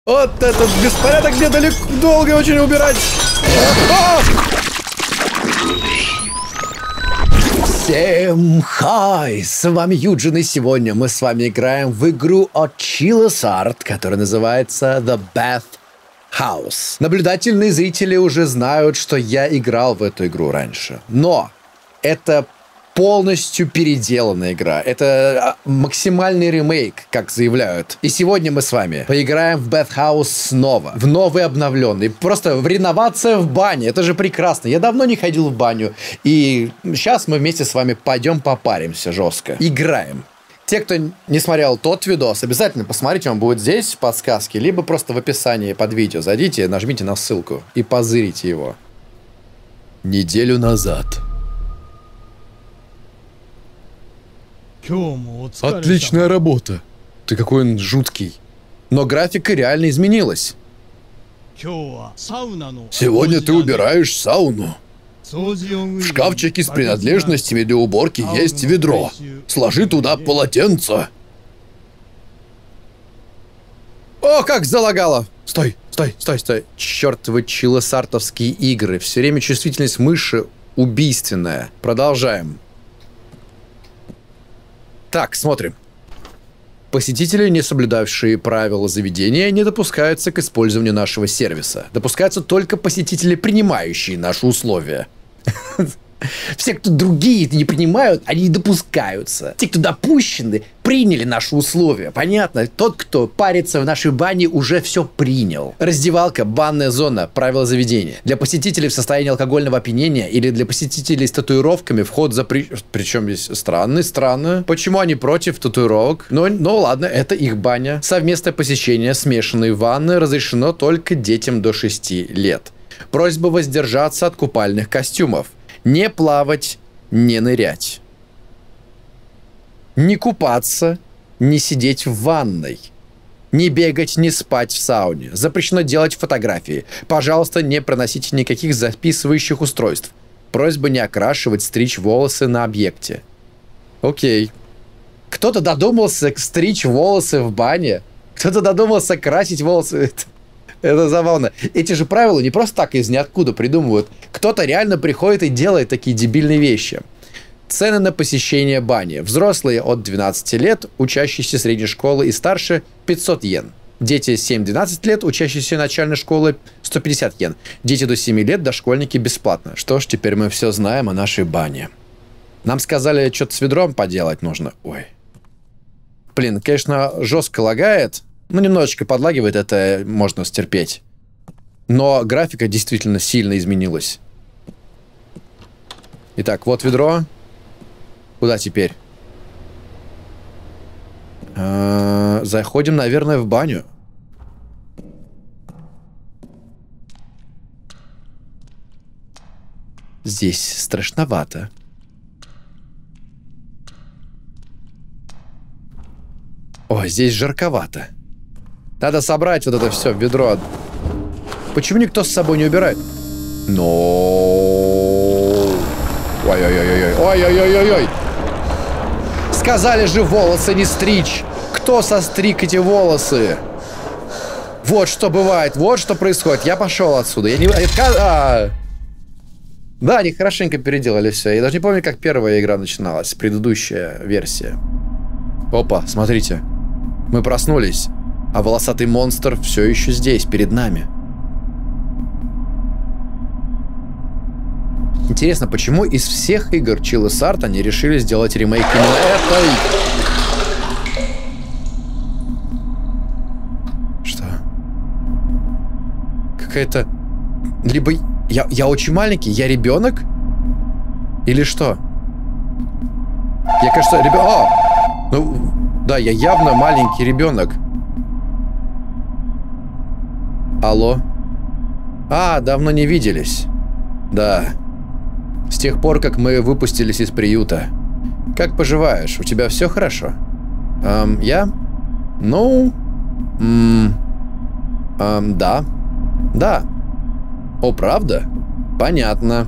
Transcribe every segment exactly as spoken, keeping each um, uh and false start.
Вот этот беспорядок, где далеко, долго очень убирать. Всем хай! С вами Юджин, и сегодня мы с вами играем в игру от Chillesart, которая называется The Bath House. Наблюдательные зрители уже знают, что я играл в эту игру раньше. Но это полностью переделанная игра. Это максимальный ремейк, как заявляют. И сегодня мы с вами поиграем в Bath House снова. В новый обновленный. Просто в реновация в бане. Это же прекрасно. Я давно не ходил в баню. И сейчас мы вместе с вами пойдем попаримся жестко. Играем. Те, кто не смотрел тот видос, обязательно посмотрите, он будет здесь в подсказке, либо просто в описании под видео. Зайдите, нажмите на ссылку и позырите его. Неделю назад. Отличная работа. Ты какой он жуткий. Но графика реально изменилась. Сегодня ты убираешь сауну. В шкафчике с принадлежностями для уборки есть ведро. Сложи туда полотенце. О, как залагало! Стой, стой, стой, стой. Чёртовы чиллесартовские игры. Все время чувствительность мыши убийственная. Продолжаем. Так, смотрим. Посетители, не соблюдавшие правила заведения, не допускаются к использованию нашего сервиса. Допускаются только посетители, принимающие наши условия. Все, кто другие не принимают, они не допускаются. Те, кто допущены, приняли наши условия. Понятно? Тот, кто парится в нашей бане, уже все принял. Раздевалка, банная зона, правила заведения. Для посетителей в состоянии алкогольного опьянения или для посетителей с татуировками вход запрещен. Причем здесь странно, странно. Почему они против татуировок? Ну, ну ладно, это их баня. Совместное посещение смешанной ванны разрешено только детям до шести лет. Просьба воздержаться от купальных костюмов. Не плавать, не нырять. Не купаться, не сидеть в ванной. Не бегать, не спать в сауне. Запрещено делать фотографии. Пожалуйста, не проносите никаких записывающих устройств. Просьба не окрашивать, стричь волосы на объекте. Окей. Кто-то додумался стричь волосы в бане. Кто-то додумался красить волосы. Это забавно. Эти же правила не просто так из ниоткуда придумывают. Кто-то реально приходит и делает такие дебильные вещи. Цены на посещение бани. Взрослые от двенадцати лет, учащиеся средней школы и старше, пятьсот йен. Дети семь-двенадцать лет, учащиеся начальной школы, сто пятьдесят йен. Дети до семи лет, дошкольники бесплатно. Что ж, теперь мы все знаем о нашей бане. Нам сказали, что-то с ведром поделать нужно. Ой. Блин, конечно, жестко лагает. Ну, немножечко подлагивает, это можно стерпеть. Но графика действительно сильно изменилась. Итак, вот ведро. Куда теперь? А-а-а, заходим, наверное, в баню. Здесь страшновато. Ой, здесь жарковато. Надо собрать вот это все в ведро. Почему никто с собой не убирает? Но. Ой-ой-ой-ой. Ой-ой-ой-ой. Сказали же волосы не стричь. Кто состриг эти волосы? Вот что бывает. Вот что происходит. Я пошел отсюда. Я не... А! Да, они хорошенько переделали все. Я даже не помню, как первая игра начиналась. Предыдущая версия. Опа, смотрите. Мы проснулись. А волосатый монстр все еще здесь, перед нами. Интересно, почему из всех игр Chillesart они решили сделать ремейк именно этой? Что? Какая-то... Либо я, я очень маленький, я ребенок? Или что? Я, кажется, ребенок... О! Ну, да, я явно маленький ребенок. Алло? А, давно не виделись. Да. С тех пор, как мы выпустились из приюта. Как поживаешь? У тебя все хорошо? Эм, я? Ну... М эм, да. Да. О, правда? Понятно.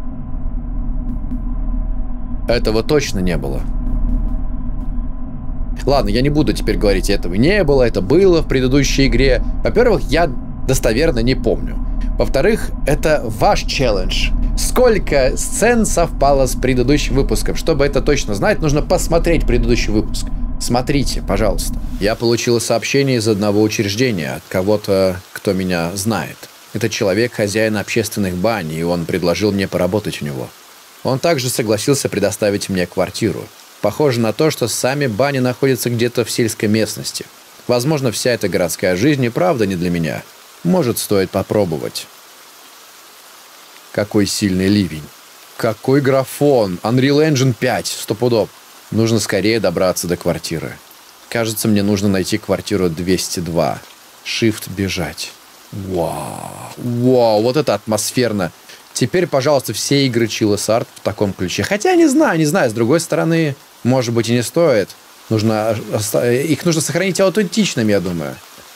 Этого точно не было. Ладно, я не буду теперь говорить, этого не было, это было в предыдущей игре. Во-первых, я достоверно не помню. Во-вторых, это ваш челлендж. Сколько сцен совпало с предыдущим выпуском? Чтобы это точно знать, нужно посмотреть предыдущий выпуск. Смотрите, пожалуйста. Я получил сообщение из одного учреждения, от кого-то, кто меня знает. Это человек, хозяин общественных бань, и он предложил мне поработать у него. Он также согласился предоставить мне квартиру. Похоже на то, что сами бани находятся где-то в сельской местности. Возможно, вся эта городская жизнь и правда не для меня. Может, стоит попробовать. Какой сильный ливень. Какой графон. Unreal Engine пять. Стопудов. Нужно скорее добраться до квартиры. Кажется, мне нужно найти квартиру двести два. Shift бежать. Вау. Вау, вот это атмосферно. Теперь, пожалуйста, все игры Chillesart в таком ключе. Хотя, не знаю, не знаю. С другой стороны, может быть, и не стоит. Нужно... Их нужно сохранить аутентичными, я думаю.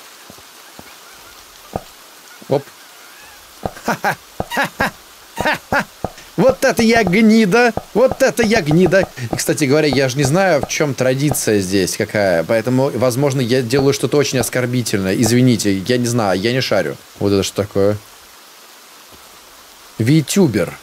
Оп. Ха-ха. Ха-ха. Ха-ха. Вот это я гнида! Вот это я гнида! И, кстати говоря, я же не знаю, в чем традиция здесь какая. Поэтому, возможно, я делаю что-то очень оскорбительное. Извините, я не знаю, я не шарю. Вот это что такое? Витюбер.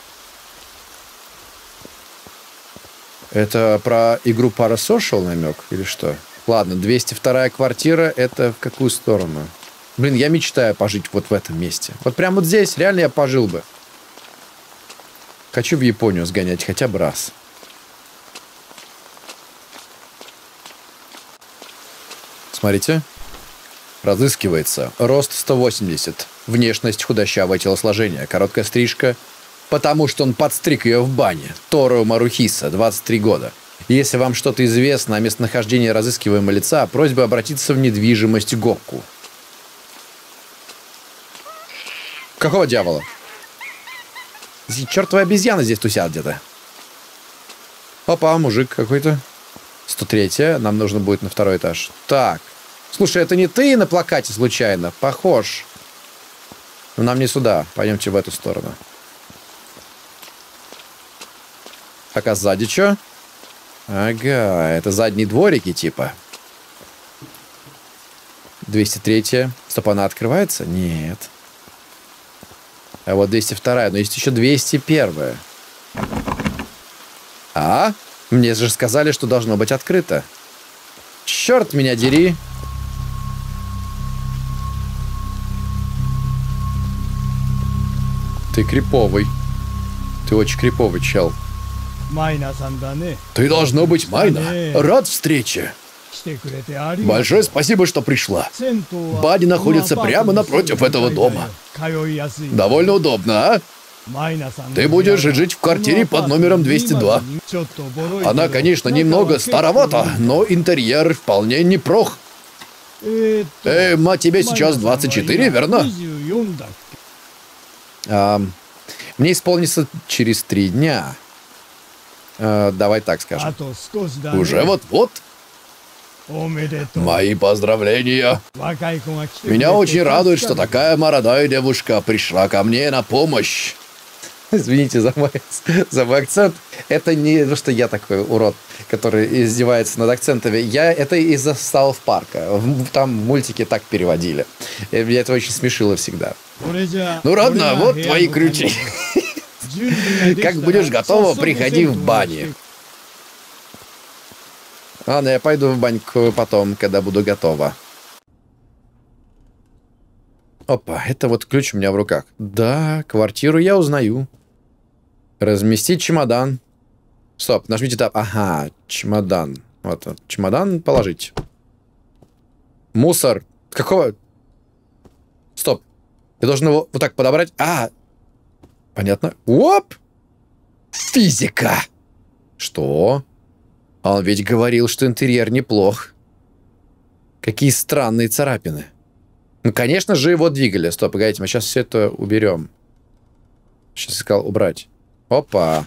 Это про игру Parasocial намек или что? Ладно, двести вторая квартира. Это в какую сторону? Блин, я мечтаю пожить вот в этом месте. Вот прямо вот здесь реально я пожил бы. Хочу в Японию сгонять хотя бы раз. Смотрите. Разыскивается. Рост сто восемьдесят. Внешность худощавое телосложение. Короткая стрижка. Потому что он подстриг ее в бане. Торо Марухиса, двадцать три года. Если вам что-то известно о местонахождении разыскиваемого лица, просьба обратиться в недвижимость Гокку. Какого дьявола? Чертовы обезьяны здесь тусят где-то. Опа, мужик какой-то. сто третья. Нам нужно будет на второй этаж. Так. Слушай, это не ты на плакате случайно? Похож. Но нам не сюда. Пойдемте в эту сторону. Так, а сзади что? Ага, это задние дворики типа. двести третья. Стоп, она открывается? Нет. А вот двести вторая, но есть еще двести первая. А? Мне же сказали, что должно быть открыто. Черт меня дери. Ты криповый. Ты очень криповый, чел. Ты должно быть Майна. Рад встрече. Большое спасибо, что пришла. Бани находится прямо напротив этого дома. Довольно удобно, а? Ты будешь жить в квартире под номером двести два. Она, конечно, немного старовата, но интерьер вполне неплох. Эй, ма, тебе сейчас двадцать четыре, верно? А, мне исполнится через три дня. А, давай так скажем. Уже вот-вот. Мои поздравления. Меня очень радует, что такая молодая девушка пришла ко мне на помощь. Извините за мой, за мой акцент. Это не то, что я такой урод, который издевается над акцентами. Я это из-за Саут Парка. Там мультики так переводили. И меня это очень смешило всегда. Ну, родна, вот твои ключи. Как будешь готова, приходи в бане. Ладно, я пойду в баньку потом, когда буду готова. Опа, это вот ключ у меня в руках. Да, квартиру я узнаю. Разместить чемодан. Стоп, нажмите там. Ага, чемодан. Вот, вот, чемодан положить. Мусор. Какого? Стоп. Я должен его вот так подобрать. А, понятно. Оп! Физика. Что? А он ведь говорил, что интерьер неплох. Какие странные царапины. Ну, конечно же, его двигали. Стоп, погодите, мы сейчас все это уберем. Сейчас искал убрать. Опа.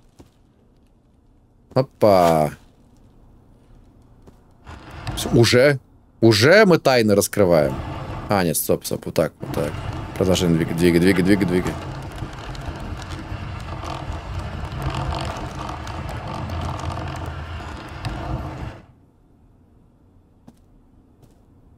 Опа. Все, уже? Уже мы тайны раскрываем. А, нет, стоп, стоп, вот так, вот так. Продолжаем двигать, двигать, двигать, двигать, двигать.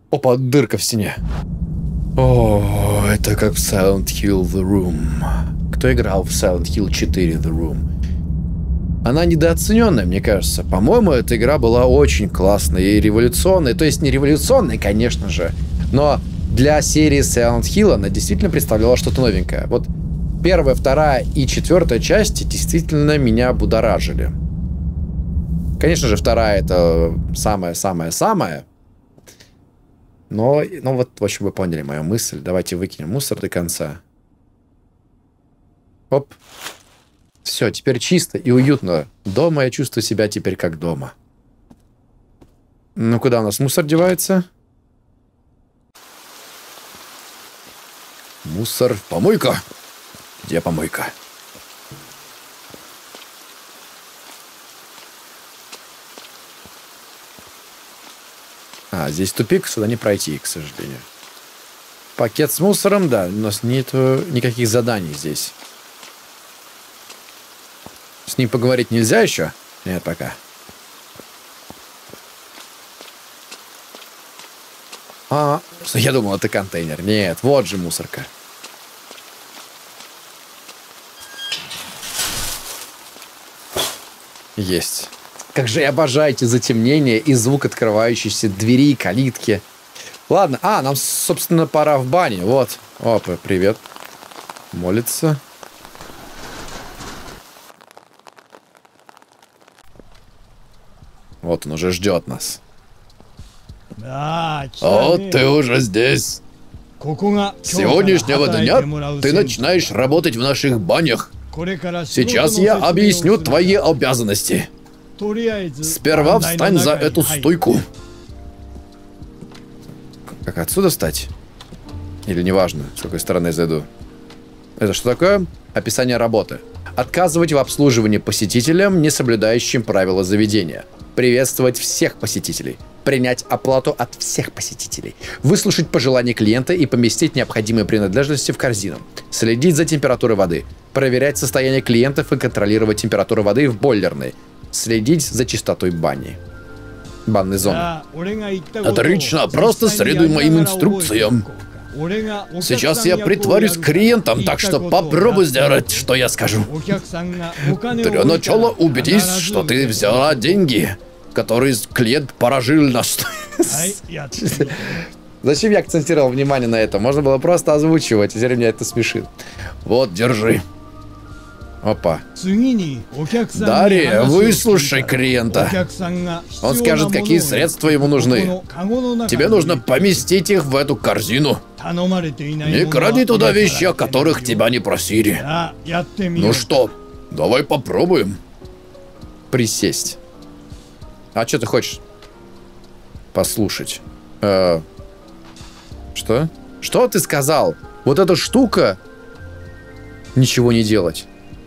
Опа, дырка в стене. О, это как в Silent Hill The Room. Кто играл в Silent Hill четыре The Room? Она недооцененная, мне кажется. По-моему, эта игра была очень классной и революционной. То есть не революционной, конечно же, но для серии Silent Hill она действительно представляла что-то новенькое. Вот первая, вторая и четвертая части действительно меня будоражили. Конечно же, вторая это самая-самая-самая. Но, ну вот, в общем, вы поняли мою мысль. Давайте выкинем мусор до конца. Оп. Все, теперь чисто и уютно. Дома я чувствую себя теперь как дома. Ну, куда у нас мусор девается? Мусор. Помойка. Где помойка? А, здесь тупик, сюда не пройти, к сожалению. Пакет с мусором, да, у нас нет никаких заданий здесь. С ним поговорить нельзя еще? Нет, пока. А, я думал, это контейнер. Нет, вот же мусорка. Есть. Как же я обожаю эти затемнения и звук открывающейся двери и калитки. Ладно, а, нам, собственно, пора в бане. Вот. Опа, привет. Молится. Вот он уже ждет нас. О, ты уже здесь. С сегодняшнего дня ты начинаешь работать в наших банях. Сейчас я объясню твои обязанности. Сперва встань за эту стойку. Как отсюда встать? Или неважно, с какой стороны зайду. Это что такое? Описание работы. Отказывать в обслуживании посетителям, не соблюдающим правила заведения. Приветствовать всех посетителей. Принять оплату от всех посетителей. Выслушать пожелания клиента и поместить необходимые принадлежности в корзину. Следить за температурой воды. Проверять состояние клиентов и контролировать температуру воды в бойлерной. Следить за чистотой бани. Банной зоны. Отлично, просто следуй моим инструкциям. Сейчас я притворюсь клиентом, так что попробуй сделать, что я скажу. Для начала убедись, что ты взяла деньги, которые клиент положил на стол. Зачем я акцентировал внимание на этом? Можно было просто озвучивать, теперь меня это смешит. Вот, держи. Опа. Далее, выслушай клиента. Он скажет, какие средства ему нужны. Тебе нужно поместить их в эту корзину. Не кради туда вещи, о которых тебя не просили. Ну что, давай попробуем. Присесть. А что ты хочешь? Послушать. Э, что? Что ты сказал? Вот эта штука? Ничего не делать.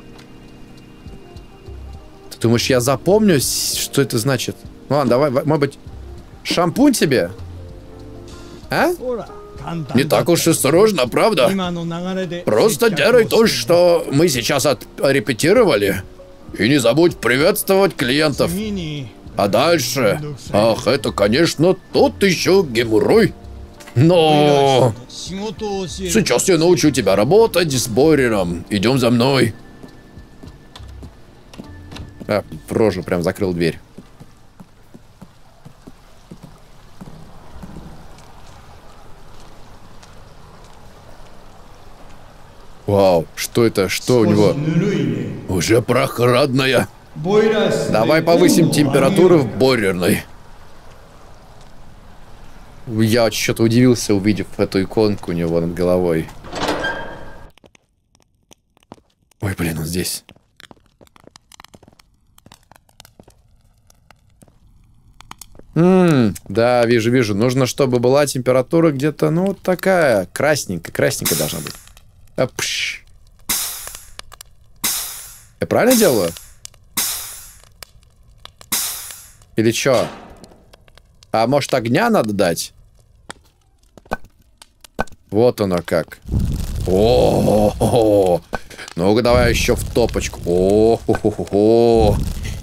Ты думаешь, я запомню, что это значит? Ладно, давай, может быть, шампунь тебе? А? Не так уж и сложно, правда? Просто делай то, что мы сейчас отрепетировали. И не забудь приветствовать клиентов. А дальше... Ах, это, конечно, тот еще геморрой. Но... Сейчас я научу тебя работать с бойлером. Идем за мной. А, в рожу прям закрыл дверь. Вау, что это? Что у него? Уже прохладная. Давай повысим температуру в бойлерной. Я что-то удивился, увидев эту иконку у него над головой. Ой, блин, он здесь. Ммм, да, вижу, вижу. Нужно, чтобы была температура где-то, ну, вот такая, красненькая, красненькая должна быть. Апш. Я правильно делаю? Или чё? А может, огня надо дать? Вот оно как. О-о-о-о. Ну-ка, давай еще в топочку. О-хо-хо-хо.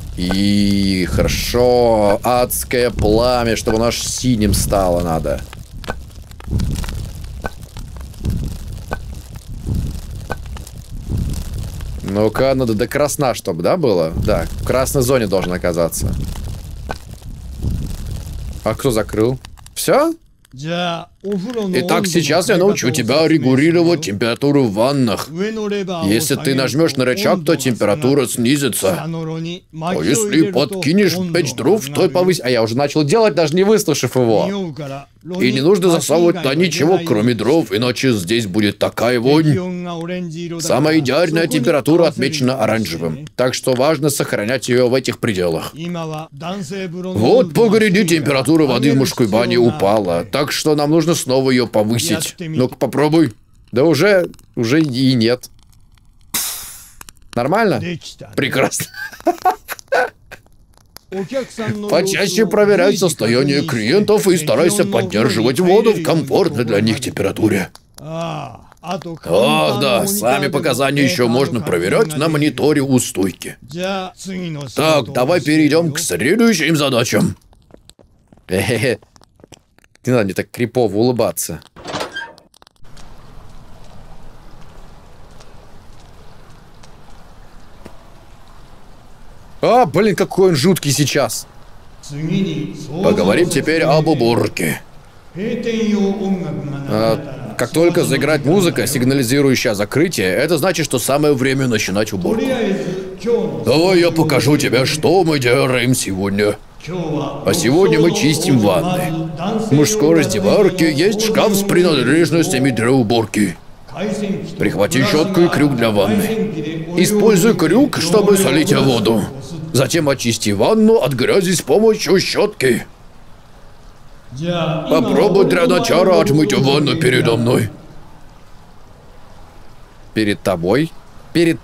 И хорошо. Адское пламя, чтобы оно аж синим стало надо. Ну-ка, надо до красна, чтобы, да, было? Да, в красной зоне должен оказаться. А кто закрыл? Все? Итак, сейчас я научу тебя регулировать температуру в ваннах. Если ты нажмешь на рычаг, то температура снизится. А если подкинешь в печь дров, то и повысится. А я уже начал делать, даже не выслушав его. И не нужно засовывать туда ничего, кроме дров, иначе здесь будет такая вонь. Самая идеальная температура отмечена оранжевым, так что важно сохранять ее в этих пределах. Вот по гряди температура воды в мужской бане упала, так что нам нужно снова ее повысить. Ну-ка попробуй. Да уже, уже и нет. Нормально? Прекрасно. Почаще проверяй состояние клиентов и старайся поддерживать воду в комфортной для них температуре. Ах да, сами показания еще можно проверять на мониторе у стойки. Так, давай перейдем к следующим задачам. Не надо мне так крипово улыбаться. А, блин, какой он жуткий сейчас. Поговорим теперь об уборке. А, как только заиграет музыка, сигнализирующая закрытие, это значит, что самое время начинать уборку. Давай я покажу тебе, что мы делаем сегодня. А сегодня мы чистим ванны. В мужской раздевалке есть шкаф с принадлежностями для уборки. Прихвати щетку и крюк для ванны. Используй крюк, чтобы солить воду. Затем очисти ванну от грязи с помощью щетки. Попробуй для начала отмыть ванну передо мной. Перед тобой? Перед...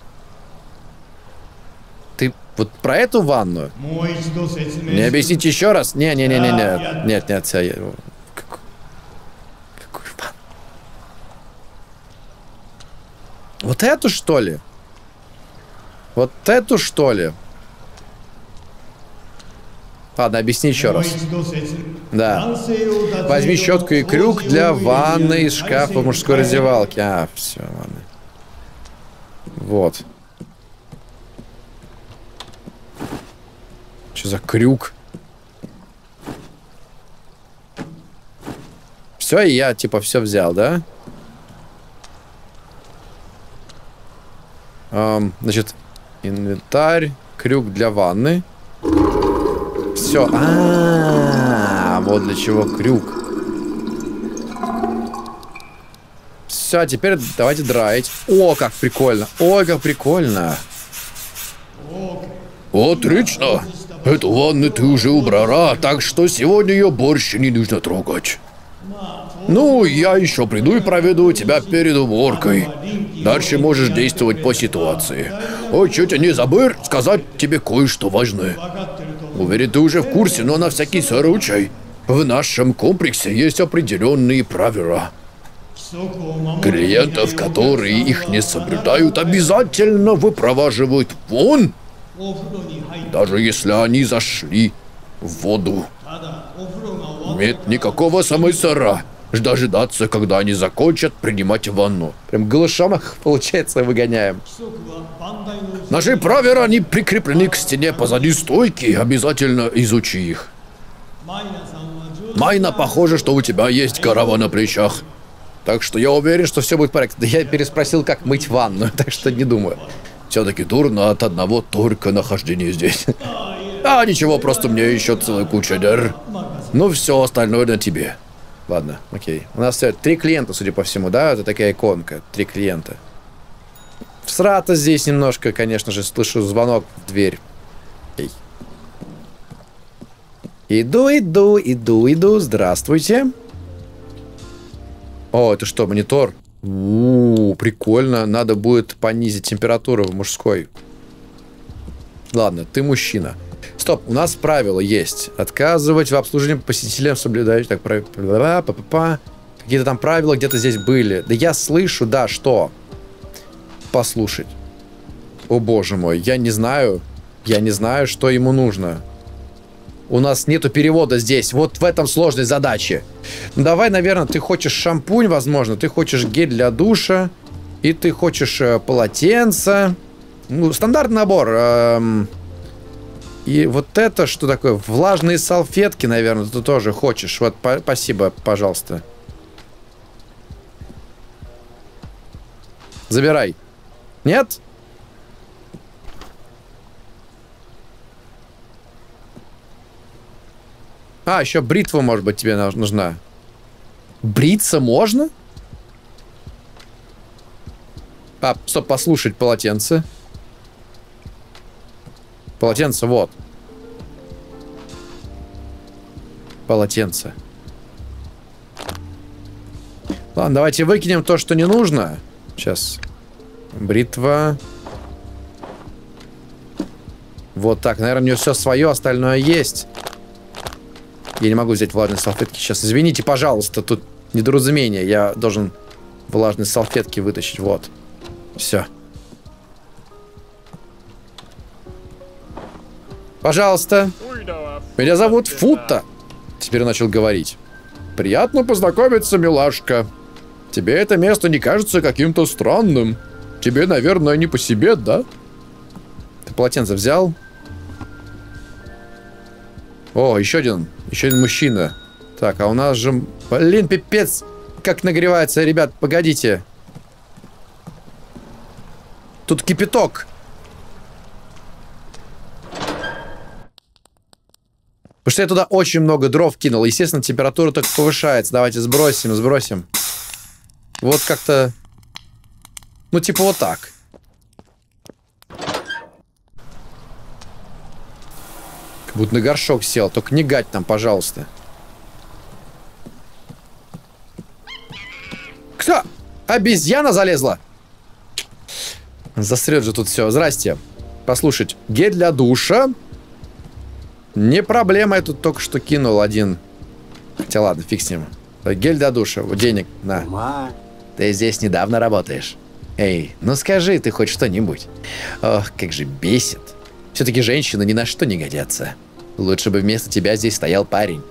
Ты вот про эту ванну? Не объяснить еще раз? Не-не-не-не-не. Нет, нет, все. Я... Какую... Какую ванну? Вот эту, что ли? Вот эту, что ли? Ладно, объясни еще раз. Да. Возьми щетку и крюк для ванны из шкафа в мужской раздевалке. А, все, ладно. Вот. Что за крюк? Все, и я типа все взял, да? Эм, значит, инвентарь, крюк для ванны. Все. А-а-а, вот для чего крюк. Все, теперь давайте драить. О, как прикольно. Ой, как прикольно. Отлично. Эту ванну ты уже убрала, так что сегодня ее больше не нужно трогать. Ну, я еще приду и проведу тебя перед уборкой. Дальше можешь действовать по ситуации. Ой, чуть не забыл сказать тебе кое-что важное. Уверен, ты уже в курсе, но на всякий случай. В нашем комплексе есть определенные правила. Клиентов, которые их не соблюдают, обязательно выпроваживают вон, даже если они зашли в воду. Нет никакого смысла дожидаться, когда они закончат принимать ванну. Прям голышом их, получается, выгоняем. Наши правила, они прикреплены к стене позади стойки. Обязательно изучи их. Майна, похоже, что у тебя есть голова на плечах. Так что я уверен, что все будет в порядке. Да я переспросил, как мыть ванну, так что не думаю. Все-таки дурно от одного только нахождения здесь. А, ничего, просто мне еще целая куча дыр. Ну, все остальное на тебе. Ладно, окей. У нас три клиента, судя по всему, да? Это такая иконка. Три клиента. Всрато здесь немножко, конечно же, слышу звонок в дверь. Эй. Иду, иду, иду, иду. Здравствуйте. О, это что, монитор? У-у-у, прикольно. Надо будет понизить температуру в мужской. Ладно, ты мужчина. Стоп, у нас правило есть. Отказывать в обслуживании посетителям, соблюдающим... Так, правила... Какие-то там правила где-то здесь были. Да я слышу, да, что? Послушать. О, боже мой, я не знаю. Я не знаю, что ему нужно. У нас нету перевода здесь. Вот в этом сложной задаче. Ну, давай, наверное, ты хочешь шампунь, возможно. Ты хочешь гель для душа. И ты хочешь э, полотенце. Ну, стандартный набор. Эм, и вот это что такое? Влажные салфетки, наверное, ты тоже хочешь. Вот, по спасибо, пожалуйста. Забирай. Нет? А, еще бритва, может быть, тебе нужна. Бриться можно? А, стоп, послушать полотенце. Полотенце, вот. Полотенце. Ладно, давайте выкинем то, что не нужно. Сейчас. Бритва. Вот так. Наверное, у нее все свое, остальное есть. Я не могу взять влажные салфетки сейчас. Извините, пожалуйста, тут недоразумение. Я должен влажные салфетки вытащить. Вот. Все. Пожалуйста. Меня зовут Футта. Теперь начал говорить. Приятно познакомиться, милашка. Тебе это место не кажется каким-то странным? Тебе, наверное, не по себе, да? Ты полотенце взял? О, еще один. Еще один мужчина. Так, а у нас же... Блин, пипец. Как нагревается, ребят, погодите. Тут кипяток. Потому что я туда очень много дров кинул. Естественно, температура так повышается. Давайте сбросим, сбросим. Вот как-то... Ну, типа вот так. Как будто на горшок сел. Только не гать там, пожалуйста. Кто? Обезьяна залезла? Засрет же тут все. Здрасте. Послушать. Гель для душа. Не проблема. Я тут только что кинул один. Хотя ладно, фиг с ним. Гель для душа. Вот денег. На. Ты здесь недавно работаешь. Эй, ну скажи ты хоть что-нибудь. Ох, как же бесит. Все-таки женщины ни на что не годятся. Лучше бы вместо тебя здесь стоял парень.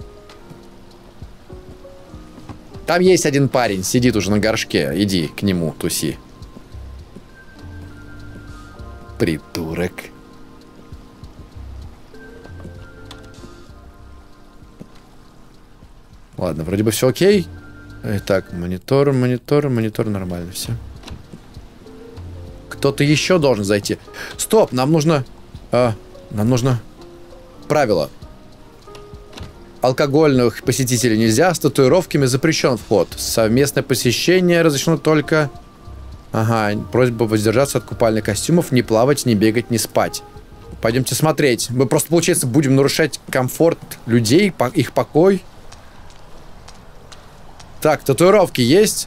Там есть один парень, сидит уже на горшке. Иди к нему, туси. Придурок. Ладно, вроде бы все окей. Итак, монитор, монитор, монитор, нормально все. Кто-то еще должен зайти. Стоп, нам нужно... А, нам нужно... Правило. Алкогольных посетителей нельзя, с татуировками запрещен вход. Совместное посещение разрешено только... Ага, просьба воздержаться от купальных костюмов, не плавать, не бегать, не спать. Пойдемте смотреть. Мы просто, получается, будем нарушать комфорт людей, их покой. Так, татуировки есть?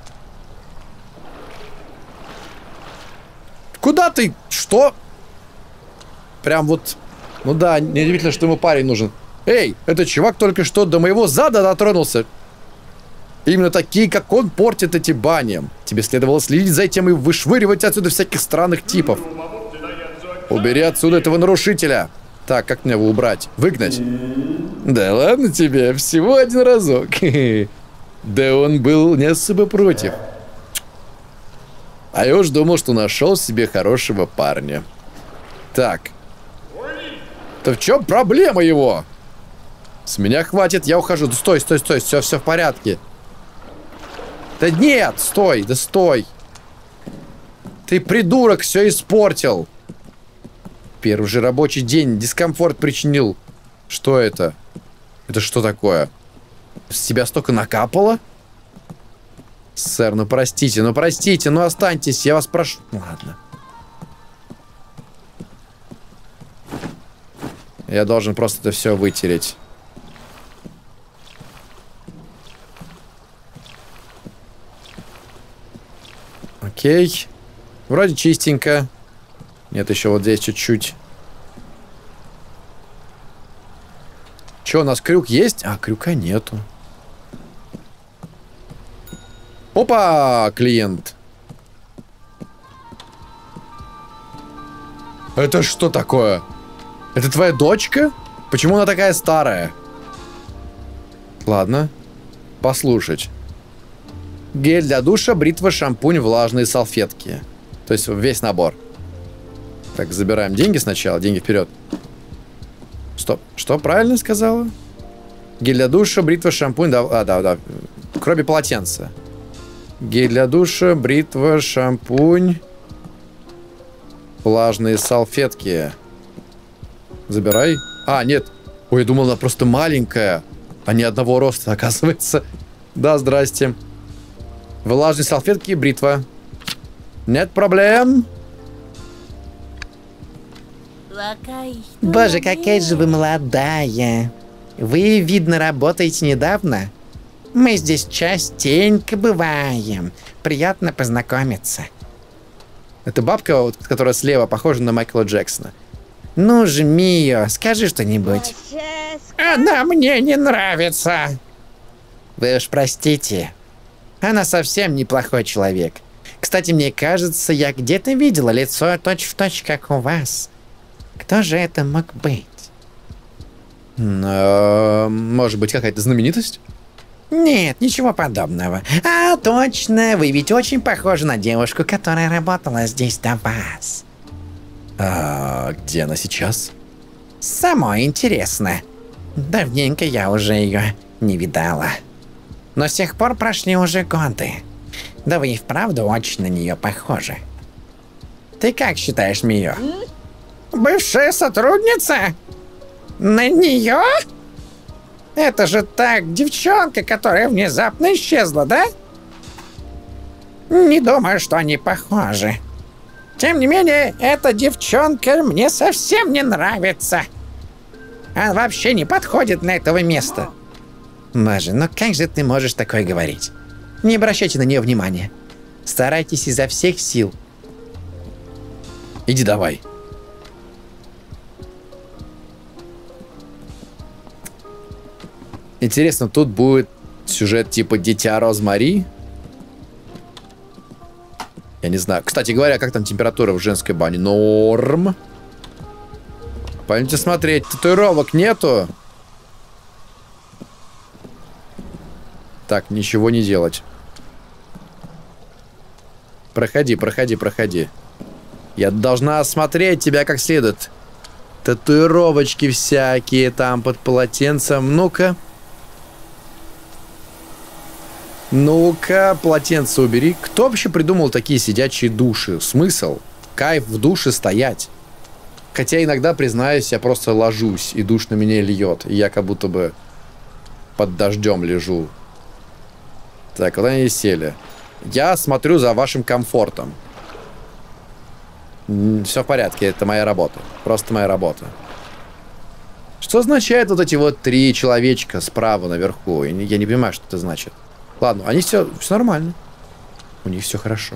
Куда ты? Что? Прям вот... Ну да, неудивительно, что ему парень нужен. Эй, этот чувак только что до моего зада дотронулся. Именно такие, как он, портят эти бани. Тебе следовало следить за этим и вышвыривать отсюда всяких странных типов. Убери отсюда этого нарушителя. Так, как мне его убрать? Выгнать? Да ладно тебе, всего один разок. Да он был не особо против. А я уж думал, что нашел себе хорошего парня. Так. Да в чем проблема его? С меня хватит, я ухожу. Да стой, стой, стой, все, все в порядке. Да нет, стой, да стой. Ты, придурок, все испортил. Первый же рабочий день, дискомфорт причинил. Что это? Это что такое? С тебя столько накапало? Сэр, ну простите, ну простите, ну останьтесь, я вас прошу. Ладно. Я должен просто это все вытереть. Окей. Вроде чистенько. Нет, еще вот здесь чуть-чуть. Че, у нас крюк есть? А, крюка нету. Опа, клиент. Это что такое? Это твоя дочка? Почему она такая старая? Ладно. Послушать. Гель для душа, бритва, шампунь, влажные салфетки. То есть весь набор. Так, забираем деньги сначала. Деньги вперед. Стоп. Что правильно сказала? Гель для душа, бритва, шампунь. Да, а, да, да. Кроме полотенца. Гель для душа, бритва, шампунь. Влажные салфетки. Забирай. А, нет. Ой, я думал, она просто маленькая. А не одного роста, оказывается. Да, здрасте. Влажные салфетки и бритва. Нет проблем. Боже, какая же вы молодая. Вы, видно, работаете недавно. Мы здесь частенько бываем. Приятно познакомиться. Это бабка, вот, которая слева, похожа на Майкла Джексона. Ну же, Мио, скажи что-нибудь. Она мне не нравится. Вы уж простите. Она совсем неплохой человек. Кстати, мне кажется, я где-то видела лицо точь-в-точь, как у вас. Кто же это мог быть? А, может быть, какая-то знаменитость? Нет, ничего подобного. А, точно, вы ведь очень похожи на девушку, которая работала здесь до вас. А где она сейчас? Самое интересно. Давненько я уже ее не видала. Но с тех пор прошли уже годы. Да вы и вправду очень на нее похожи. Ты как считаешь, Мио? Бывшая сотрудница? На нее? Это же так, девчонка, которая внезапно исчезла, да? Не думаю, что они похожи. Тем не менее, эта девчонка мне совсем не нравится. Она вообще не подходит на этого места. Боже, ну как же ты можешь такое говорить? Не обращайте на нее внимания. Старайтесь изо всех сил. Иди давай. Интересно, тут будет сюжет типа «Дитя Розмари». Я не знаю. Кстати говоря, как там температура в женской бане? Норм. Пойдемте смотреть. Татуировок нету. Так, ничего не делать. Проходи, проходи, проходи. Я должна осмотреть тебя как следует. Татуировочки всякие там под полотенцем. Ну-ка. Ну-ка, полотенце убери. Кто вообще придумал такие сидячие души? Смысл? Кайф в душе стоять. Хотя иногда, признаюсь, я просто ложусь, и душ на меня льет. И я как будто бы под дождем лежу. Так, куда они сели? Я смотрю за вашим комфортом. Все в порядке, это моя работа. Просто моя работа. Что означает вот эти вот три человечка справа наверху? Я не, я не понимаю, что это значит. Ладно, они все, все нормально. У них все хорошо.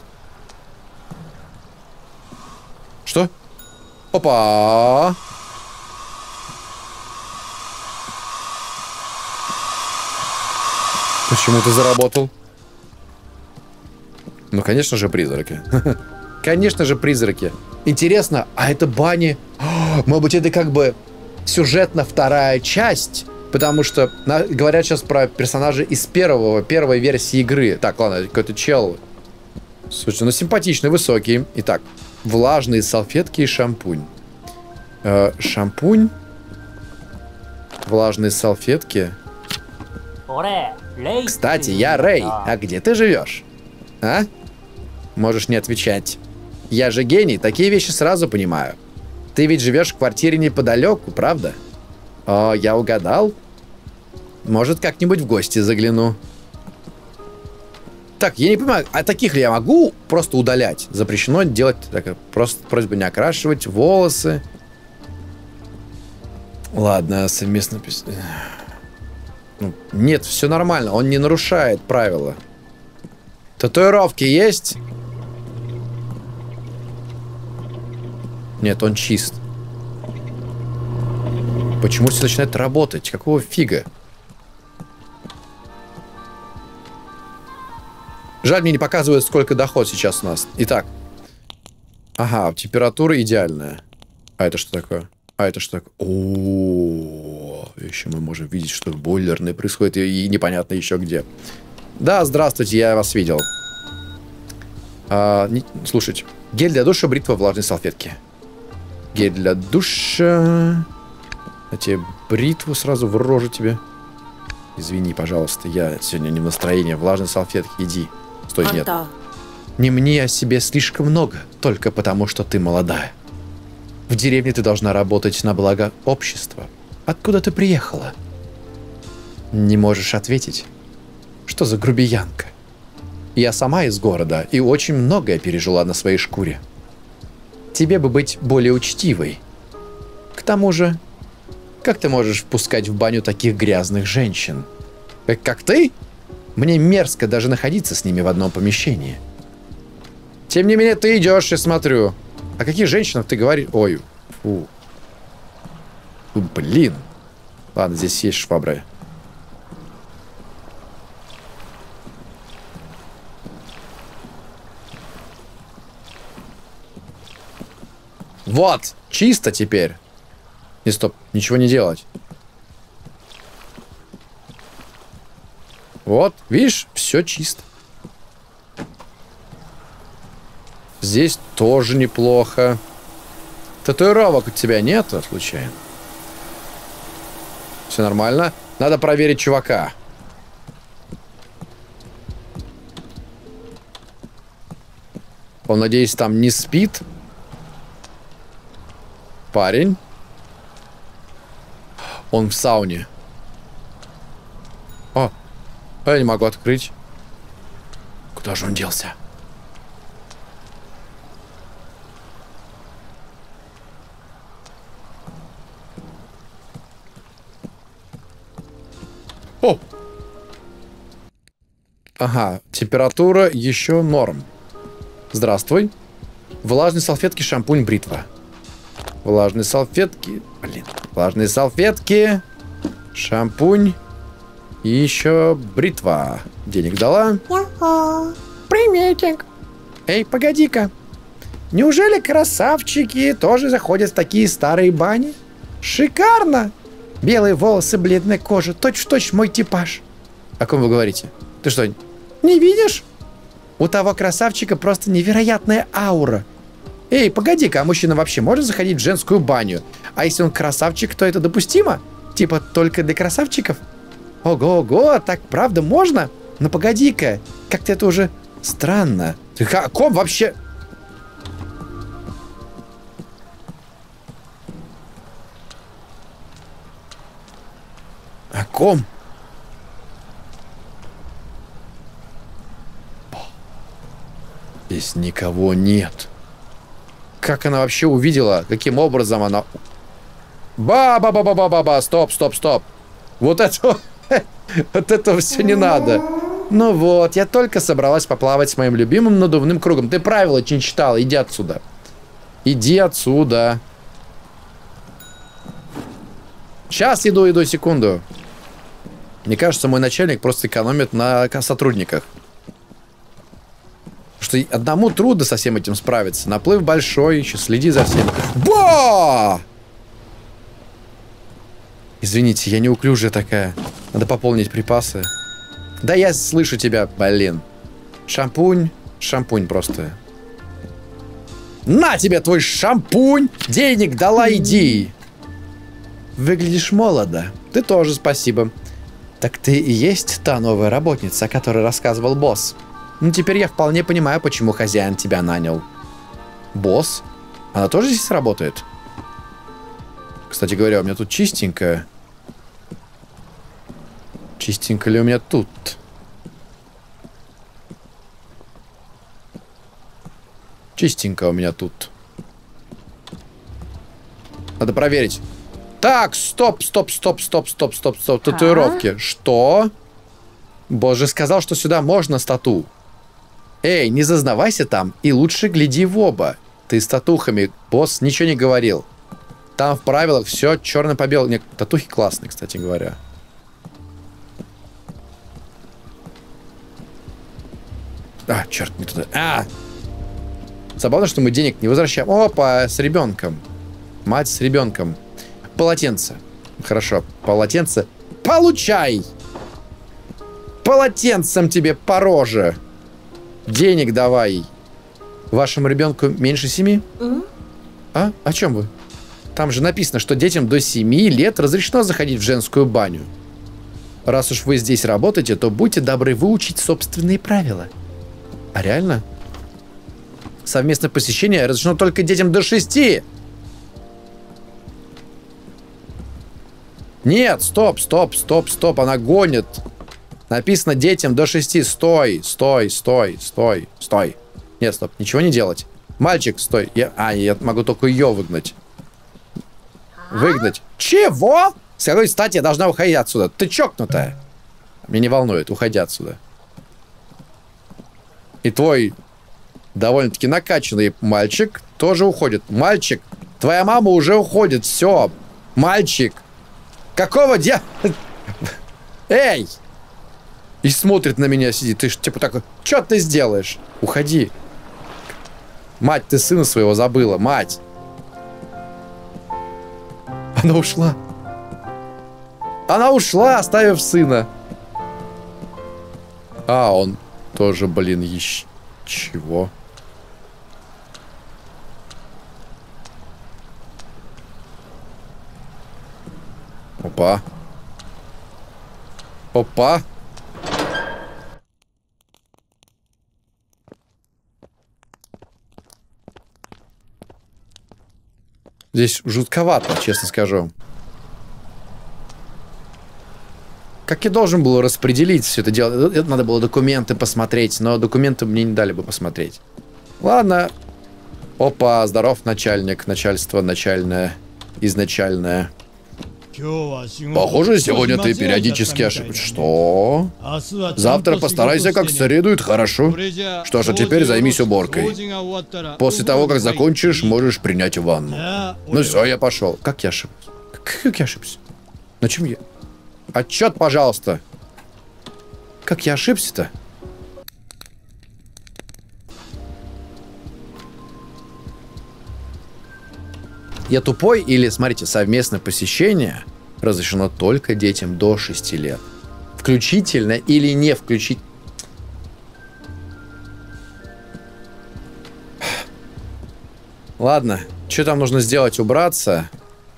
Что? Опа! Почему ты заработал? Ну, конечно же, призраки. Конечно же, призраки. Интересно, а это бани... Может быть, это как бы сюжетно вторая часть? Потому что на, говорят сейчас про персонажей из первого, первой версии игры. Так, ладно, какой-то чел. Слушай, ну симпатичный, высокий. Итак, влажные салфетки и шампунь. Э, шампунь. Влажные салфетки. Кстати, я Рэй. А где ты живешь? А? Можешь не отвечать. Я же гений, такие вещи сразу понимаю. Ты ведь живешь в квартире неподалеку, правда? О, я угадал? Может, как-нибудь в гости загляну. Так, я не понимаю, а таких ли я могу просто удалять? Запрещено делать, так, просто просьба не окрашивать волосы. Ладно, совместно... Ну, нет, все нормально, он не нарушает правила. Татуировки есть? Нет, он чист. Почему все начинает работать? Какого фига? Жаль, мне не показывает, сколько доход сейчас у нас. Итак. Ага, температура идеальная. А это что такое? А это что такое? О, еще мы можем видеть, что бойлерное происходит и непонятно еще где. Да, здравствуйте, я вас видел. А, не, слушайте. Гель для душа, бритва, влажные салфетки. Гель для душа. А тебе бритву сразу в рожу тебе. Извини, пожалуйста, я сегодня не в настроении. Влажные салфетки, иди. Стой, а нет. Да. Не мне о себе слишком много, только потому, что ты молодая. В деревне ты должна работать на благо общества. Откуда ты приехала? Не можешь ответить? Что за грубиянка? Я сама из города и очень многое пережила на своей шкуре. Тебе бы быть более учтивой. К тому же, как ты можешь впускать в баню таких грязных женщин? Как, как ты? Мне мерзко даже находиться с ними в одном помещении. Тем не менее, ты идешь и смотрю. О каких женщинах ты говоришь? Ой, фу. Фу, блин. Ладно, здесь есть швабры. Вот, чисто теперь. Не, стоп, ничего не делать. Вот, видишь, все чисто. Здесь тоже неплохо. Татуировок у тебя нету, случайно? Все нормально? Надо проверить чувака. Он, надеюсь, там не спит. Парень. Он в сауне. О, я не могу открыть. Куда же он делся? О! Ага, температура еще норм. Здравствуй. Влажные салфетки, шампунь, бритва. Влажные салфетки. Блин. Влажные салфетки. Шампунь. И еще бритва. Денег дала. Йо-хо. Приветик. Эй, погоди-ка. Неужели красавчики тоже заходят в такие старые бани? Шикарно. Белые волосы, бледная кожа. Точь-в-точь мой типаж. О ком вы говорите? Ты что, не видишь? У того красавчика просто невероятная аура. Эй, погоди-ка, а мужчина вообще может заходить в женскую баню? А если он красавчик, то это допустимо? Типа только для красавчиков? Ого-го, так правда можно? Ну погоди-ка, как-то это уже странно. Ты о ком вообще? О ком? Здесь никого нет. Как она вообще увидела? Каким образом она... Ба-ба-ба-ба-ба-ба-ба! Стоп, стоп, стоп! Вот это... Вот это все не надо. Ну вот, я только собралась поплавать с моим любимым надувным кругом. Ты правила не читала, иди отсюда. Иди отсюда. Сейчас иду, иду, секунду. Мне кажется, мой начальник просто экономит на сотрудниках. Потому что одному трудно со всем этим справиться. Наплыв большой, еще следи за всем. Ба! Извините, я неуклюжая такая. Надо пополнить припасы. Да я слышу тебя, блин. Шампунь. Шампунь просто. На тебе твой шампунь! Денег дала, иди! Выглядишь молодо. Ты тоже спасибо. Так ты и есть та новая работница, о которой рассказывал босс. Ну, теперь я вполне понимаю, почему хозяин тебя нанял. Босс? Она тоже здесь работает? Кстати говоря, у меня тут чистенько. Чистенько ли у меня тут? Чистенько у меня тут. Надо проверить. Так, стоп, стоп, стоп, стоп, стоп, стоп, стоп. Татуировки. А? Что? Боже, сказал, что сюда можно стату. Эй, не зазнавайся там и лучше гляди в оба. Ты с татухами, босс ничего не говорил. Там в правилах все черно по белому. Нет, татухи классные, кстати говоря. А, черт, не туда. А! Забавно, что мы денег не возвращаем. Опа, с ребенком. Мать с ребенком. Полотенце. Хорошо, полотенце. Получай! Полотенцем тебе по роже. Денег давай. Вашему ребенку меньше семи? М? А? О чем вы? Там же написано, что детям до семи лет разрешено заходить в женскую баню. Раз уж вы здесь работаете, то будьте добры выучить собственные правила. А реально? Совместное посещение разрешено только детям до шести. Нет, стоп, стоп, стоп, стоп, она гонит. Написано детям до шести. Стой, стой, стой, стой, стой. Нет, стоп, ничего не делать. Мальчик, стой. Я, а, я могу только ее выгнать. Выгнать. Чего? С какой стати я должна уходить отсюда? Ты чокнутая. Меня не волнует, уходи отсюда. И твой довольно-таки накачанный мальчик тоже уходит. Мальчик, твоя мама уже уходит. Все. Мальчик. Какого дья... Эй! И смотрит на меня, сидит. Ты ж типа такой, что ты сделаешь? Уходи. Мать, ты сына своего забыла. Мать. Она ушла. Она ушла, оставив сына. А, он тоже, блин, еще... Чего? Опа. Опа. Здесь жутковато, честно скажу. Как я должен был распределить все это дело? Это надо было документы посмотреть, но документы мне не дали бы посмотреть. Ладно. Опа, здоров, начальник. Начальство начальное, изначальное. Похоже, сегодня ты периодически ошибаешься. Что? Завтра постарайся как следует, хорошо? Что ж, а теперь займись уборкой. После того, как закончишь, можешь принять ванну. Ну все, я пошел. Как я ошибся? Как я ошибся? На чем я? Отчет, пожалуйста. Как я ошибся-то? Я тупой или, смотрите, совместное посещение разрешено только детям до шести лет. Включительно или не включить. Ладно, что там нужно сделать? Убраться?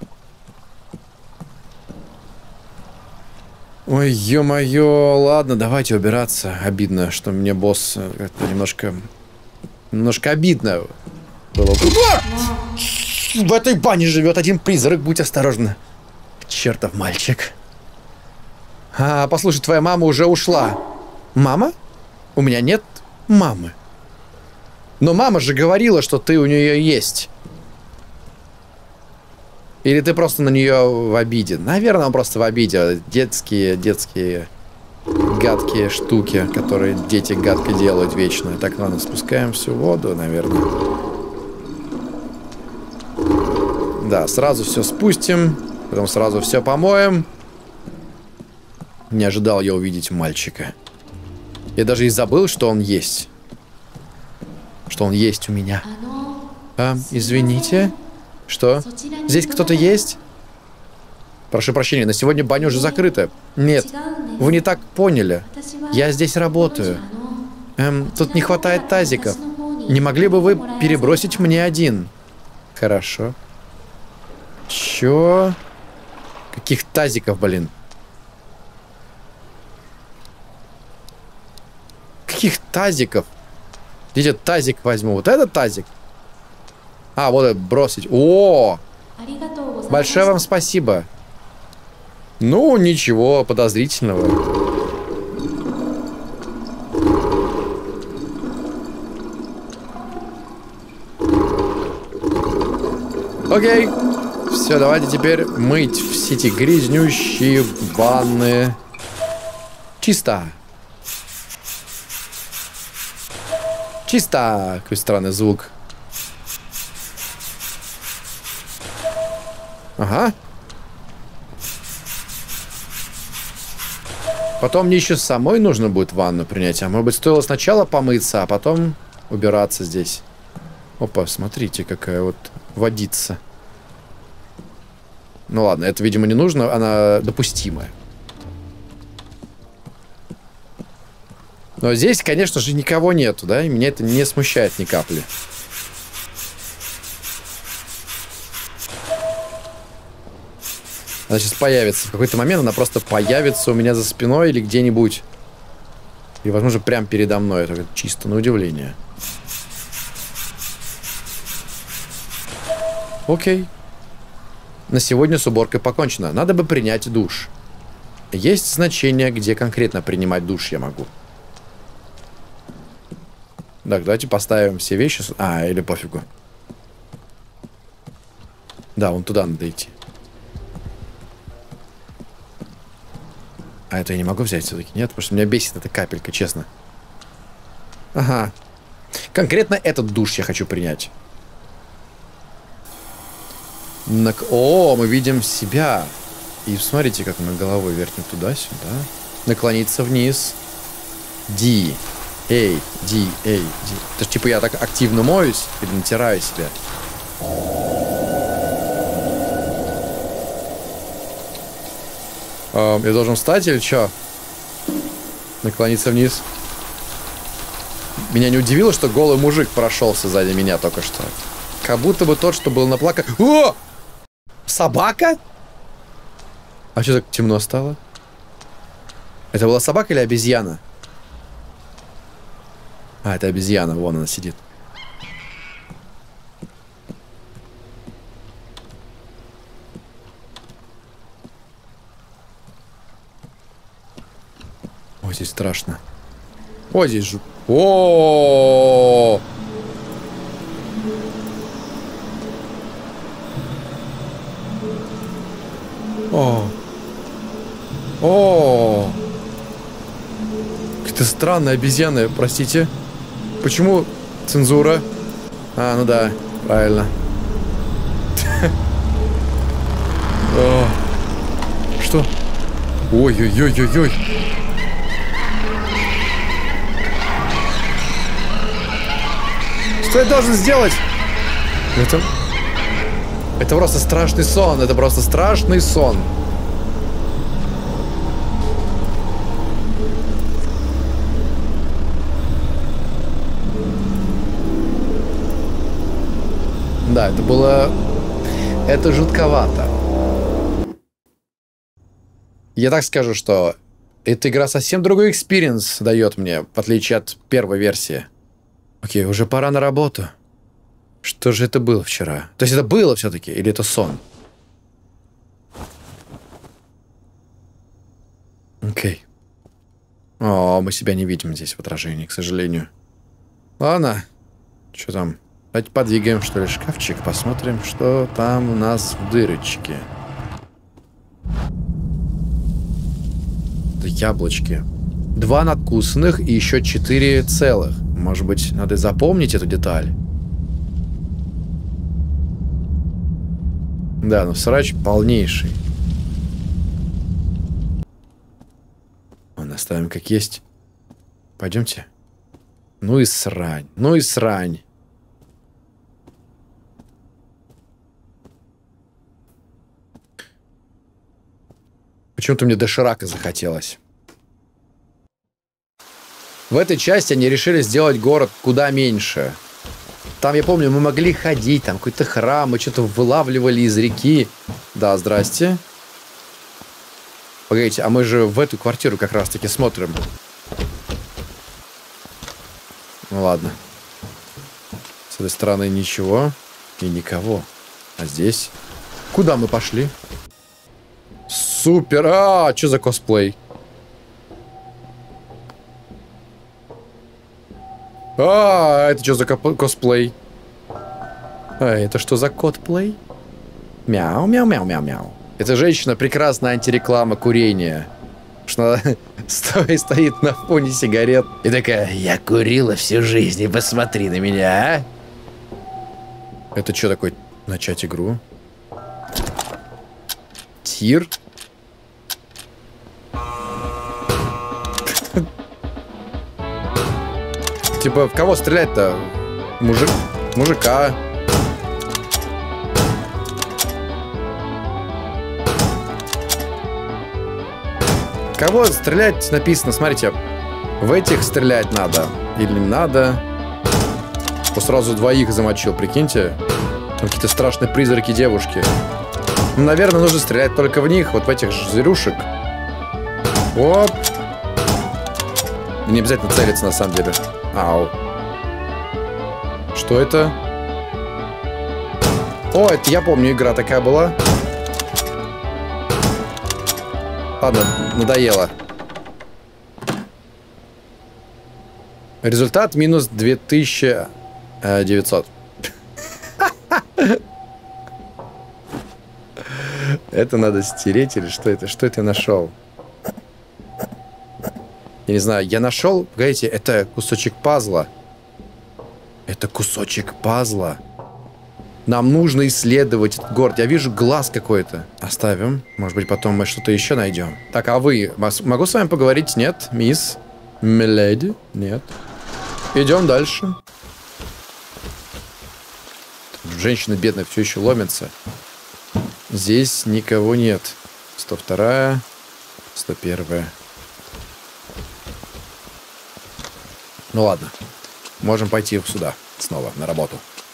Ой, ё-моё, ладно, давайте убираться. Обидно, что мне босс как-то немножко... Немножко обидно было. В этой бане живет один призрак, будь осторожна. Чертов мальчик. А, послушай, твоя мама уже ушла. Мама? У меня нет мамы. Но мама же говорила, что ты у нее есть. Или ты просто на нее в обиде? Наверное, он просто в обиде. Детские, детские гадкие штуки, которые дети гадко делают вечно. Так, ладно, спускаем всю воду, наверное. Да, сразу все спустим. Потом сразу все помоем. Не ожидал я увидеть мальчика. Я даже и забыл, что он есть. Что он есть у меня. А, извините. Что? Здесь кто-то есть? Прошу прощения, на сегодня баня уже закрыта. Нет, вы не так поняли. Я здесь работаю. Эм, тут не хватает тазиков. Не могли бы вы перебросить мне один? Хорошо. Чё? Каких тазиков, блин? Каких тазиков? Где тазик возьму? Вот этот тазик? А, вот это бросить. О! Большое вам спасибо. Ну, ничего подозрительного. Окей. Все, давайте теперь мыть все эти грязнющие ванны. Чисто. Чисто. Какой странный звук. Ага. Потом мне еще самой нужно будет ванну принять. А может быть, стоило сначала помыться, а потом убираться здесь. Опа, смотрите, какая вот водица. Ну ладно, это, видимо, не нужно. Она допустимая. Но здесь, конечно же, никого нету, да? И меня это не смущает ни капли. Она сейчас появится. В какой-то момент она просто появится у меня за спиной или где-нибудь. И, возможно, прямо передо мной. Это чисто на удивление. Окей. На сегодня с уборкой покончено. Надо бы принять душ. Есть значение, где конкретно принимать душ я могу. Так, давайте поставим все вещи. А, или пофигу. Да, вон туда надо идти. А это я не могу взять все-таки, нет? Потому что меня бесит эта капелька, честно. Ага. Конкретно этот душ я хочу принять. Нак... О, мы видим себя. И смотрите, как мы головой вертим туда-сюда. Наклониться вниз. Ди. Эй, Ди, эй, Ди. Это ж типа я так активно моюсь или натираю себя. Uh, я должен встать или что? Наклониться вниз. Меня не удивило, что голый мужик прошелся сзади меня только что. Как будто бы тот, что был на плака... О! Собака? А что так темно стало? Это была собака или обезьяна? А, это обезьяна. Вон она сидит. Ой, здесь страшно. Ой, здесь же... О! О! О! Какие-то странные обезьяны, простите. Почему цензура? А, ну да, правильно. Что? Ой-ой-ой-ой-ой. Что я должен сделать? Это... Это просто страшный сон. Это просто страшный сон. Да, это было... Это жутковато. Я так скажу, что эта игра совсем другой экспириенс дает мне, в отличие от первой версии. Окей, уже пора на работу. Что же это было вчера? То есть это было все-таки, или это сон? Окей. О, мы себя не видим здесь в отражении, к сожалению. Ладно. Что там? Давайте подвигаем, что ли, шкафчик. Посмотрим, что там у нас в дырочке. Это яблочки. Два надкусанных и еще четыре целых. Может быть, надо запомнить эту деталь? Да, ну срач полнейший. Ладно, оставим как есть. Пойдемте. Ну и срань. Ну и срань. Почему-то мне доширака захотелось. В этой части они решили сделать город куда меньше. Там, я помню, мы могли ходить, там какой-то храм, мы что-то вылавливали из реки. Да, здрасте. Погодите, а мы же в эту квартиру как раз-таки смотрим. Ну ладно. С этой стороны ничего и никого. А здесь? Куда мы пошли? Супер! А, что за косплей? А, это что за косплей? А, это что за кот-плей? Мяу, мяу, мяу, мяу, мяу. Эта женщина прекрасная антиреклама курения. Что она стоит, стоит на фоне сигарет и такая: я курила всю жизнь, и посмотри на меня, а? Это что такое? Начать игру? Тир? Типа, в кого стрелять-то? Мужик? Мужика. Кого стрелять написано, смотрите. В этих стрелять надо? Или не надо? Он сразу двоих замочил, прикиньте. Там какие-то страшные призраки девушки. Ну, наверное, нужно стрелять только в них, вот в этих зверюшек. Оп. Не обязательно целиться, на самом деле. Ау. Что это? О, это я помню, игра такая была. Ладно, надоело. Результат минус две тысячи девятьсот. Это надо стереть или что это? Что это я нашел? Я не знаю, я нашел... Погодите, это кусочек пазла. Это кусочек пазла. Нам нужно исследовать этот город. Я вижу глаз какой-то. Оставим. Может быть, потом мы что-то еще найдем. Так, а вы? Могу с вами поговорить? Нет? Мисс? Миледи? Нет. Идем дальше. Женщина бедная все еще ломится. Здесь никого нет. сто вторая. сто первая. Ну ладно. Можем пойти сюда. Снова на работу.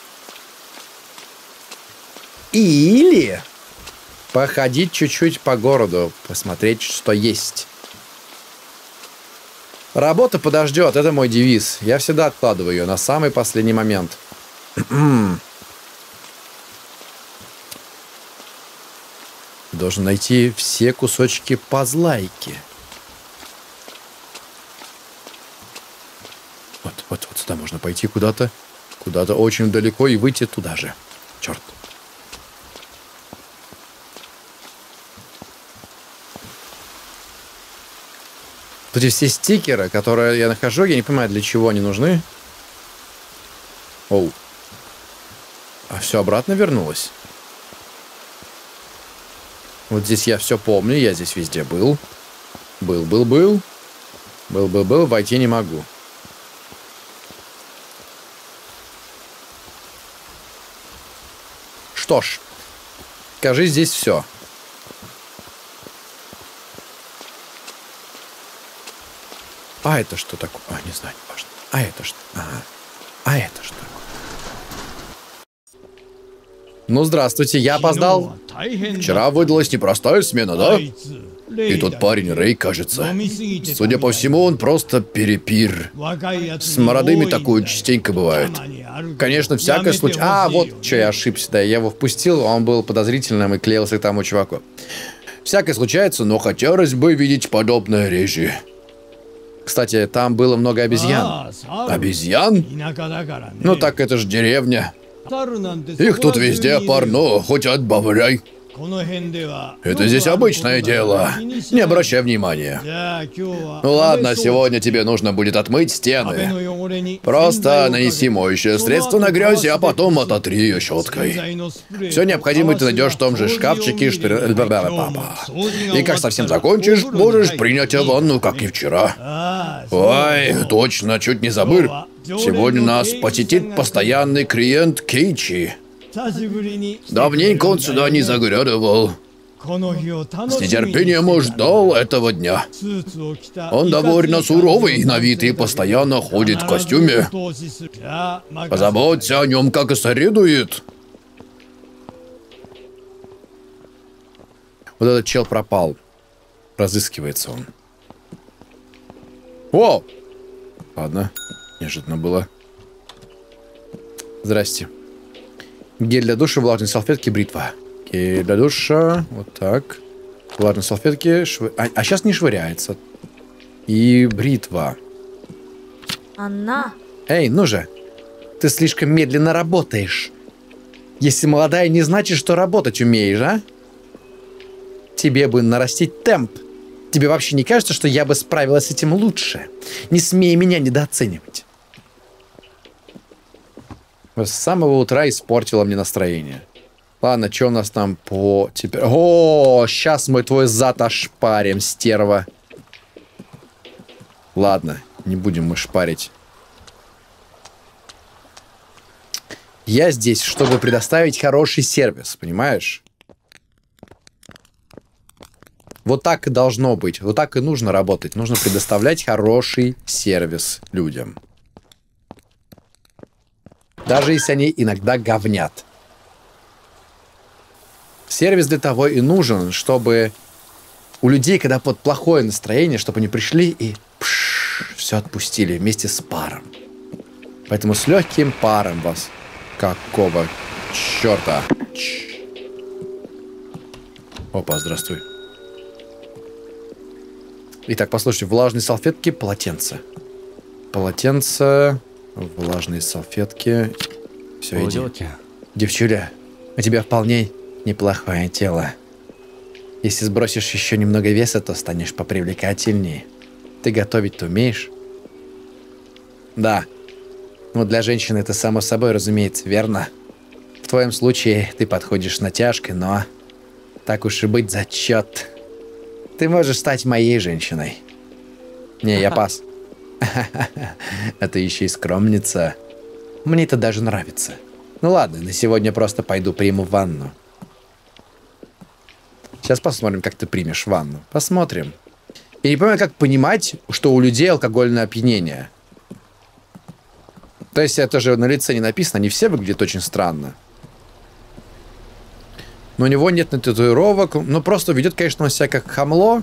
Или походить чуть-чуть по городу. Посмотреть, что есть. Работа подождет. Это мой девиз. Я всегда откладываю ее на самый последний момент. Должен найти все кусочки пазлайки. Вот, вот, вот сюда можно пойти куда-то. Куда-то очень далеко и выйти туда же. Черт. Вот эти все стикеры, которые я нахожу, я не понимаю, для чего они нужны. Оу. А все обратно вернулось. Вот здесь я все помню, я здесь везде был. Был, был, был. Был, был, был, войти не могу. Что ж, кажись, здесь все. А это что такое? А, не знаю, не важно. А это что? Ага. А это что? Ну, здравствуйте, я опоздал. Вчера выдалась непростая смена, да? И тот парень, Рэй, кажется. Судя по всему, он просто перепир. С молодыми такое частенько бывает. Конечно, всякое случай... А, вот, что я ошибся, да, я его впустил, он был подозрительным и клеился к тому чуваку. Всякое случается, но хотелось бы видеть подобное реже. Кстати, там было много обезьян. Обезьян? Ну так это же деревня. Их тут везде парно, хоть отбавляй. Это здесь обычное дело. Не обращай внимания. Ну ладно, сегодня тебе нужно будет отмыть стены. Просто нанеси моющее средство на грязь, а потом ототри ее щеткой. Все необходимое ты найдешь в том же шкафчике, что... И как совсем закончишь, можешь принять ванну, как и вчера. Ой, точно, чуть не забыл. Сегодня нас посетит постоянный клиент Кейчи. Давненько он сюда не заглядывал. С нетерпением ждал этого дня. Он довольно суровый на вид и постоянно ходит в костюме. Позаботься о нем как и следует. Вот этот чел пропал. Разыскивается он. О! Ладно. Неожиданно было. Здрасте. Гель для душа, влажные салфетки, бритва. Гель для душа. Вот так. Влажные салфетки. Швы... А, а сейчас не швыряется. И бритва. Анна. Эй, ну же. Ты слишком медленно работаешь. Если молодая, не значит, что работать умеешь, а? Тебе бы нарастить темп. Тебе вообще не кажется, что я бы справилась с этим лучше? Не смей меня недооценивать. С самого утра испортила мне настроение. Ладно, что у нас там по... Теперь... О, сейчас мы твой зад ошпарим, стерва. Ладно, не будем мы шпарить. Я здесь, чтобы предоставить хороший сервис, понимаешь? Вот так и должно быть. Вот так и нужно работать. Нужно предоставлять хороший сервис людям. Даже если они иногда говнят. Сервис для того и нужен, чтобы у людей, когда под плохое настроение, чтобы они пришли и пш, все отпустили вместе с паром. Поэтому с легким паром вас. Какого черта? Опа, здравствуй. Итак, послушайте, влажные салфетки, полотенце. Полотенце, влажные салфетки. Все, иди. Девчуля, у тебя вполне неплохое тело. Если сбросишь еще немного веса, то станешь попривлекательнее. Ты готовить-то умеешь? Да. Ну, для женщины это само собой, разумеется, верно? В твоем случае ты подходишь с натяжкой, но... Так уж и быть, зачет. Ты можешь стать моей женщиной. Не, я пас. А ты еще и скромница. Мне это даже нравится. Ну ладно, на сегодня просто пойду приму ванну. Сейчас посмотрим, как ты примешь ванну. Посмотрим. Я не понимаю, как понимать, что у людей алкогольное опьянение. То есть это же на лице не написано, они все выглядят очень странно. Но у него нет татуировок, ну просто ведет, конечно, он себя как хамло.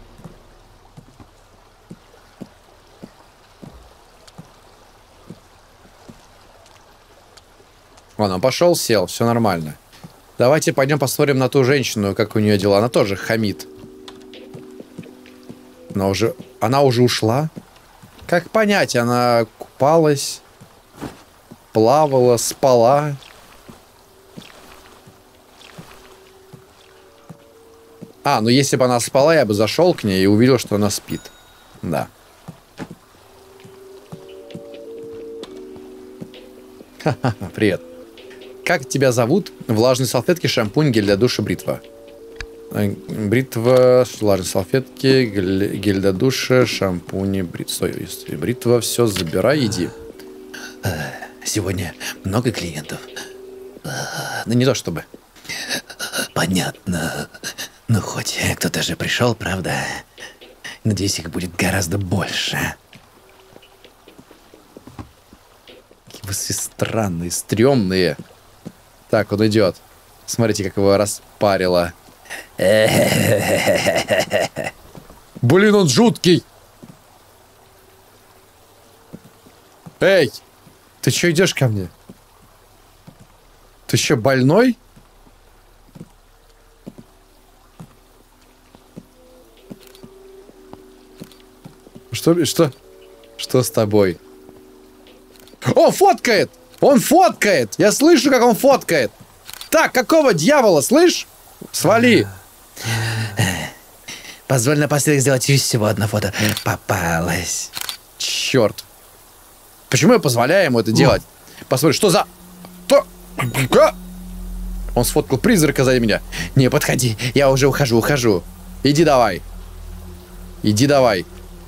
Ладно, он пошел, сел, все нормально. Давайте пойдем посмотрим на ту женщину, как у нее дела. Она тоже хамит. Она уже, она уже ушла. Как понять, она купалась, плавала, спала. А, ну если бы она спала, я бы зашел к ней и увидел, что она спит. Да. Ха-ха, привет. Как тебя зовут? Влажные салфетки, шампунь, гель для душа, бритва. Бритва, влажные салфетки, гель, гель для душа, шампунь, бритва. Стой, бритва, все, забирай, иди. Сегодня много клиентов? Да не то чтобы. Понятно. Ну, хоть кто-то же пришел, правда? Надеюсь, их будет гораздо больше. Какие вы все странные, стрёмные. Так, он идет. Смотрите, как его распарило. Блин, он жуткий. Эй, ты чё идешь ко мне? Ты что, больной? Что, что, что с тобой? О, фоткает! Он фоткает! Я слышу, как он фоткает! Так, какого дьявола, слышь? Свали! Позволь напоследок сделать еще всего одно фото. Попалась. Черт. Почему я позволяю ему это делать? Посмотри, что за... Что? Он сфоткал призрака сзади меня. Не подходи, я уже ухожу, ухожу. Иди давай. Иди давай.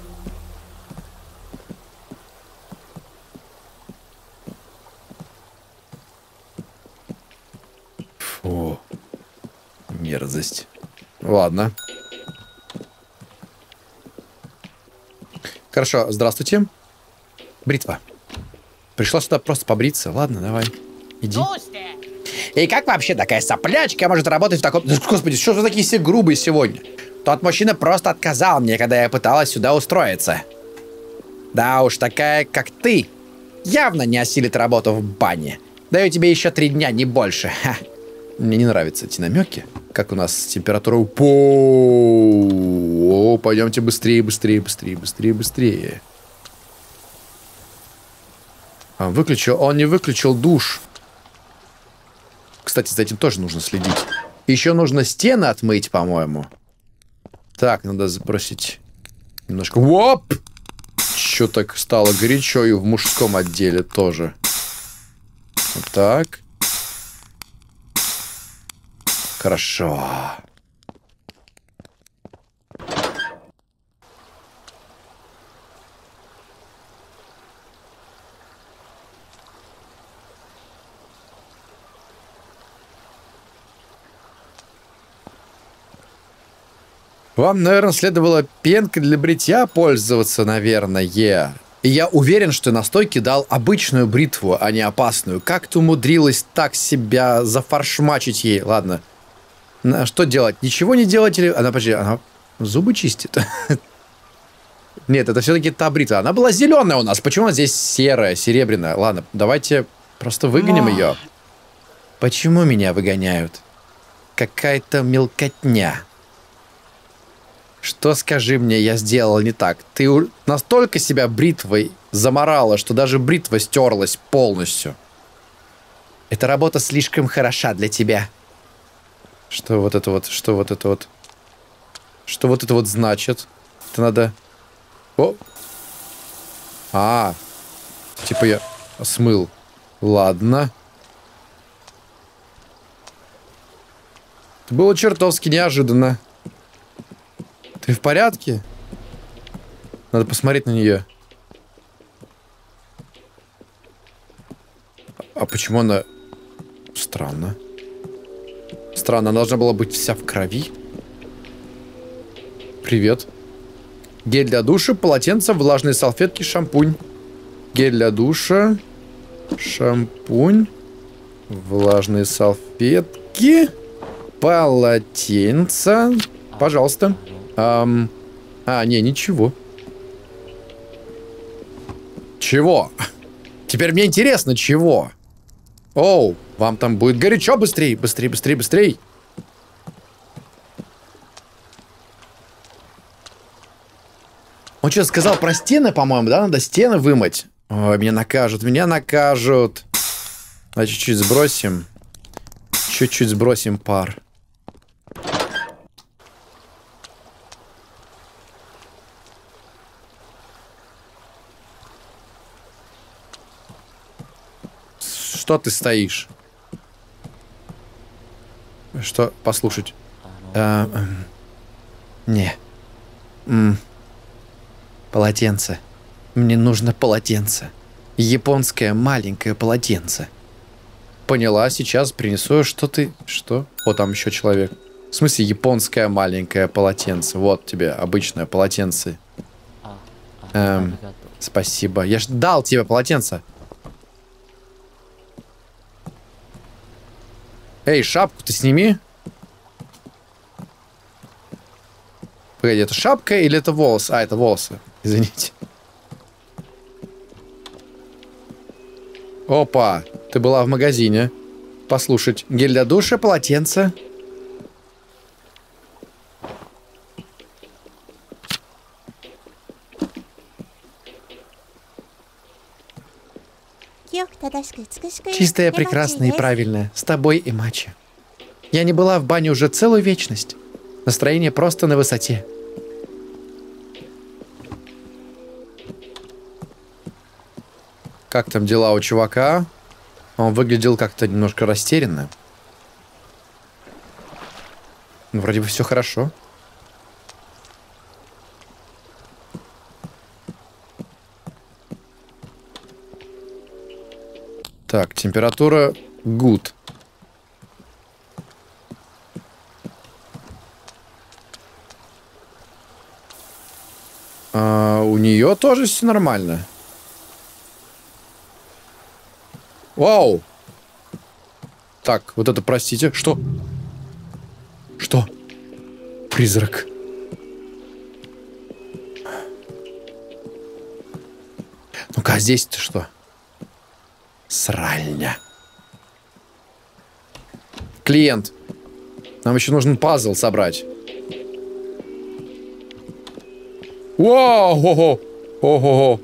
Фу. Мерзость. Ладно. Хорошо, здравствуйте. Бритва. Пришла сюда просто побриться. Ладно, давай. Иди. И как вообще такая соплячка может работать в таком... Господи, что за такие все грубые сегодня? Тот мужчина просто отказал мне, когда я пыталась сюда устроиться. Да уж, такая, как ты, явно не осилит работу в бане. Даю тебе еще три дня, не больше. Ха. Мне не нравятся эти намеки. Как у нас температура... О, пойдемте быстрее, быстрее, быстрее, быстрее, быстрее. Он выключил... Он не выключил душ. Кстати, за этим тоже нужно следить. Еще нужно стены отмыть, по-моему. Так, надо сбросить немножко... Воп! Чё так стало горячо и в мужском отделе тоже. Вот так. Хорошо. Вам, наверное, следовало пенкой для бритья пользоваться, наверное. И я уверен, что настойки дал обычную бритву, а не опасную. Как ты умудрилась так себя зафаршмачить ей? Ладно. Что делать? Ничего не делать или... Она, подожди, она зубы чистит? Нет, это все-таки та бритва. Она была зеленая у нас. Почему она здесь серая, серебряная? Ладно, давайте просто выгоним ее. Почему меня выгоняют? Какая-то мелкотня. Что, скажи мне, я сделал не так? Ты настолько себя бритвой заморала, что даже бритва стерлась полностью. Эта работа слишком хороша для тебя. Что вот это вот, что вот это вот? Что вот это вот значит? Это надо... О! А, типа я смыл. Ладно. Это было чертовски неожиданно. Ты в порядке? Надо посмотреть на нее. А почему она... Странно. Странно, она должна была быть вся в крови. Привет. Гель для душа, полотенце, влажные салфетки, шампунь. Гель для душа, шампунь, влажные салфетки, полотенце. Пожалуйста. Ам... А, не, ничего. Чего? Теперь мне интересно, чего? Оу, вам там будет горячо. Быстрей, быстрей, быстрей, быстрей. Он что, сказал про стены, по-моему, да? Надо стены вымыть. Ой, меня накажут, меня накажут. Давай чуть-чуть сбросим. Чуть-чуть сбросим пар. Что ты стоишь? Что? Послушать. А, эм, не. М. Полотенце. Мне нужно полотенце. Японское маленькое полотенце. Поняла, сейчас принесу. Что ты... Что? О, там еще человек. В смысле, японское маленькое полотенце. Вот тебе обычное полотенце. Эм, спасибо. Я ж дал тебе полотенце. Эй, шапку ты сними. Погоди, это шапка или это волосы? А, это волосы. Извините. Опа, ты была в магазине. Послушать. Гель для душа, полотенце. Чистая, прекрасная и правильная. С тобой, Эмачи. Я не была в бане уже целую вечность. Настроение просто на высоте. Как там дела у чувака? Он выглядел как-то немножко растерянно. Ну, вроде бы все хорошо. Так, температура good. А, у нее тоже все нормально. Вау! Так, вот это, простите. Что? Что? Призрак. Ну-ка, а здесь-то что? Сральня. Клиент. Нам еще нужен пазл собрать. Вау! Ого! Ого!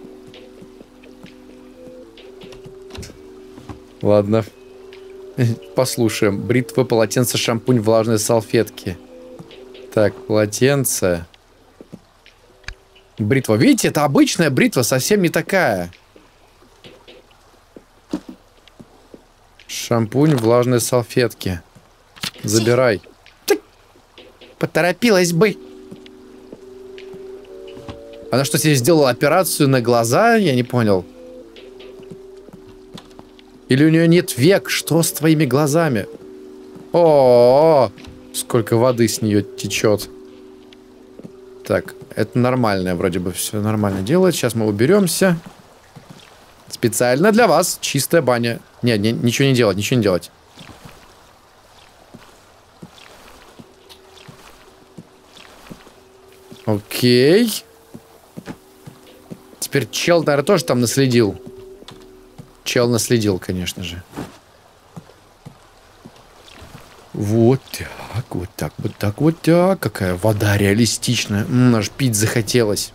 Ладно. Послушаем. Бритва, полотенце, шампунь, влажные салфетки. Так, полотенце. Бритва. Видите, это обычная бритва, совсем не такая. Шампунь, влажные салфетки. Забирай. Поторопилась бы. Она что, себе сделала операцию на глаза? Я не понял. Или у нее нет век? Что с твоими глазами? О, -о, -о, -о! Сколько воды с нее течет. Так, это нормальное, вроде бы все нормально делает. Сейчас мы уберемся. Специально для вас чистая баня. Нет, не, ничего не делать, ничего не делать. Окей. Теперь чел, наверное, тоже там наследил. Чел наследил, конечно же. Вот так, вот так, вот так, вот так. Какая вода реалистичная. М, аж пить захотелось.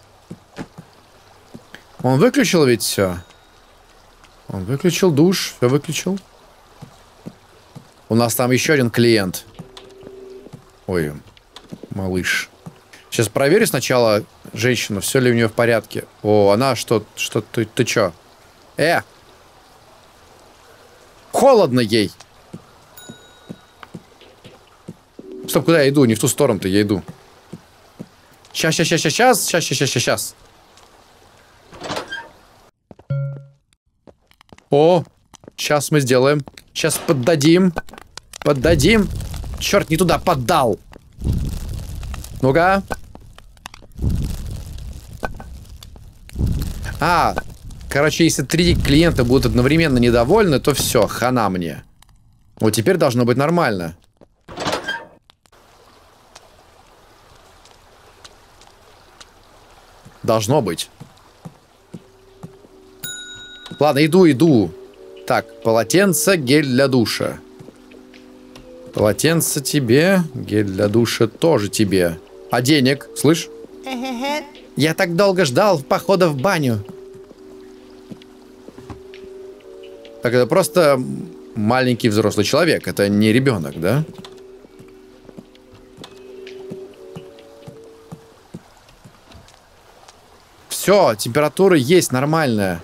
Он выключил ведь все. Он выключил душ, все выключил. У нас там еще один клиент. Ой, малыш. Сейчас проверю сначала женщину, все ли у нее в порядке. О, она что, что, ты, ты че? Э! Холодно ей! Стоп, куда я иду? Не в ту сторону-то я иду. Сейчас, сейчас, сейчас, сейчас, сейчас, сейчас, сейчас, сейчас. О, сейчас мы сделаем. Сейчас поддадим. Поддадим. Черт, не туда поддал. Ну-ка. А, короче, если три клиента будут одновременно недовольны, то все, хана мне. Вот теперь должно быть нормально. Должно быть. Ладно, иду, иду. Так, полотенце, гель для душа. Полотенце тебе, гель для душа тоже тебе. А денег, слышь? Я так долго ждал похода в баню. Так, это просто маленький взрослый человек. Это не ребенок, да? Все, температура есть нормальная.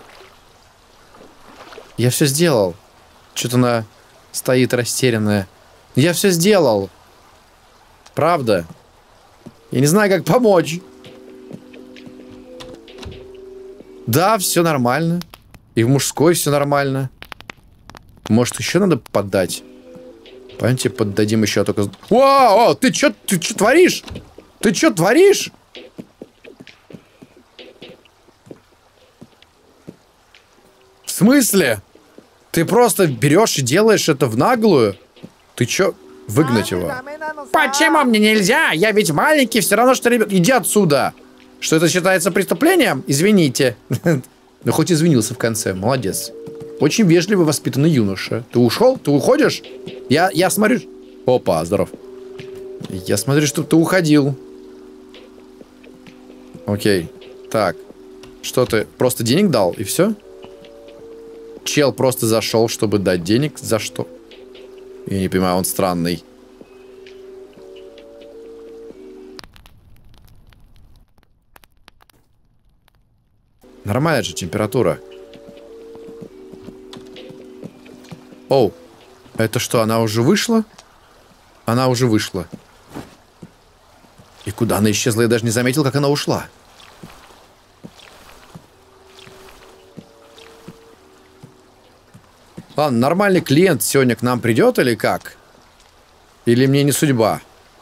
Я все сделал. Что-то она стоит растерянная. Я все сделал. Правда. Я не знаю, как помочь. Да, все нормально. И в мужской все нормально. Может, еще надо поддать? Пойдемте поддадим еще только... О, о, ты что ты что творишь? Ты что творишь? В смысле? Ты просто берешь и делаешь это в наглую? Ты чё? Выгнать его. Почему мне нельзя? Я ведь маленький, все равно, что ребят. Иди отсюда. Что это считается преступлением? Извините. Ну, хоть извинился в конце. Молодец. Очень вежливый, воспитанный юноша. Ты ушел? Ты уходишь? Я, я смотрю... Опа, здоров. Я смотрю, что ты уходил. Окей. Так. Что ты? Просто денег дал, и все? Чел просто зашел, чтобы дать денег. За что? Я не понимаю, он странный. Нормальная же температура. Оу. Это что, она уже вышла? Она уже вышла. И куда она исчезла? Я даже не заметил, как она ушла. Ладно, нормальный клиент сегодня к нам придет или как? Или мне не судьба?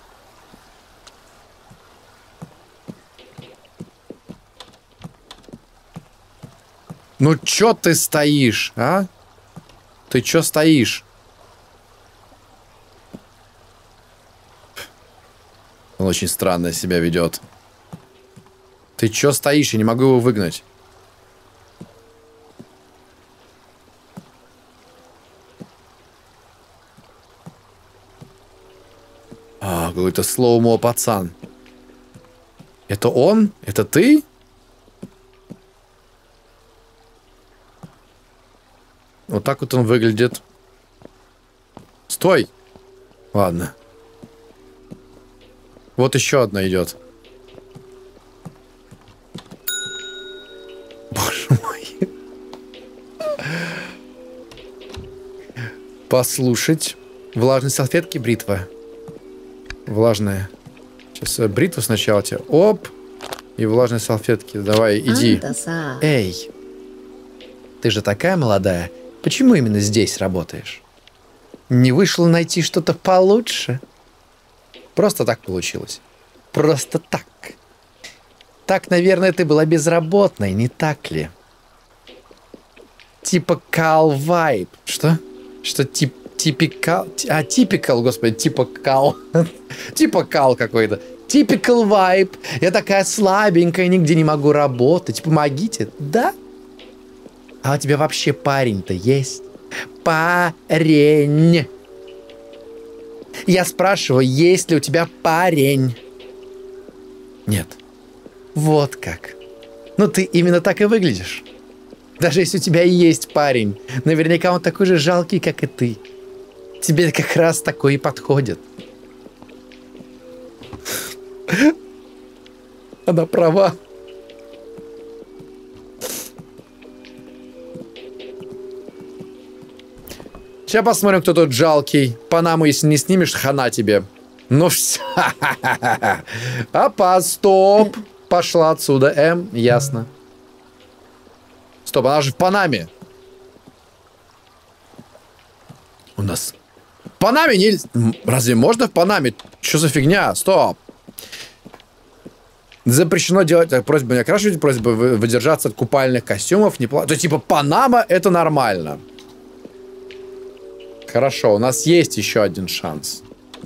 Ну чё ты стоишь, а? Ты чё стоишь? Он очень странно себя ведет. Ты чё стоишь? Я не могу его выгнать. А, какой-то слоумо пацан. Это он? Это ты? Вот так вот он выглядит. Стой! Ладно. Вот еще одна идет. Боже мой. Послушать. Влажные салфетки, бритва. Влажная. Сейчас бритву сначала тебе. Оп! И влажные салфетки. Давай, иди. Эй! Ты же такая молодая. Почему именно здесь работаешь? Не вышло найти что-то получше? Просто так получилось. просто так. Так, наверное, ты была безработной, не так ли? Типа кал вайб. Что? Что тип, типикал? А, типикал, господи, типа кал. Типа кал какой-то. Типикал вайб. Я такая слабенькая, нигде не могу работать. Помогите. Да? А у тебя вообще парень-то есть? Парень. Я спрашиваю, есть ли у тебя парень? Нет. Вот как. Ну ты именно так и выглядишь. Даже если у тебя и есть парень, наверняка он такой же жалкий, как и ты. Тебе как раз такой и подходит. Она права. Сейчас посмотрим, кто тут жалкий. Панаму, если не снимешь, хана тебе. Ну все. Опа, стоп. Пошла отсюда. М, ясно. Стоп, она же в Панаме. У нас... В Панаме не... Разве можно в Панаме? Что за фигня? Стоп. Запрещено делать... Так, просьба не окрашивать, просьба выдержаться от купальных костюмов. Не пла... То есть, типа, Панама это нормально. Хорошо, у нас есть еще один шанс.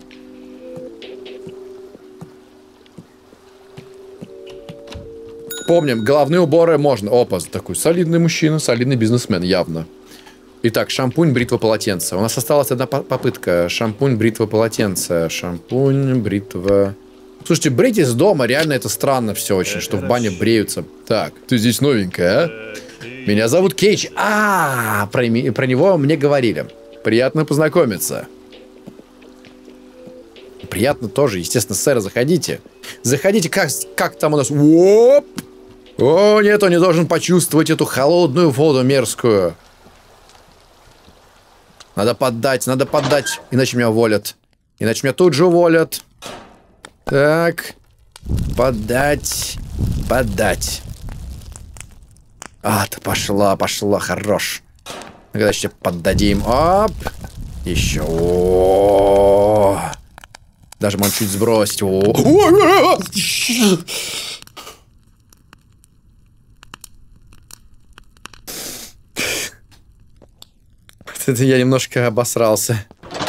Помним, головные уборы можно. Опа, такой солидный мужчина, солидный бизнесмен, явно. Итак, шампунь, бритва, полотенце. У нас осталась одна попытка. Шампунь, бритва, полотенце. Шампунь, бритва... Слушайте, брить из дома, реально это странно все очень, что в бане бреются. Так, ты здесь новенькая, а? Меня зовут Кейч. А, -а, -а про, про него мне говорили. Приятно познакомиться. Приятно тоже, естественно, сэр, заходите. Заходите, как, как там у нас... Оп! О, нет, он не должен почувствовать эту холодную воду мерзкую. Надо поддать, надо поддать, иначе меня уволят. Иначе меня тут же уволят. Так. Поддать. Поддать. А, ты пошла, пошла, хорош. Когда еще поддадим. Оп. Еще. О -о -о. Даже можно чуть сбросить. О -о -о. Это я немножко обосрался.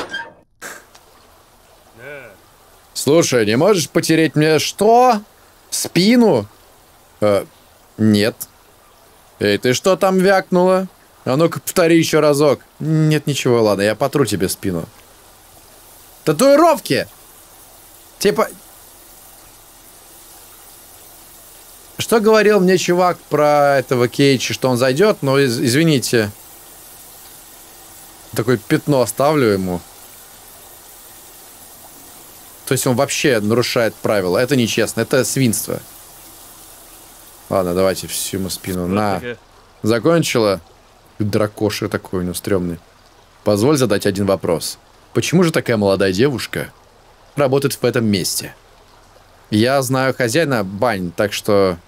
Слушай, не можешь потереть мне что? Спину? Э, нет. Эй, ты что там вякнула? А ну-ка, повтори еще разок. Нет, ничего, ладно, я потру тебе спину. Татуировки! Типа... Что говорил мне чувак про этого Кейча, что он зайдет, но из извините... Такое пятно оставлю ему. То есть он вообще нарушает правила. Это нечестно, это свинство. Ладно, давайте всю ему спину. На. Закончила? Дракоша такой у него стрёмный. Позволь задать один вопрос. Почему же такая молодая девушка работает в этом месте? Я знаю хозяина бань, так что...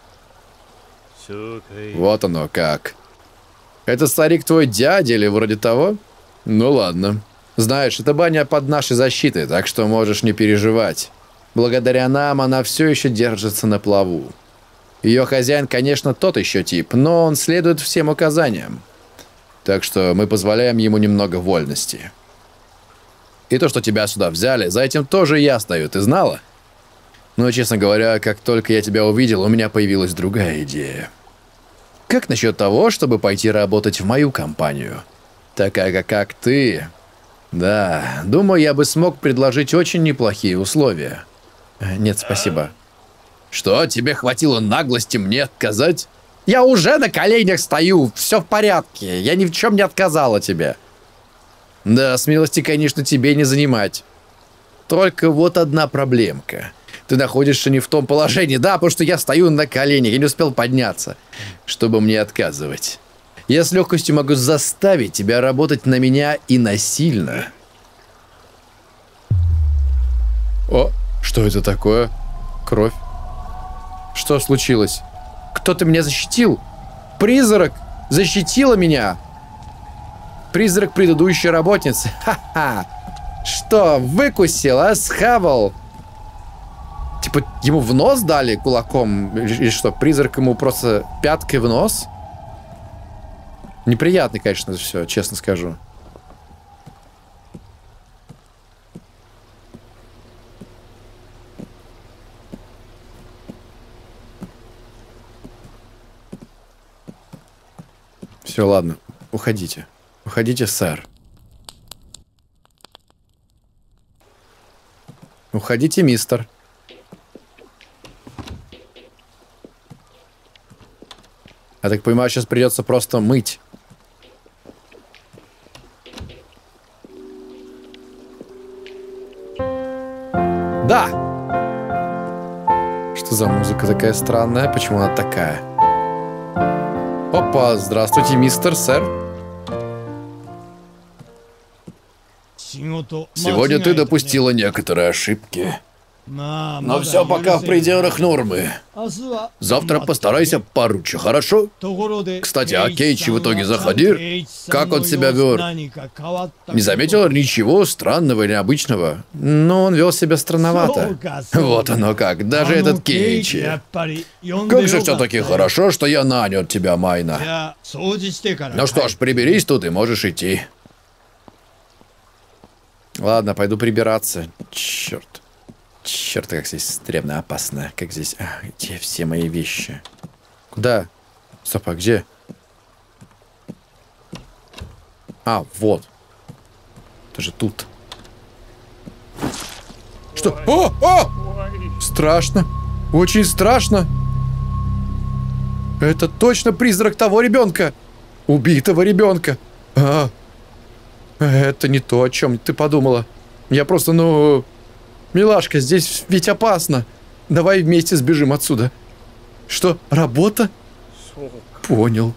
Вот оно как. Это старик твой дядя или вроде того? Ну ладно. Знаешь, эта баня под нашей защитой, так что можешь не переживать. Благодаря нам она все еще держится на плаву. Ее хозяин, конечно, тот еще тип, но он следует всем указаниям. Так что мы позволяем ему немного вольности. И то, что тебя сюда взяли, за этим тоже я стою, ты знала? Но, честно говоря, как только я тебя увидел, у меня появилась другая идея. Как насчет того, чтобы пойти работать в мою компанию? Такая, как, как ты. Да, думаю, я бы смог предложить очень неплохие условия. Нет, спасибо. Что, тебе хватило наглости мне отказать? Я уже на коленях стою, все в порядке. Я ни в чем не отказала тебе. Да, смелости, конечно, тебе не занимать. Только вот одна проблемка. Ты находишься не в том положении. Да, потому что я стою на коленях, я не успел подняться, чтобы мне отказывать. Я с легкостью могу заставить тебя работать на меня и насильно. О, что это такое? Кровь. Что случилось? Кто-то меня защитил? Призрак защитила меня? Призрак предыдущей работницы. Ха-ха. Что, выкусил, а? Схавал? Типа, ему в нос дали кулаком? Или, или что, призрак ему просто пяткой в нос? Неприятно, конечно, все, честно скажу. Все, ладно, уходите. Уходите, сэр. Уходите, мистер. Я так понимаю, сейчас придется просто мыть. Да! Что за музыка такая странная? Почему она такая? Опа, здравствуйте, мистер, сэр. Сегодня ты допустила некоторые ошибки. Но все пока в пределах нормы. Завтра постарайся поручше, хорошо? Кстати, а Кейчи в итоге заходил? Как он себя вел? Не заметил ничего странного или необычного? Но он вел себя странновато. Вот оно как, даже этот Кейчи. Как же все-таки хорошо, что я нанял тебя, Майна. Ну что ж, приберись тут и можешь идти. Ладно, пойду прибираться. Черт. Черт, как здесь стрёмно, опасно. Как здесь... А, где все мои вещи? Куда? Стоп, а где? А, вот. Это же тут. Что? О! О! Страшно. Очень страшно. Это точно призрак того ребенка. Убитого ребенка. А, это не то, о чем ты подумала. Я просто, ну... Милашка, здесь ведь опасно. Давай вместе сбежим отсюда. Что, работа? Понял.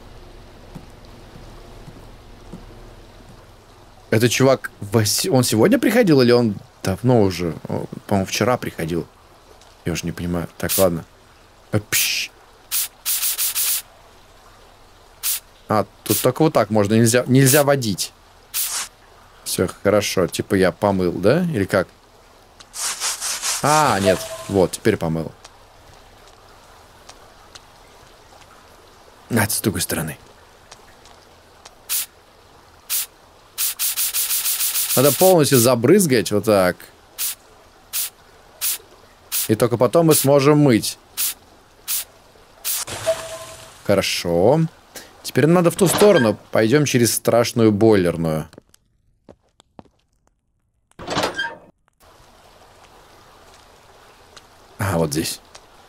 Этот чувак, он сегодня приходил или он давно уже? По-моему, вчера приходил. Я уже не понимаю. Так, ладно. Пш. А, тут только вот так можно. Нельзя, нельзя водить. Все, хорошо. Типа я помыл, да? Или как? А, нет. Вот, теперь помыл. А, с другой стороны. Надо полностью забрызгать вот так. И только потом мы сможем мыть. Хорошо. Теперь надо в ту сторону. Пойдем через страшную бойлерную. А, вот здесь.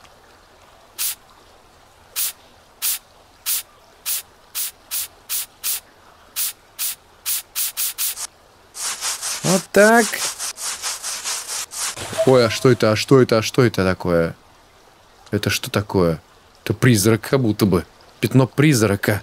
Вот так. Ой, а что это? А что это? А что это такое? Это что такое? Это призрак, как будто бы. Пятно призрака.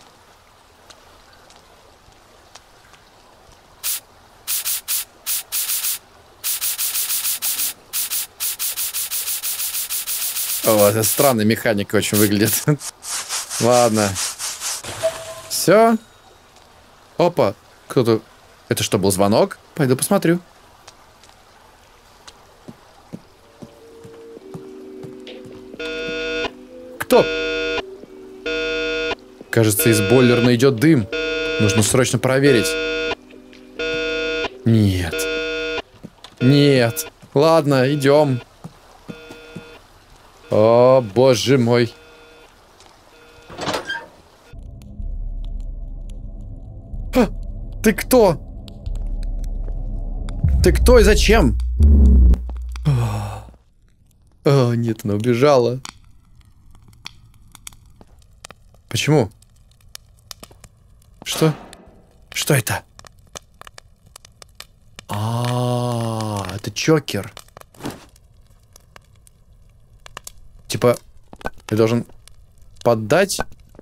О, это странная механика очень выглядит. Ладно. Все. Опа. Кто-то... Это что, был звонок? Пойду посмотрю. Кто? Кажется, из бойлерной идет дым. Нужно срочно проверить. Нет. Нет. Ладно, идем. О, боже мой. А, ты кто? Ты кто и зачем? О, нет, она убежала. Почему? Что? Что это? А, это Чокер. Типа, я должен поддать?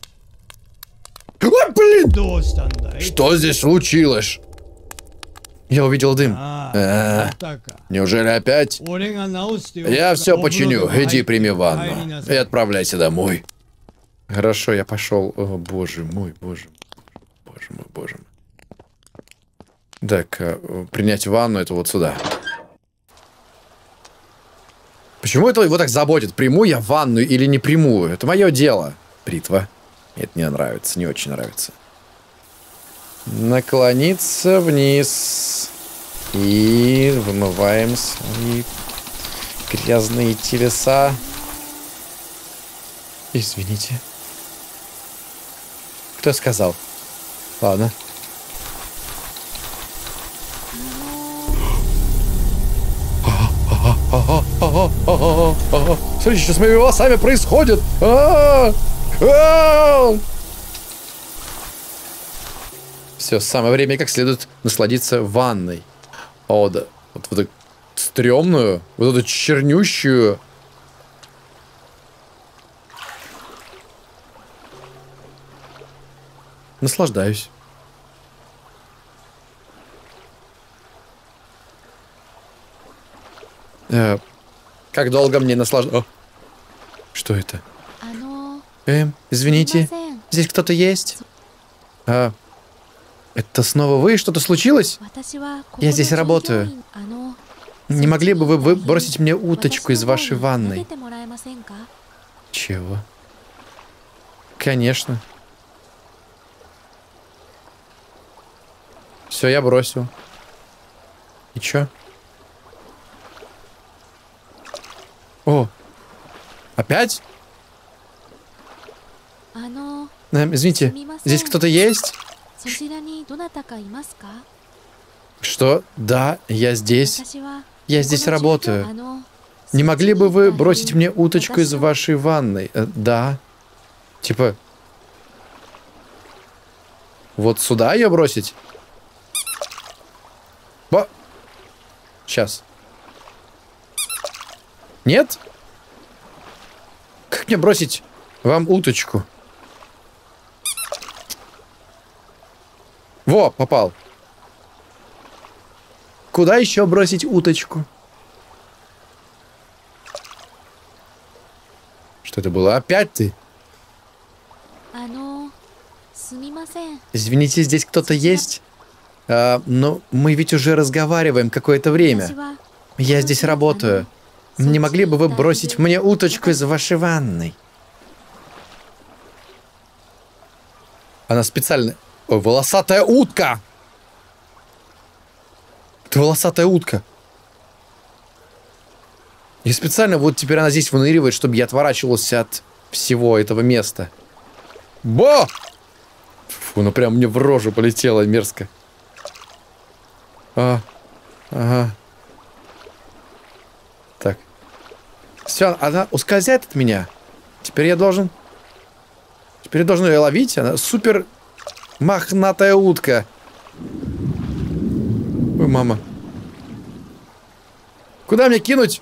Ой, блин! Что здесь случилось? Я увидел дым. А, неужели опять? Я все починю. Иди прими ванну. И отправляйся домой. Хорошо, я пошел. О, боже мой, боже мой, боже мой, боже мой. Так, принять ванну это вот сюда. Почему это его так заботит? Приму я ванную или не приму? Это мое дело. Бритва. Это мне нравится, не очень нравится. Наклониться вниз. И вымываем свои грязные телеса. Извините. Кто сказал? Ладно. Смотрите, что с моими волосами происходит. Все, самое время как следует насладиться ванной. О, да. Вот, вот эту стрёмную, вот эту чернющую. Наслаждаюсь. Э, как долго мне наслаждаться? Что это? Эм, извините, здесь кто-то есть? А, это снова вы? Что-то случилось? Я здесь работаю. Не могли бы вы выбросить мне уточку из вашей ванной? Чего? Конечно. Все, я бросил. И чё? О! Опять? Эм, извините, здесь кто-то есть? Что? Да, я здесь. Я здесь работаю. Не могли бы вы бросить мне уточку из вашей ванной? Э, да. Типа... Вот сюда ее бросить? Ба... Сейчас. Нет? Как мне бросить вам уточку? Во, попал. Куда еще бросить уточку? Что это было? Опять ты? Извините, здесь кто-то есть? А, но мы ведь уже разговариваем какое-то время. Я здесь работаю. Не могли бы вы бросить мне уточку из вашей ванной? Она специально... Ой, волосатая утка! Это волосатая утка. И специально вот теперь она здесь выныривает, чтобы я отворачивался от всего этого места. Ба! Фу, ну прям мне в рожу полетело мерзко. А, ага. Так. Все, она ускользает от меня. Теперь я должен... Теперь я должен ее ловить. Она супер мохнатая утка. Ой, мама. Куда мне кинуть?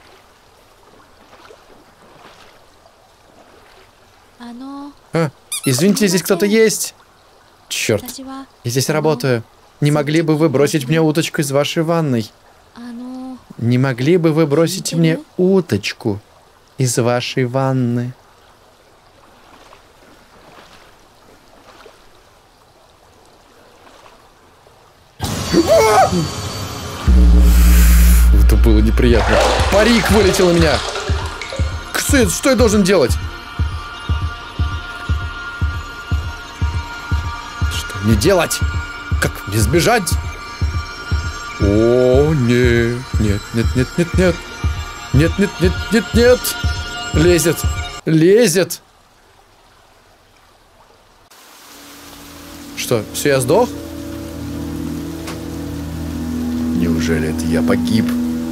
А, извините, здесь кто-то есть. Черт, я здесь работаю. Не могли бы вы бросить мне уточку из вашей ванной? Не могли бы вы бросить мне уточку из вашей ванны? Это было неприятно. Парик вылетел у меня. Что, что я должен делать? Что мне делать? Как мне сбежать? О, нет, нет, нет, нет, нет, нет. Нет, нет, нет, нет, нет. Лезет, лезет. Что, все, я сдох? Неужели это я погиб?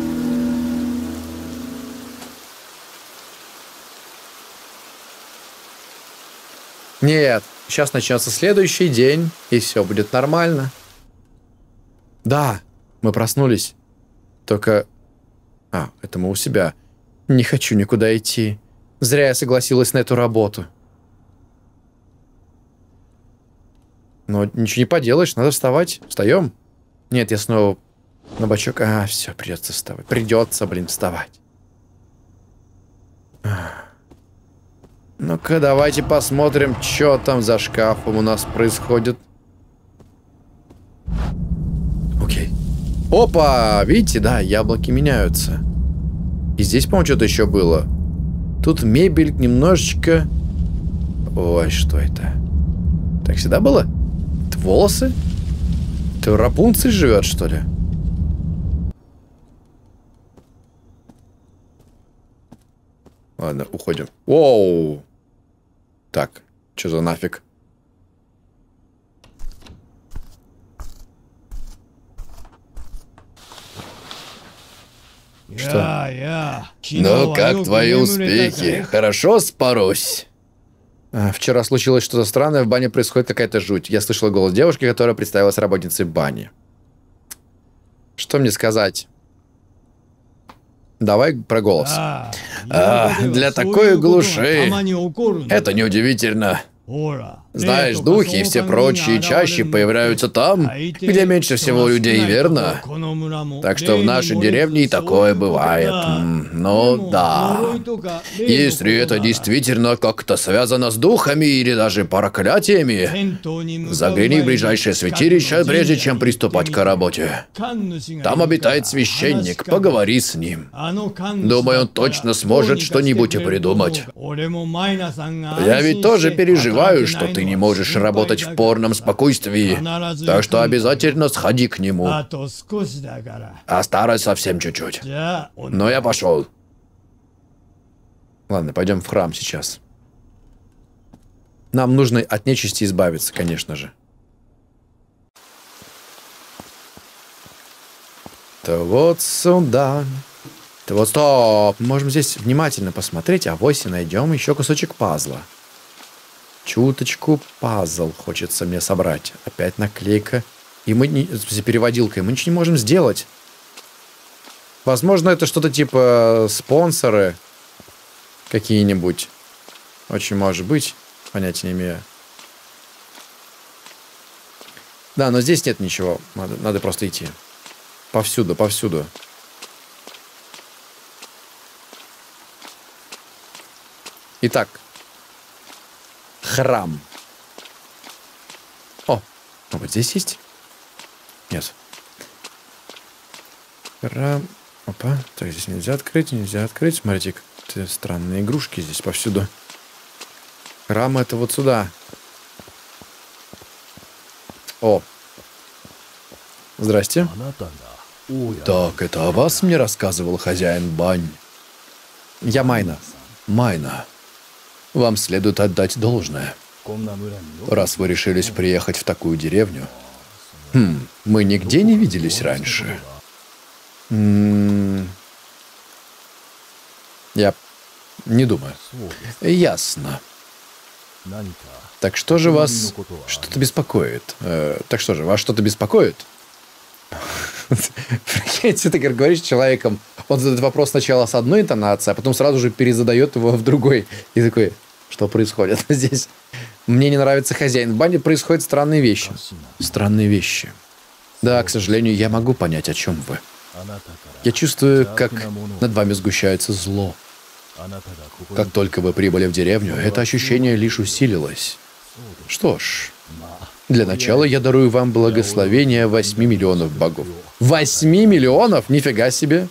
Нет, сейчас начнется следующий день, и все будет нормально. Да, мы проснулись. Только... А, это мы у себя. Не хочу никуда идти. Зря я согласилась на эту работу. Но ничего не поделаешь, надо вставать. Встаем? Нет, я снова на бочок. А, все, придется вставать. Придется, блин, вставать. Ну-ка, давайте посмотрим, что там за шкафом у нас происходит. Окей. Опа! Видите, да, яблоки меняются. И здесь, по-моему, что-то еще было. Тут мебель немножечко... Ой, что это? Так всегда было? Это волосы? Это Рапунцель живет, что ли? Ладно, уходим. Оу! Так, что за нафиг? Что? Ну, как твои успехи? Хорошо спарусь? А, вчера случилось что-то странное, в бане происходит какая-то жуть. Я слышала голос девушки, которая представилась работницей бани. Что мне сказать? Давай про голос. А, для такой глуши это неудивительно. Знаешь, духи и все прочие чаще появляются там, где меньше всего людей, верно? Так что в нашей деревне и такое бывает. Ну да. Если это действительно как-то связано с духами или даже проклятиями, загляни в ближайшее святилище, прежде чем приступать к работе. Там обитает священник, поговори с ним. Думаю, он точно сможет что-нибудь придумать. Я ведь тоже переживаю, что ты не можешь работать в полном спокойствии, так что обязательно сходи к нему. Осталось совсем чуть-чуть. Но я пошел. Ладно, пойдем в храм сейчас. Нам нужно от нечисти избавиться, конечно же. То вот сюда. То вот стоп. Можем здесь внимательно посмотреть, а вось и найдем еще кусочек пазла. Чуточку пазл хочется мне собрать. Опять наклейка. И мы не... переводилкой. Мы ничего не можем сделать. Возможно, это что-то типа спонсоры какие-нибудь. Очень может быть. Понятия не имею. Да, но здесь нет ничего. Надо, надо просто идти. Повсюду, повсюду. Итак. Храм. О, а вот здесь есть? Нет. Храм. Опа. Так, здесь нельзя открыть, нельзя открыть. Смотрите, какие странные игрушки здесь повсюду. Храм это вот сюда. О. Здрасте. Так, это о вас мне рассказывал хозяин бань. Я Майна. Майна. Вам следует отдать должное. Раз вы решились приехать в такую деревню. Хм, мы нигде не виделись раньше. М-м- Я не думаю. Ясно. Так что же вас что-то беспокоит? Э, так что же, вас что-то беспокоит? Прикиньте, ты говоришь с человеком, он задает вопрос сначала с одной интонацией, а потом сразу же перезадает его в другой. И такой, что происходит здесь? Мне не нравится хозяин. В бане происходят странные вещи. Странные вещи. Да, к сожалению, я могу понять, о чем вы. Я чувствую, как над вами сгущается зло. Как только вы прибыли в деревню, это ощущение лишь усилилось. Что ж, для начала я дарую вам благословение восьми миллионов богов. Восьми миллионов? Нифига себе.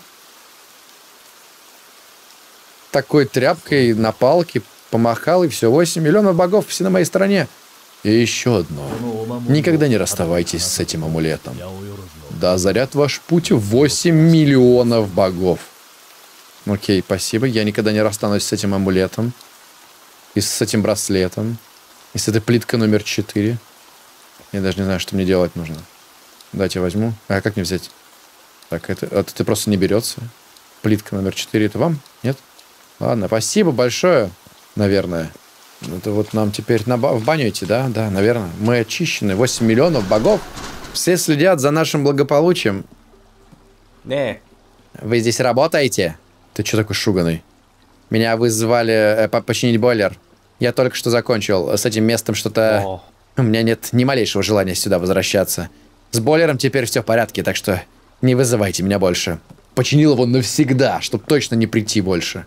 Такой тряпкой на палке помахал, и все. восемь миллионов богов все на моей стороне. И еще одно. Никогда не расставайтесь с этим амулетом. Да озарят ваш путь восемь миллионов богов. Окей, спасибо. Я никогда не расстанусь с этим амулетом. И с этим браслетом. И с этой плиткой номер четыре. Я даже не знаю, что мне делать нужно. Дайте я возьму. А как мне взять? Так, это, это ты просто не берется. Плитка номер четыре. Это вам? Нет? Ладно, спасибо большое. Наверное. Это вот нам теперь на ба в баню идти, да? Да, наверное. Мы очищены. восемь миллионов богов. Все следят за нашим благополучием. Не. Вы здесь работаете? Ты что такой шуганый? Меня вызвали э, починить бойлер. Я только что закончил. С этим местом что-то... У меня нет ни малейшего желания сюда возвращаться. С бойлером теперь все в порядке, так что не вызывайте меня больше. Починил его навсегда, чтобы точно не прийти больше.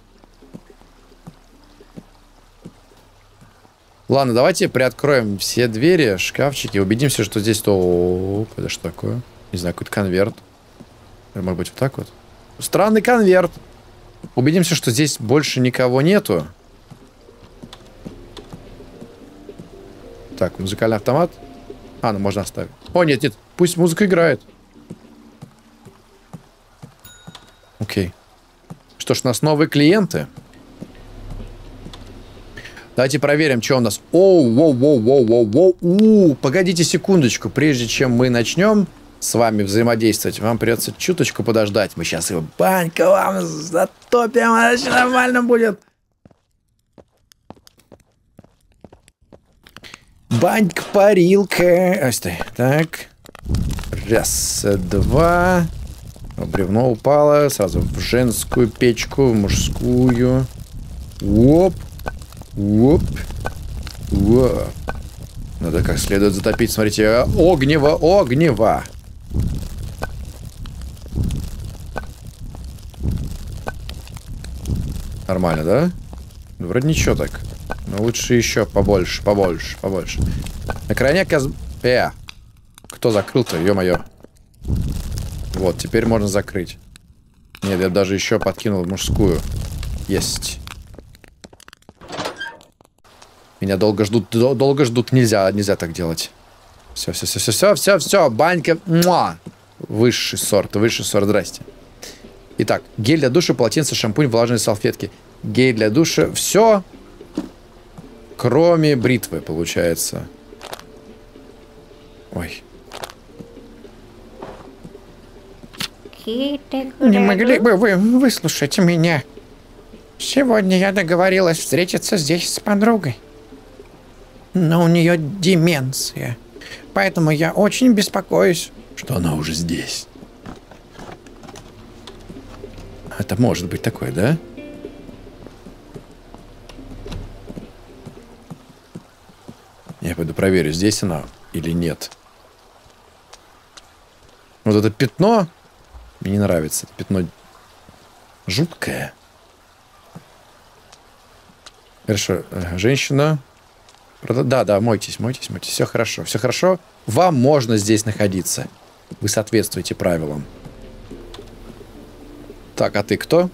Ладно, давайте приоткроем все двери, шкафчики, убедимся, что здесь то... Это что такое? Не знаю, какой-то конверт. Может быть, вот так вот? Странный конверт. Убедимся, что здесь больше никого нету. Так, музыкальный автомат. А, ну можно оставить. О, нет, нет, пусть музыка играет. Окей. Что ж, у нас новые клиенты. Давайте проверим, что у нас. Оу, воу, воу, воу, воу, воу. У, погодите секундочку. Прежде чем мы начнем с вами взаимодействовать, вам придется чуточку подождать. Мы сейчас его банька вам затопим, а все нормально будет. Банька, парилка. Ой, стой. Так. Раз, два. Бревно упало. Сразу в женскую печку, в мужскую. Оп. Оп. Оп. Надо как следует затопить. Смотрите. Огнево, огнево. Нормально, да? Вроде ничего так. Но лучше еще побольше, побольше, побольше. На крайне каз... Э! Кто закрыл-то? Ё-моё. Вот, теперь можно закрыть. Нет, я даже еще подкинул в мужскую. Есть. Меня долго ждут, долго ждут. Нельзя, нельзя так делать. Все, все, все, все, все, все, все. Банька. Муа! Высший сорт, высший сорт. Здрасте. Итак, гель для душа, полотенце, шампунь, влажные салфетки. Гель для душа. Все. Кроме бритвы, получается. Ой. Не могли бы вы выслушать меня? Сегодня я договорилась встретиться здесь с подругой. Но у нее деменция. Поэтому я очень беспокоюсь, что она уже здесь. Это может быть такое, да? Я пойду проверю, здесь она или нет. Вот это пятно мне не нравится. Это пятно жуткое. Хорошо. Женщина. Да, да, мойтесь, мойтесь, мойтесь. Все хорошо, все хорошо. Вам можно здесь находиться. Вы соответствуете правилам. Так, а ты кто?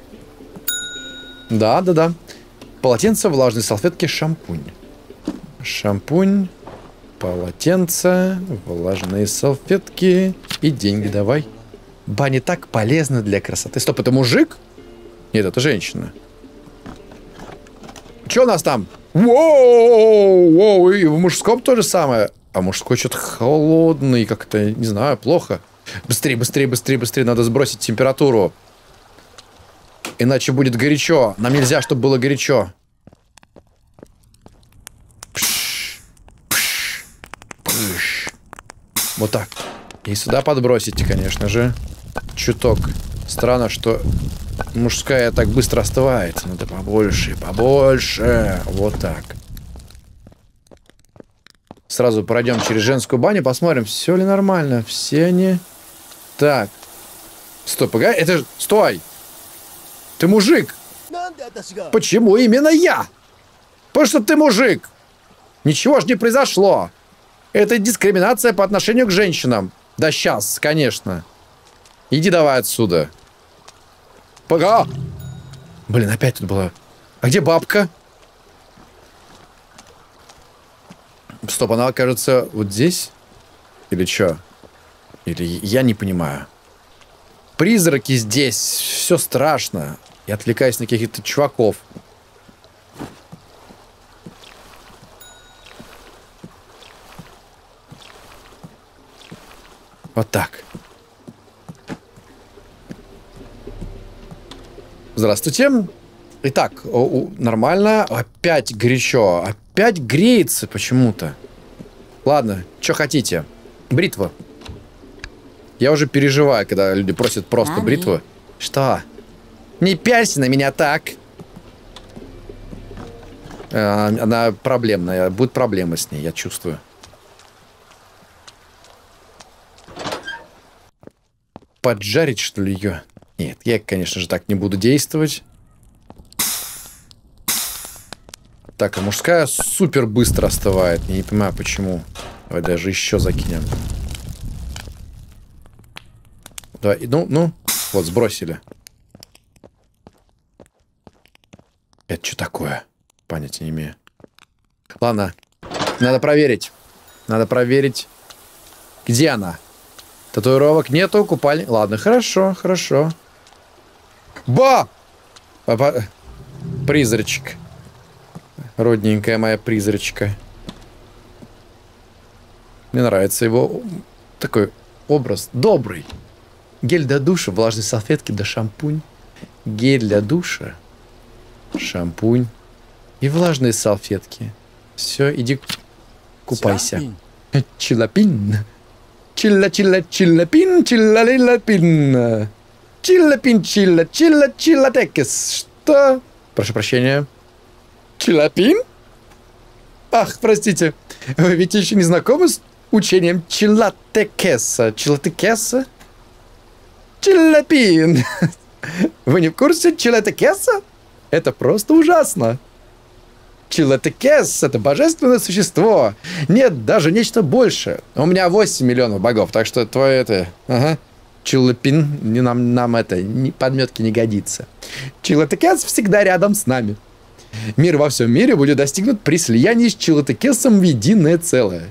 Да, да, да. Полотенце, влажные салфетки, шампунь. Шампунь, полотенце, влажные салфетки и деньги давай. Баня так полезна для красоты. Стоп, это мужик? Нет, это женщина. Что у нас там? Воу, воу, и в мужском то же самое. А мужской что-то холодный, как-то, не знаю, плохо. Быстрее, быстрее, быстрее, быстрее. Надо сбросить температуру. Иначе будет горячо. Нам нельзя, чтобы было горячо. Пш, пш, пш. Вот так. И сюда подбросите, конечно же. Чуток. Странно, что мужская так быстро остывает. Надо побольше, побольше. Вот так. Сразу пройдем через женскую баню, посмотрим, все ли нормально. Все они... Так. Стой, погоди. Это же... Стой! Ты мужик! Почему именно я? Потому что ты мужик! Ничего же не произошло. Это дискриминация по отношению к женщинам. Да сейчас, конечно. Иди давай отсюда. Пога! Блин, опять тут была... А где бабка? Стоп, она окажется вот здесь? Или что? Или я не понимаю. Призраки здесь. Все страшно. Я отвлекаюсь на каких-то чуваков. Вот так. Здравствуйте. Итак, о, о, нормально. Опять горячо. Опять греется почему-то. Ладно, что хотите. Бритва. Я уже переживаю, когда люди просят просто а, бритву. Нет. Что? Не пялься на меня так. А, она проблемная. Будут проблемы с ней, я чувствую. Поджарить, что ли, ее? Нет, я, конечно же, так не буду действовать. Так, а мужская супер быстро остывает. Я не понимаю, почему. Давай даже еще закинем. Давай, ну, ну. Вот, сбросили. Это что такое? Понятия не имею. Ладно. Надо проверить. Надо проверить. Где она? Татуировок нету, купальник. Ладно, хорошо, хорошо. Ба! Папа... Призрачек. Родненькая моя призрачка. Мне нравится его такой образ. Добрый. Гель для душа, влажные салфетки да шампунь. Гель для душа, шампунь и влажные салфетки. Все, иди купайся. Чиллапин. Чилла-чилла, чиллапин, чилла-лилапин. Чиллапин, чилла, чилла, чиллатекес. Что? Прошу прощения. Чиллапин? Ах, простите. Вы ведь еще не знакомы с учением чиллатекеса? Чиллатекеса? Чиллапин. Вы не в курсе чиллатекеса? Это просто ужасно. Чиллатекес — это божественное существо. Нет, даже нечто большее. У меня восемь миллионов богов, так что твое это... Ага. Чиллапин, не нам, нам это, не, подметки не годится. Чиллатекес всегда рядом с нами. Мир во всем мире будет достигнут при слиянии с чиллатекесом в единое целое.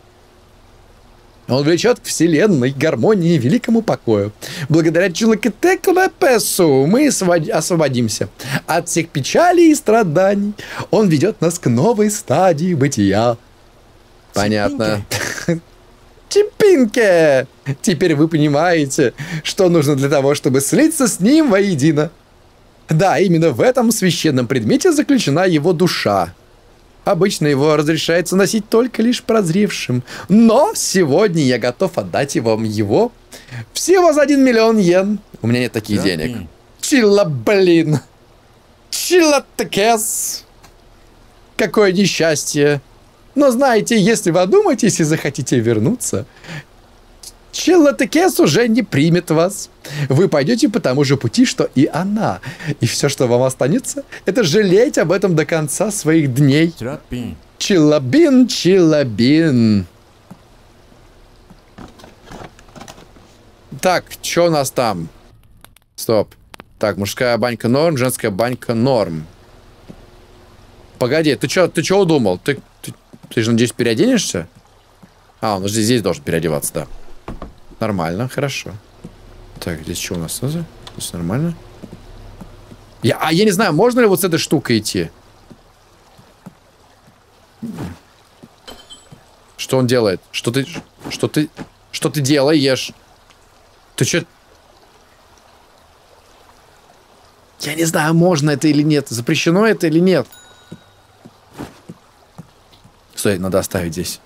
Он влечет к вселенной, гармонии и великому покою. Благодаря Чиллакетекулепесу мы освободимся от всех печалей и страданий. Он ведет нас к новой стадии бытия. Понятно. Чипинке! Теперь вы понимаете, что нужно для того, чтобы слиться с ним воедино. Да, именно в этом священном предмете заключена его душа. Обычно его разрешается носить только лишь прозревшим. Но сегодня я готов отдать вам его всего за один миллион йен. У меня нет таких денег. Чилла, блин. Чиллатекес. Какое несчастье. Но знаете, если вы одумаетесь и захотите вернуться, Чиллатекес уже не примет вас. Вы пойдете по тому же пути, что и она. И все, что вам останется, это жалеть об этом до конца своих дней. Чиллабин, чиллабин. Так, что у нас там? Стоп. Так, мужская банька норм, женская банька норм. Погоди, ты что ты чё удумал? Ты, ты, ты же, надеюсь, переоденешься? А, он же здесь должен переодеваться, да. Нормально, хорошо. Так, здесь что у нас? Здесь нормально. Я, а я не знаю, можно ли вот с этой штукой идти? Что он делает? Что ты... Что ты... Что ты делаешь? Ты что... Я не знаю, можно это или нет. Запрещено это или нет. Стой, надо оставить здесь.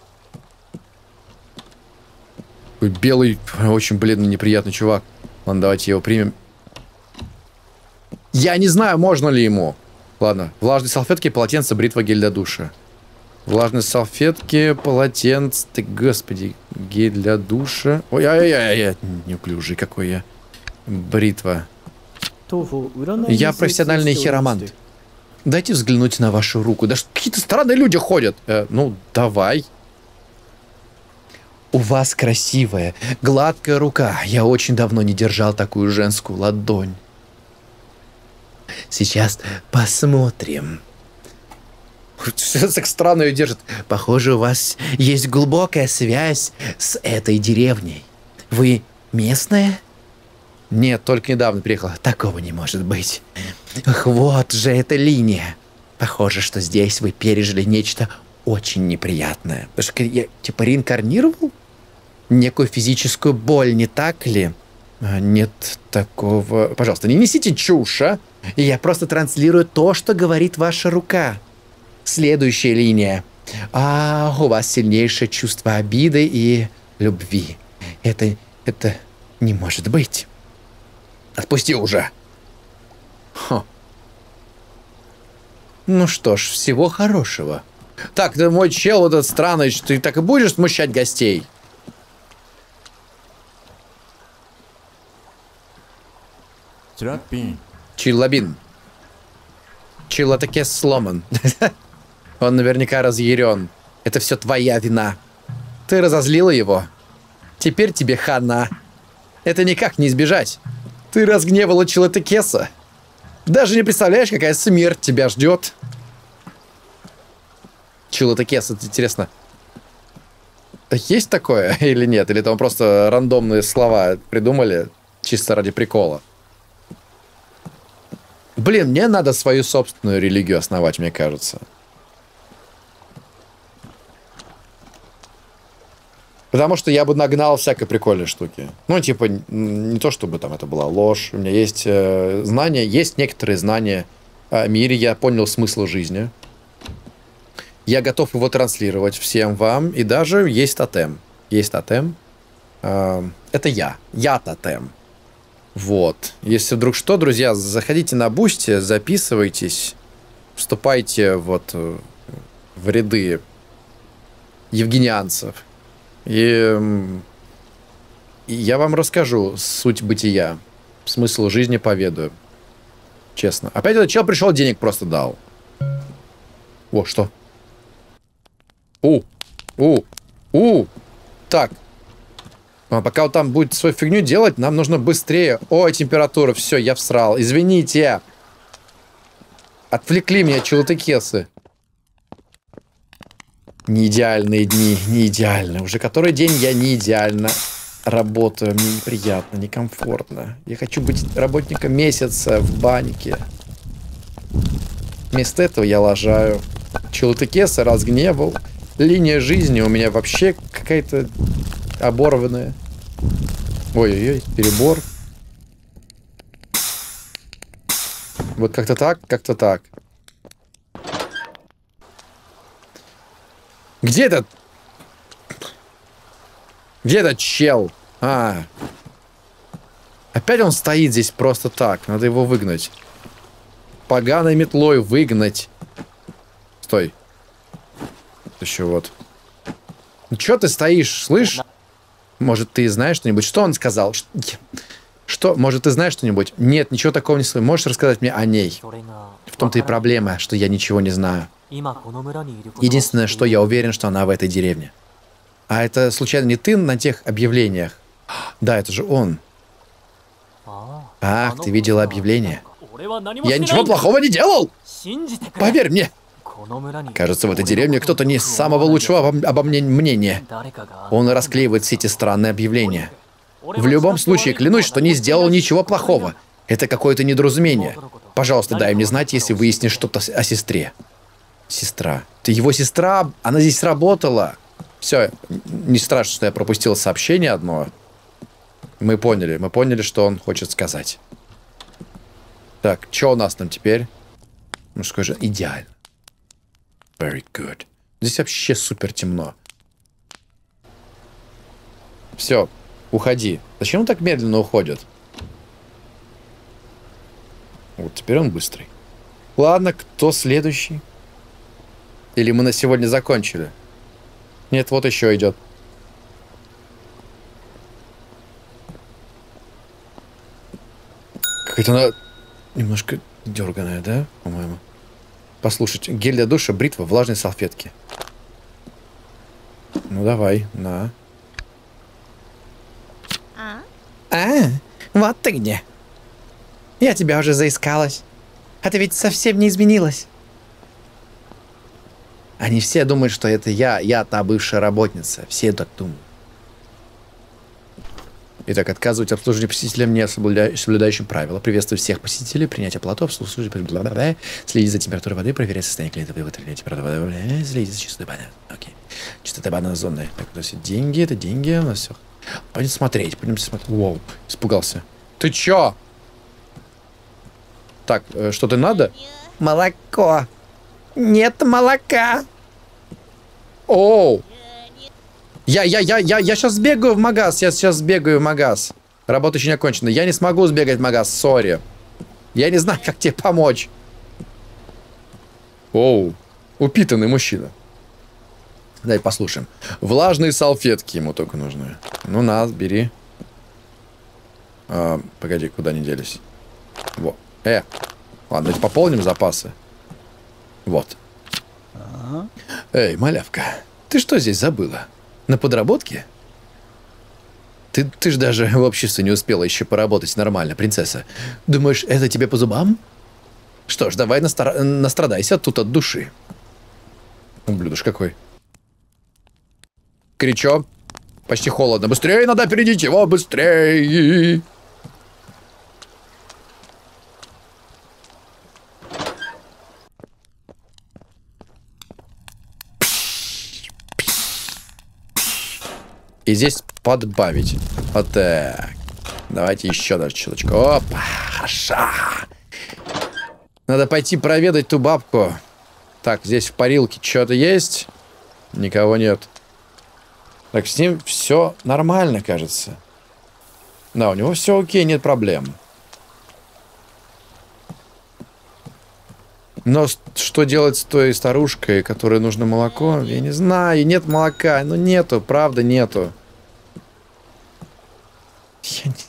Белый, очень бледный, неприятный чувак. Ладно, давайте его примем. Я не знаю, можно ли ему. Ладно, влажные салфетки, полотенце, бритва, гель для душа. Влажные салфетки, полотенце. Ты, господи, гель для душа. Ой, ай-яй-яй, неуклюжий какой я. Бритва. Я профессиональный хиромант. Дайте взглянуть на вашу руку. Да какие-то странные люди ходят. Э, ну, давай. У вас красивая, гладкая рука. Я очень давно не держал такую женскую ладонь. Сейчас посмотрим. Что так странно ее держит? Похоже, у вас есть глубокая связь с этой деревней. Вы местная? Нет, только недавно приехала. Такого не может быть. Ах, вот же эта линия. Похоже, что здесь вы пережили нечто очень неприятное. Потому что я типа реинкарнировал? Некую физическую боль, не так ли? А, нет такого... Пожалуйста, не несите чушь, а? Я просто транслирую то, что говорит ваша рука. Следующая линия. А, у вас сильнейшее чувство обиды и любви. Это... это не может быть. Отпусти уже. Хо. Ну что ж, всего хорошего. Так, ты мой чел вот этот странный, ты так и будешь смущать гостей? Чиллабин. Чиллатекес сломан. Он наверняка разъярен. Это все твоя вина. Ты разозлила его. Теперь тебе хана. Это никак не избежать. Ты разгневала Чиллатекеса. Даже не представляешь, какая смерть тебя ждет. Чилотекес, это интересно. Есть такое или нет? Или там просто рандомные слова придумали чисто ради прикола? Блин, мне надо свою собственную религию основать, мне кажется. Потому что я бы нагнал всякой прикольной штуки. Ну, типа, не то чтобы там это была ложь. У меня есть э, знания, есть некоторые знания о мире. Я понял смысл жизни. Я готов его транслировать всем вам. И даже есть тотем. Есть тотем. Э, это я. Я тотем. Вот. Если вдруг что, друзья, заходите на Бусти, записывайтесь. Вступайте вот в ряды евгенианцев. И, и я вам расскажу суть бытия. Смысл жизни поведаю. Честно. Опять этот чел пришел, денег просто дал. О, что? У, у, у. Так. А пока он там будет свою фигню делать, нам нужно быстрее. Ой, температура, все, я всрал. Извините. Отвлекли меня чилотекесы. Не идеальные дни, не идеально. Уже который день я не идеально работаю. Мне неприятно, некомфортно. Я хочу быть работником месяца в баньке. Вместо этого я лажаю. Чилотекеса разгневал. Линия жизни у меня вообще какая-то оборванная. Ой-ой-ой, перебор. Вот как-то так, как-то так. Где этот? Где этот чел? А. Опять он стоит здесь просто так. Надо его выгнать. Поганой метлой выгнать. Стой. Еще вот. Ну, чё ты стоишь, слышь? Может, ты знаешь что-нибудь? Что он сказал? Что? Может, ты знаешь что-нибудь? Нет, ничего такого не слышал. Можешь рассказать мне о ней? В том-то и проблема, что я ничего не знаю. Единственное, что я уверен, что она в этой деревне. А это, случайно, не ты на тех объявлениях? Да, это же он. Ах, ты видела объявление? Я ничего плохого не делал! Поверь мне! Кажется, в этой деревне кто-то не самого лучшего обо, обо мне мнения. Он расклеивает все эти странные объявления. В любом случае, клянусь, что не сделал ничего плохого. Это какое-то недоразумение. Пожалуйста, дай мне знать, если выяснишь что-то о сестре. Сестра. Ты его сестра, она здесь работала. Все, не страшно, что я пропустил сообщение одно. Мы поняли, мы поняли, что он хочет сказать. Так, что у нас там теперь? Ну, скажи, идеально. Very good. Здесь вообще супер темно. Все, уходи. Зачем он так медленно уходит? Вот теперь он быстрый. Ладно, кто следующий? Или мы на сегодня закончили? Нет, вот еще идет. Какая-то она немножко дерганая, да, по-моему? Послушайте, гель для душа, бритва, влажные салфетки. Ну давай, на. А? А, вот ты где. Я тебя уже заискалась. А ты ведь совсем не изменилась. Они все думают, что это я, я та бывшая работница. Все так думают. Итак, отказывать обслуживанию посетителям, не соблюдающим правила. Приветствую всех посетителей, принять оплату, обслуживать, следить за температурой воды, проверять состояние клиента, выявлять температуру воды, следить за чистотой бана. Окей. Чистота бана зоны. Так, то есть деньги, это деньги, у нас все. Пойдем смотреть, пойдем смотреть. Воу, испугался. Ты чё? Так, что-то надо? Молоко. Нет молока. Оу. Я, я, я, я, я сейчас сбегаю в магаз, я сейчас сбегаю в магаз. Работа еще не окончена. Я не смогу сбегать в магаз, сори. Я не знаю, как тебе помочь. Оу, упитанный мужчина. Дай послушаем. Влажные салфетки ему только нужны. Ну, на, бери. А, погоди, куда они делись? Вот. Э, ладно, давайте пополним запасы. Вот. Ага. Эй, малявка, ты что здесь забыла? На подработке? Ты, ты ж даже в обществе не успела еще поработать нормально, принцесса. Думаешь, это тебе по зубам? Что ж, давай настра... настрадайся тут от души. Ублюдок какой. Горячо. Почти холодно. Быстрее надо опередить его, быстрее. И здесь подбавить. Вот так. Давайте еще даже чуточку. Опа, хорошо. Надо пойти проведать ту бабку. Так, здесь в парилке что-то есть? Никого нет. Так, с ним все нормально, кажется. Да, у него все окей, нет проблем. Но что делать с той старушкой, которой нужно молоко? Я не знаю, нет молока. Ну нету, правда нету. Я не...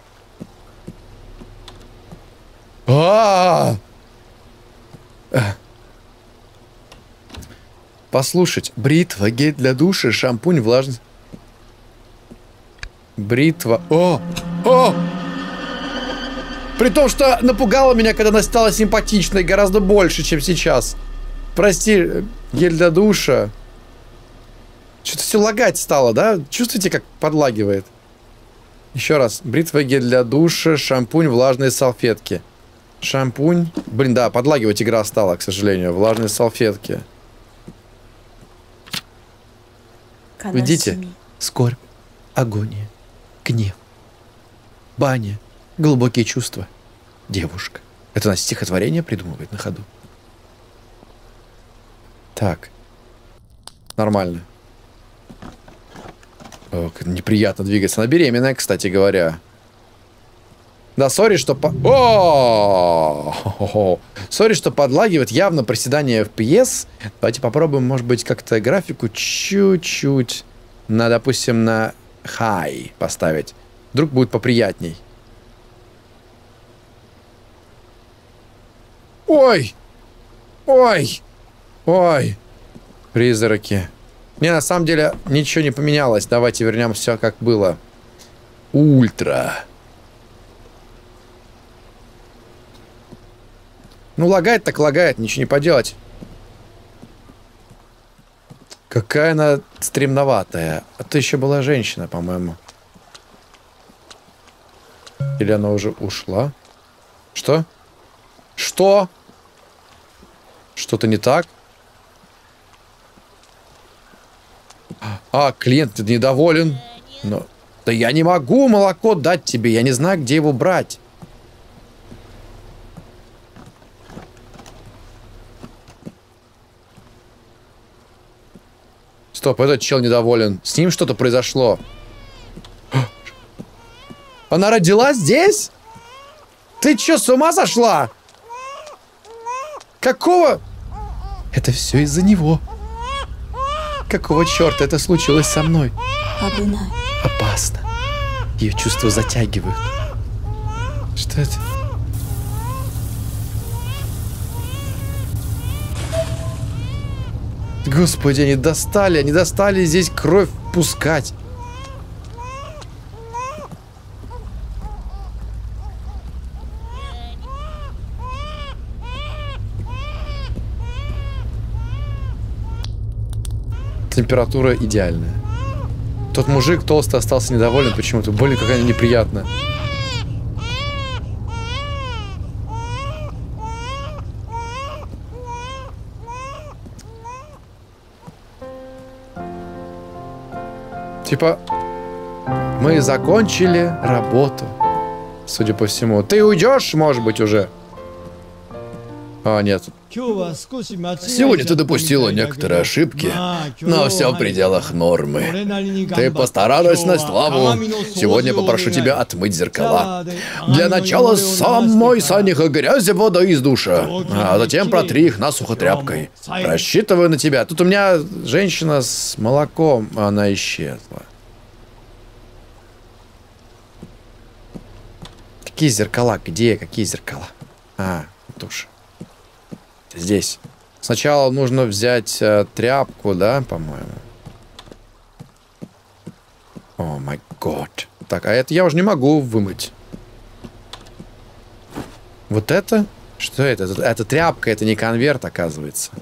А-а-а! Послушать. Бритва, гель для душа, шампунь, влажный. Бритва. О! О! При том, что напугала меня, когда она стала симпатичной гораздо больше, чем сейчас. Прости, гель для душа. Что-то все лагать стало, да? Чувствуете, как подлагивает? Еще раз. Бритва, гель для душа, шампунь, влажные салфетки. Шампунь. Блин, да, подлагивать игра стала, к сожалению. Влажные салфетки. Видите? Скорбь, агония, гнев, баня, глубокие чувства. Девушка. Это она стихотворение придумывает на ходу. Так. Нормально. О, как неприятно двигаться. Она беременная, кстати говоря. Да, сори, что по... О! Сори, что подлагивает. Явно проседание эф пи эс. Давайте попробуем, может быть, как-то графику чуть-чуть на, допустим, на high поставить. Вдруг будет поприятней. Ой! Ой! Ой! Призраки. Не, на самом деле, ничего не поменялось. Давайте вернем все как было. Ультра. Ну, лагает так лагает, ничего не поделать. Какая она стремноватая. А то еще была женщина, по-моему. Или она уже ушла? Что? Что? Что-то не так? А, клиент недоволен. Но... Да я не могу молоко дать тебе. Я не знаю, где его брать. Стоп, этот чел недоволен. С ним что-то произошло. Она родила здесь? Ты чё, с ума сошла? Какого? Это все из-за него. Какого черта это случилось со мной? Опасно. Ее чувства затягивают. Что это? Господи, они достали, они достали здесь кровь пускать. Температура идеальная. Тот мужик толстый остался недоволен почему-то. Блин, какая неприятная. Типа, мы закончили работу. Судя по всему. Ты уйдешь, может быть, уже? А, нет. Сегодня ты допустила некоторые ошибки, но все в пределах нормы. Ты постаралась на славу. Сегодня попрошу тебя отмыть зеркала. Для начала самой саниха грязи вода из душа, а затем протри их насухо тряпкой. Рассчитываю на тебя. Тут у меня женщина с молоком, она исчезла. Какие зеркала? Где? Какие зеркала? А, душ. Здесь. Сначала нужно взять э, тряпку, да, по-моему. О май год. Так, а это я уже не могу вымыть. Вот это? Что это? Это, это тряпка, это не конверт, оказывается.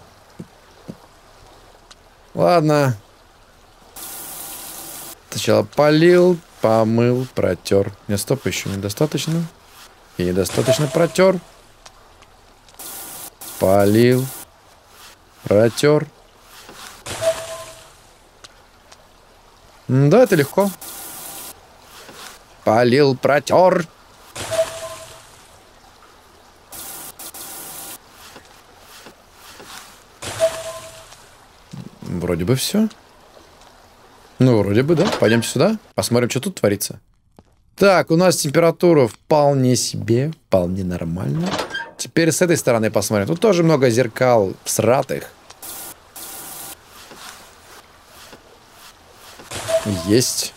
Ладно. Сначала полил, помыл, протер. Нет, стоп, еще недостаточно. И недостаточно протер. Полил. Протер. Да, это легко. Полил, протер. Вроде бы все. Ну, вроде бы, да. Пойдемте сюда, посмотрим, что тут творится. Так, у нас температура вполне себе, вполне нормально. Теперь с этой стороны посмотрим. Тут тоже много зеркал всратых. Есть.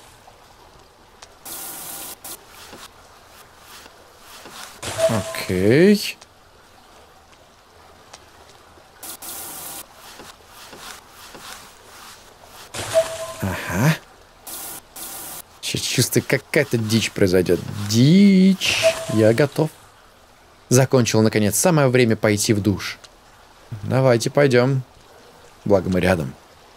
Окей. Ага. Сейчас чувствую, какая-то дичь произойдет. Дичь. Я готов. Закончил, наконец. Самое время пойти в душ. Давайте пойдем. Благо мы рядом.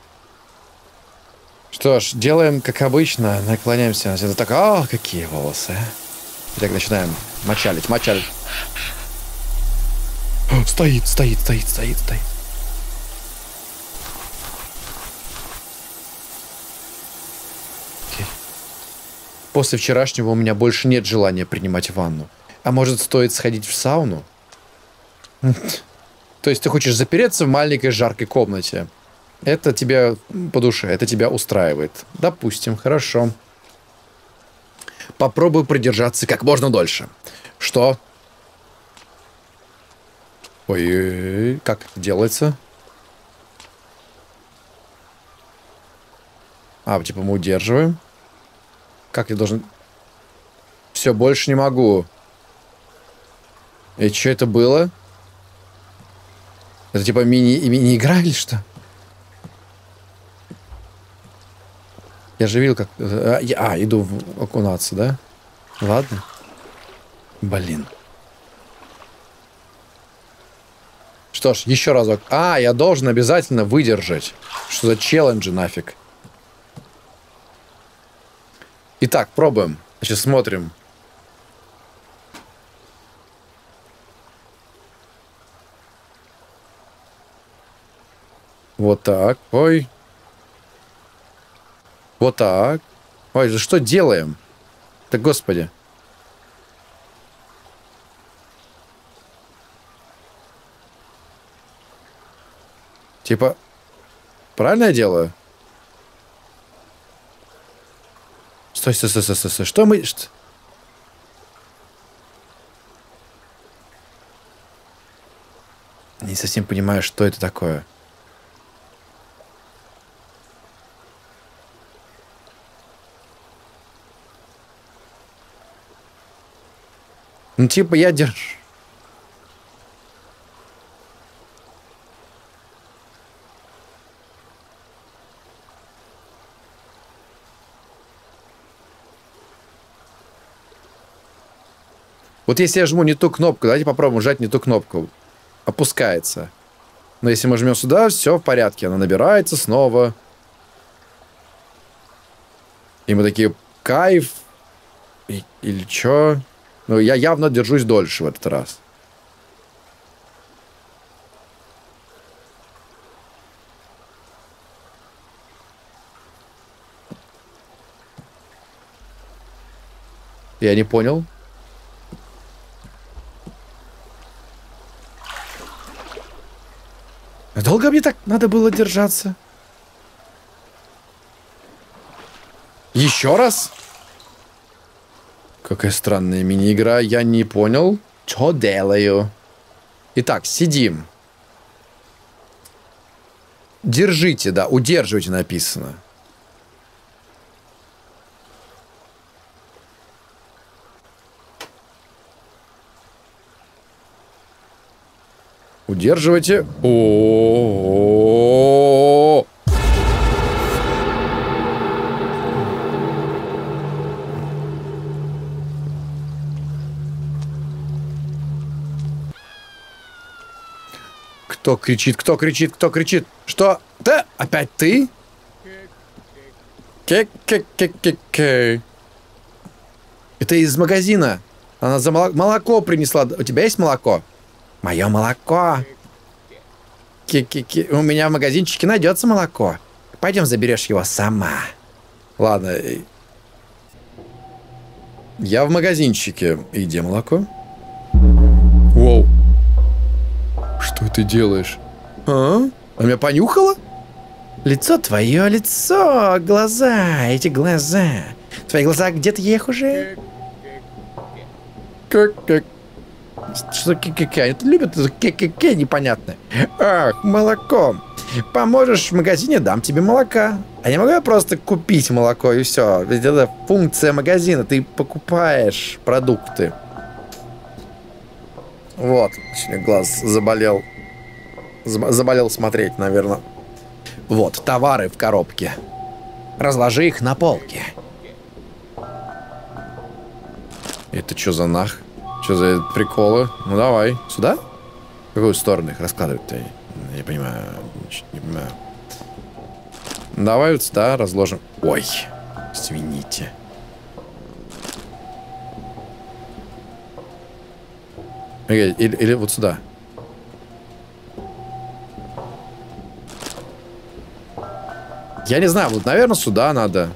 Что ж, делаем как обычно. Наклоняемся. Это так, о, какие волосы. Итак, начинаем мочалить, мочалить. О, стоит, стоит, стоит, стоит, стоит. Окей. После вчерашнего у меня больше нет желания принимать ванну. А может, стоит сходить в сауну? То есть ты хочешь запереться в маленькой жаркой комнате? Это тебе по душе, это тебя устраивает. Допустим, хорошо. Попробую продержаться как можно дольше. Что? Ой, как это делается? А, типа мы удерживаем. Как я должен... Все, больше не могу. И что это было? Это типа мини, мини-игра или что? Я же видел, как... А, а, иду в... окунаться, да? Ладно. Блин. Что ж, еще разок. А, я должен обязательно выдержать. Что за челленджи нафиг? Итак, пробуем. Сейчас смотрим. Вот так. Ой. Вот так. Ой, за что делаем? Да господи. Типа, правильно я делаю? Стой, стой, стой, стой, стой. Что мы... Что? Не совсем понимаю, что это такое. Ну, типа, я держу. Вот если я жму не ту кнопку, давайте попробуем жать не ту кнопку. Опускается. Но если мы жмем сюда, все в порядке. Она набирается снова. И мы такие, кайф. И, или что? Ну, я явно держусь дольше в этот раз. Я не понял. Долго мне так надо было держаться? Еще раз? Какая странная мини-игра. Я не понял. Что делаю? Итак, сидим. Держите, да, удерживайте написано. Удерживайте. О-о-о-о-о. Кто кричит, кто кричит, кто кричит? Что? Да, опять ты? Ке-ке-ке-ке-ке. Это из магазина. Она за молоко, молоко принесла. У тебя есть молоко? Мое молоко. Ке-ке-ке. У меня в магазинчике найдется молоко. Пойдем заберешь его сама. Ладно. Я в магазинчике. И где молоко? Воу. Что ты делаешь? А? Она меня понюхала? Лицо твое, лицо, глаза, эти глаза. Твои глаза, где ты их уже? Как-как? Что ке-ке-ке? Они любят это ке-ке-ке непонятное. Ах, молоко. Поможешь в магазине, дам тебе молока. А не могу я просто купить молоко и все. Ведь это функция магазина. Ты покупаешь продукты. Вот. Глаз заболел. Заболел смотреть, наверное. Вот, товары в коробке. Разложи их на полке. Это что за нах? Что за приколы? Ну давай. Сюда? В какую сторону их раскладывать-то? Я не понимаю. Не понимаю. Давай вот сюда разложим. Ой, извините. Или, или вот сюда. Я не знаю, вот, наверное, сюда надо.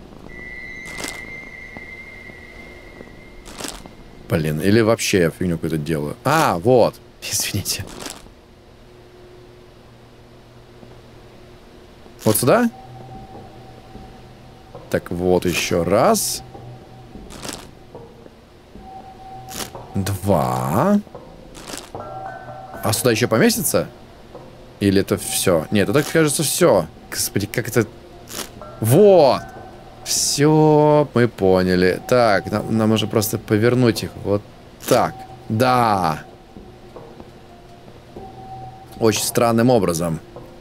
Блин, или вообще я фигню какую-то делаю. А, вот. Извините. Вот сюда? Так, вот еще раз. Два. А сюда еще поместится? Или это все? Нет, это, кажется, все. Господи, как это... Вот! Все, мы поняли. Так, нам, нам нужно просто повернуть их. Вот так. Да. Очень странным образом.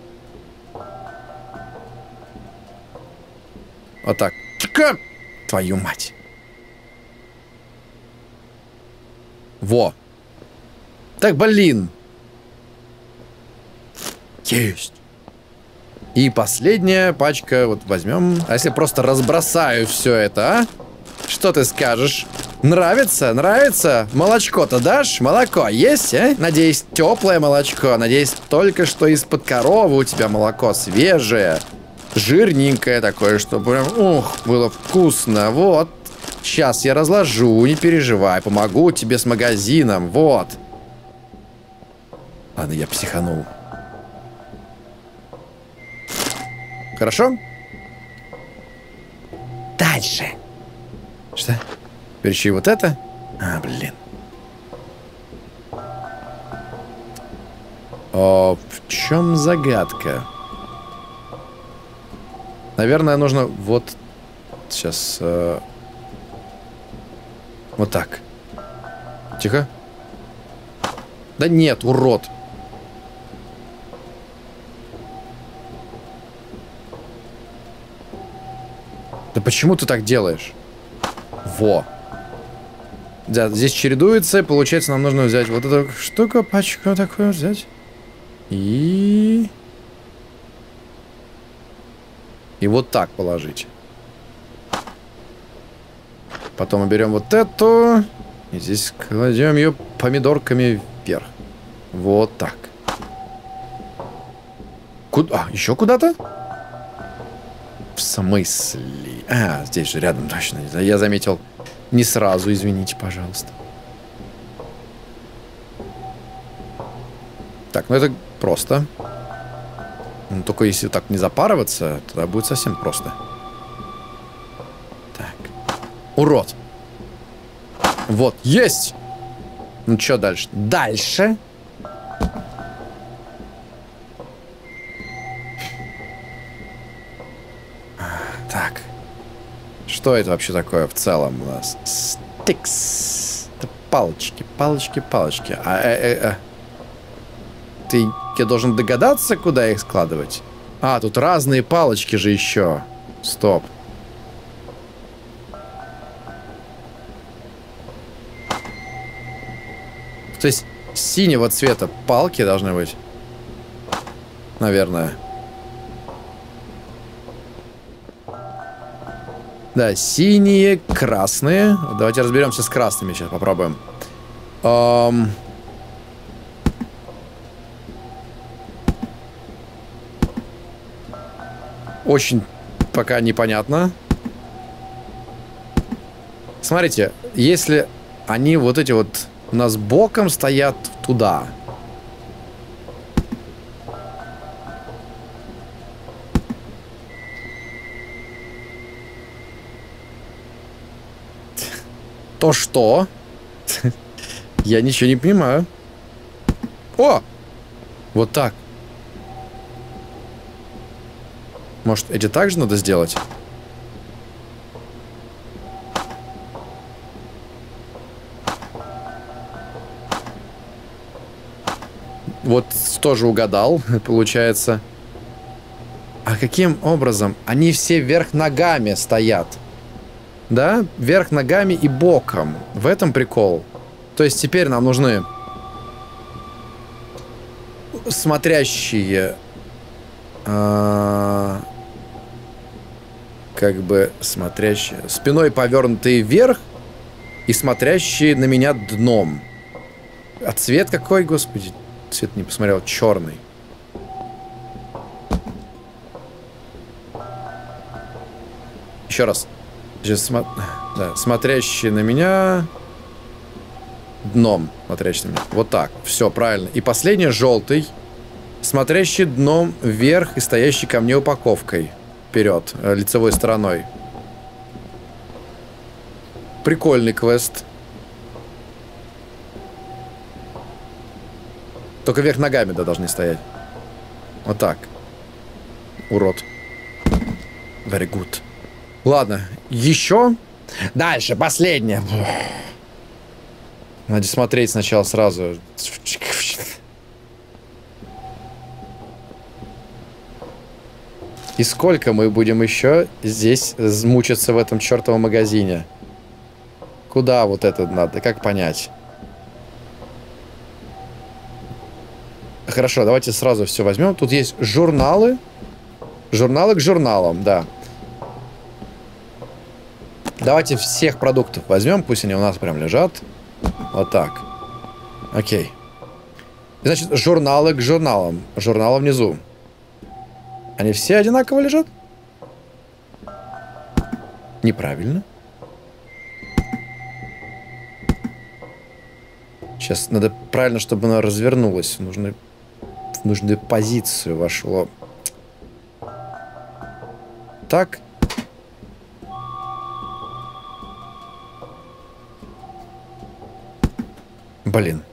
Вот так. Чика! Твою мать. Во. Так, блин. Есть. И последняя пачка, вот возьмем. А если просто разбросаю все это, а? Что ты скажешь? Нравится? Нравится? Молочко-то дашь? Молоко есть, а? Надеюсь, теплое молочко. Надеюсь, только что из-под коровы у тебя молоко свежее. Жирненькое такое, чтобы прям, ух, было вкусно. Вот. Сейчас я разложу, не переживай. Помогу тебе с магазином. Вот. Ладно, я психанул. Хорошо? Дальше. Что? Перечи вот это? А, блин. О, в чем загадка? Наверное, нужно вот сейчас э, вот так. Тихо. Да нет, урод. Да почему ты так делаешь? Во. Да, здесь чередуется, и получается, нам нужно взять вот эту штуку, пачку такую взять. И... И вот так положить. Потом мы берем вот эту. И здесь кладем ее помидорками вверх. Вот так. Куда? А, еще куда-то? В смысле? А, здесь же рядом точно. Я заметил не сразу, извините, пожалуйста. Так, ну это просто. Ну, только если так не запарываться, тогда будет совсем просто. Так. Урод. Вот, есть! Ну, что дальше? Дальше. Так. Что это вообще такое в целом у нас? Стикс. Это палочки, палочки, палочки. А, э, э, э. Ты, я должен догадаться, куда их складывать? А, тут разные палочки же еще. Стоп. То есть синего цвета палки должны быть. Наверное. Да, синие, красные. Давайте разберемся с красными сейчас, попробуем. Эм... Очень пока непонятно. Смотрите, если они вот эти вот у нас боком стоят туда. То что? Я ничего не понимаю. О! Вот так. Может, эти также надо сделать? Вот тоже угадал, получается. А каким образом? Они все вверх ногами стоят. Да? Вверх ногами и боком. В этом прикол. То есть теперь нам нужны смотрящие... А, как бы смотрящие... Спиной повернутые вверх и смотрящие на меня дном. А цвет какой, господи? Цвет не посмотрел. Черный. Еще раз. Сейчас смо... да, смотрящие на меня дном. Смотрящие на меня. Вот так. Все, правильно. И последний желтый. Смотрящий дном вверх и стоящий ко мне упаковкой. Вперед. Лицевой стороной. Прикольный квест. Только вверх ногами, да, должны стоять. Вот так. Урод. Very good. Ладно, еще. Дальше, последнее. Надо смотреть сначала сразу. И сколько мы будем еще здесь мучиться в этом чертовом магазине? Куда вот это надо? Как понять? Хорошо, давайте сразу все возьмем. Тут есть журналы. Журналы к журналам, да. Давайте всех продуктов возьмем. Пусть они у нас прям лежат. Вот так. Окей. Значит, журналы к журналам. Журналы внизу. Они все одинаково лежат? Неправильно. Сейчас надо правильно, чтобы она развернулась. Нужно... В нужную позицию вошло. Так. Блин.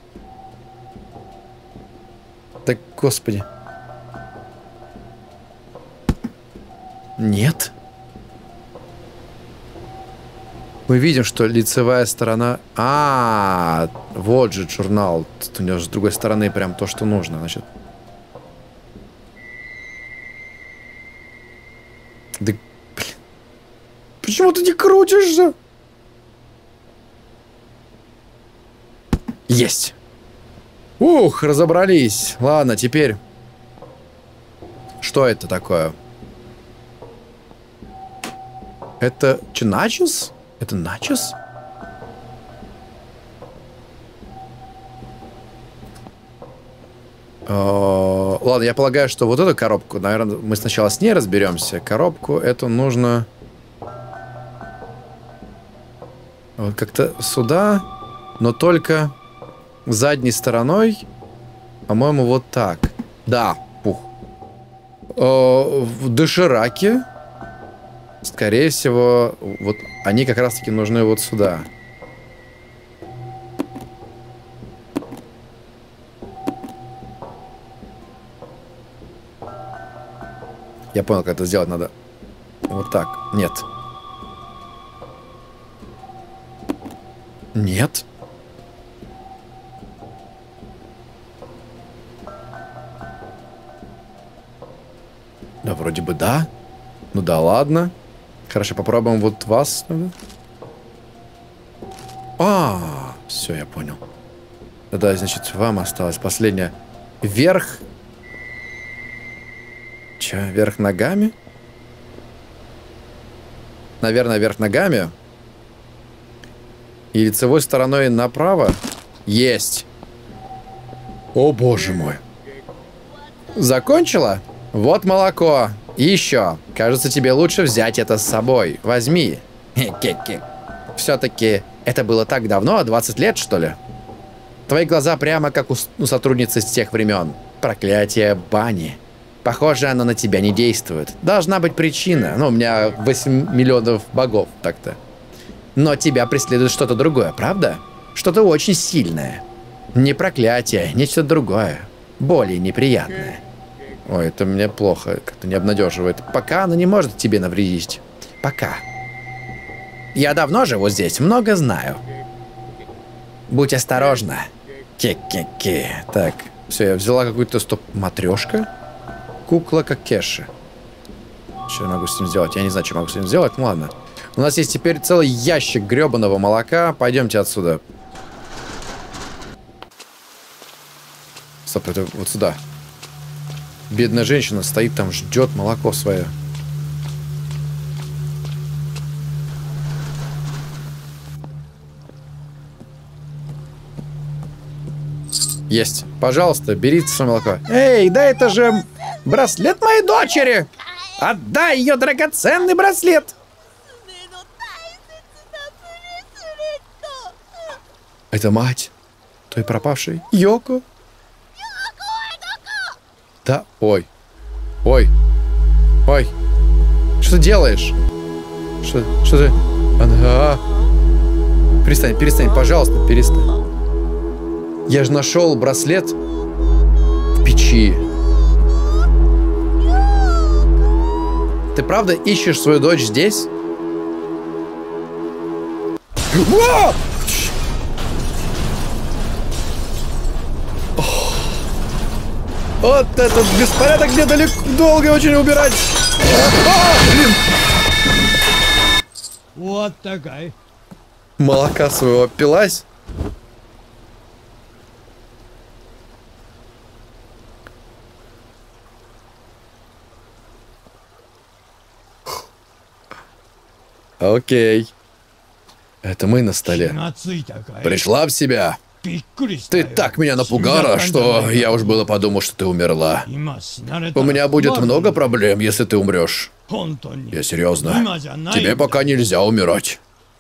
Так, господи. Нет. Мы видим, что лицевая сторона... А, -а, -а вот же журнал. Тут у него с другой стороны прям то, что нужно. Значит. Да, блин. Почему ты не крутишься? Есть. Ух, разобрались. Ладно, теперь... Что это такое? Это че, начос? Это начос? О, ладно, я полагаю, что вот эту коробку, наверное, мы сначала с ней разберемся. Коробку эту нужно... Вот как-то сюда, но только задней стороной. По-моему, вот так. Да, пух. О, в дошираке... Скорее всего, вот они как раз-таки нужны вот сюда. Я понял, как это сделать надо. Вот так. Нет. Нет. Да, вроде бы да. Ну да, ладно. Хорошо, попробуем вот вас. А, все, я понял. Да, значит, вам осталось последнее. Вверх Че, вверх ногами? Наверное, вверх ногами. И лицевой стороной направо. Есть. О, боже мой. Закончила? Вот молоко. И еще. Кажется, тебе лучше взять это с собой. Возьми. Все-таки это было так давно, двадцать лет, что ли? Твои глаза прямо как у, у сотрудницы с тех времен. Проклятие бани. Похоже, оно на тебя не действует. Должна быть причина. Ну, у меня восемь миллионов богов так-то. Но тебя преследует что-то другое, правда? Что-то очень сильное. Не проклятие, нечто другое. Более неприятное. Ой, это мне плохо, как-то не обнадеживает. Пока она не может тебе навредить. Пока. Я давно живу здесь, много знаю. Будь осторожна. Ке-ке-ке. Так, все, я взяла какую-то стоп-матрешка. Кукла Какеши. Что я могу с ним сделать? Я не знаю, что могу с ним сделать. Ну ладно. У нас есть теперь целый ящик гребаного молока. Пойдемте отсюда. Стоп, это вот сюда. Бедная женщина стоит там, ждет молоко свое. Есть. Пожалуйста, берите свое молоко. Эй, да это же браслет моей дочери! Отдай ее драгоценный браслет! Это мать той пропавшей Йоко. Да, ой. Ой. Ой. Что ты делаешь? Что, что ты... Она... Перестань, перестань, пожалуйста, перестань. Я же нашел браслет в печи. Ты правда ищешь свою дочь здесь? Во! Вот этот беспорядок мне далеко, долго очень убирать. А, блин. Вот такая. Молока своего пилась. Окей. Это мы на столе. Пришла в себя. Ты так меня напугала, что я уж было подумал, что ты умерла. У меня будет много проблем, если ты умрешь. Я серьезно. Тебе пока нельзя умирать.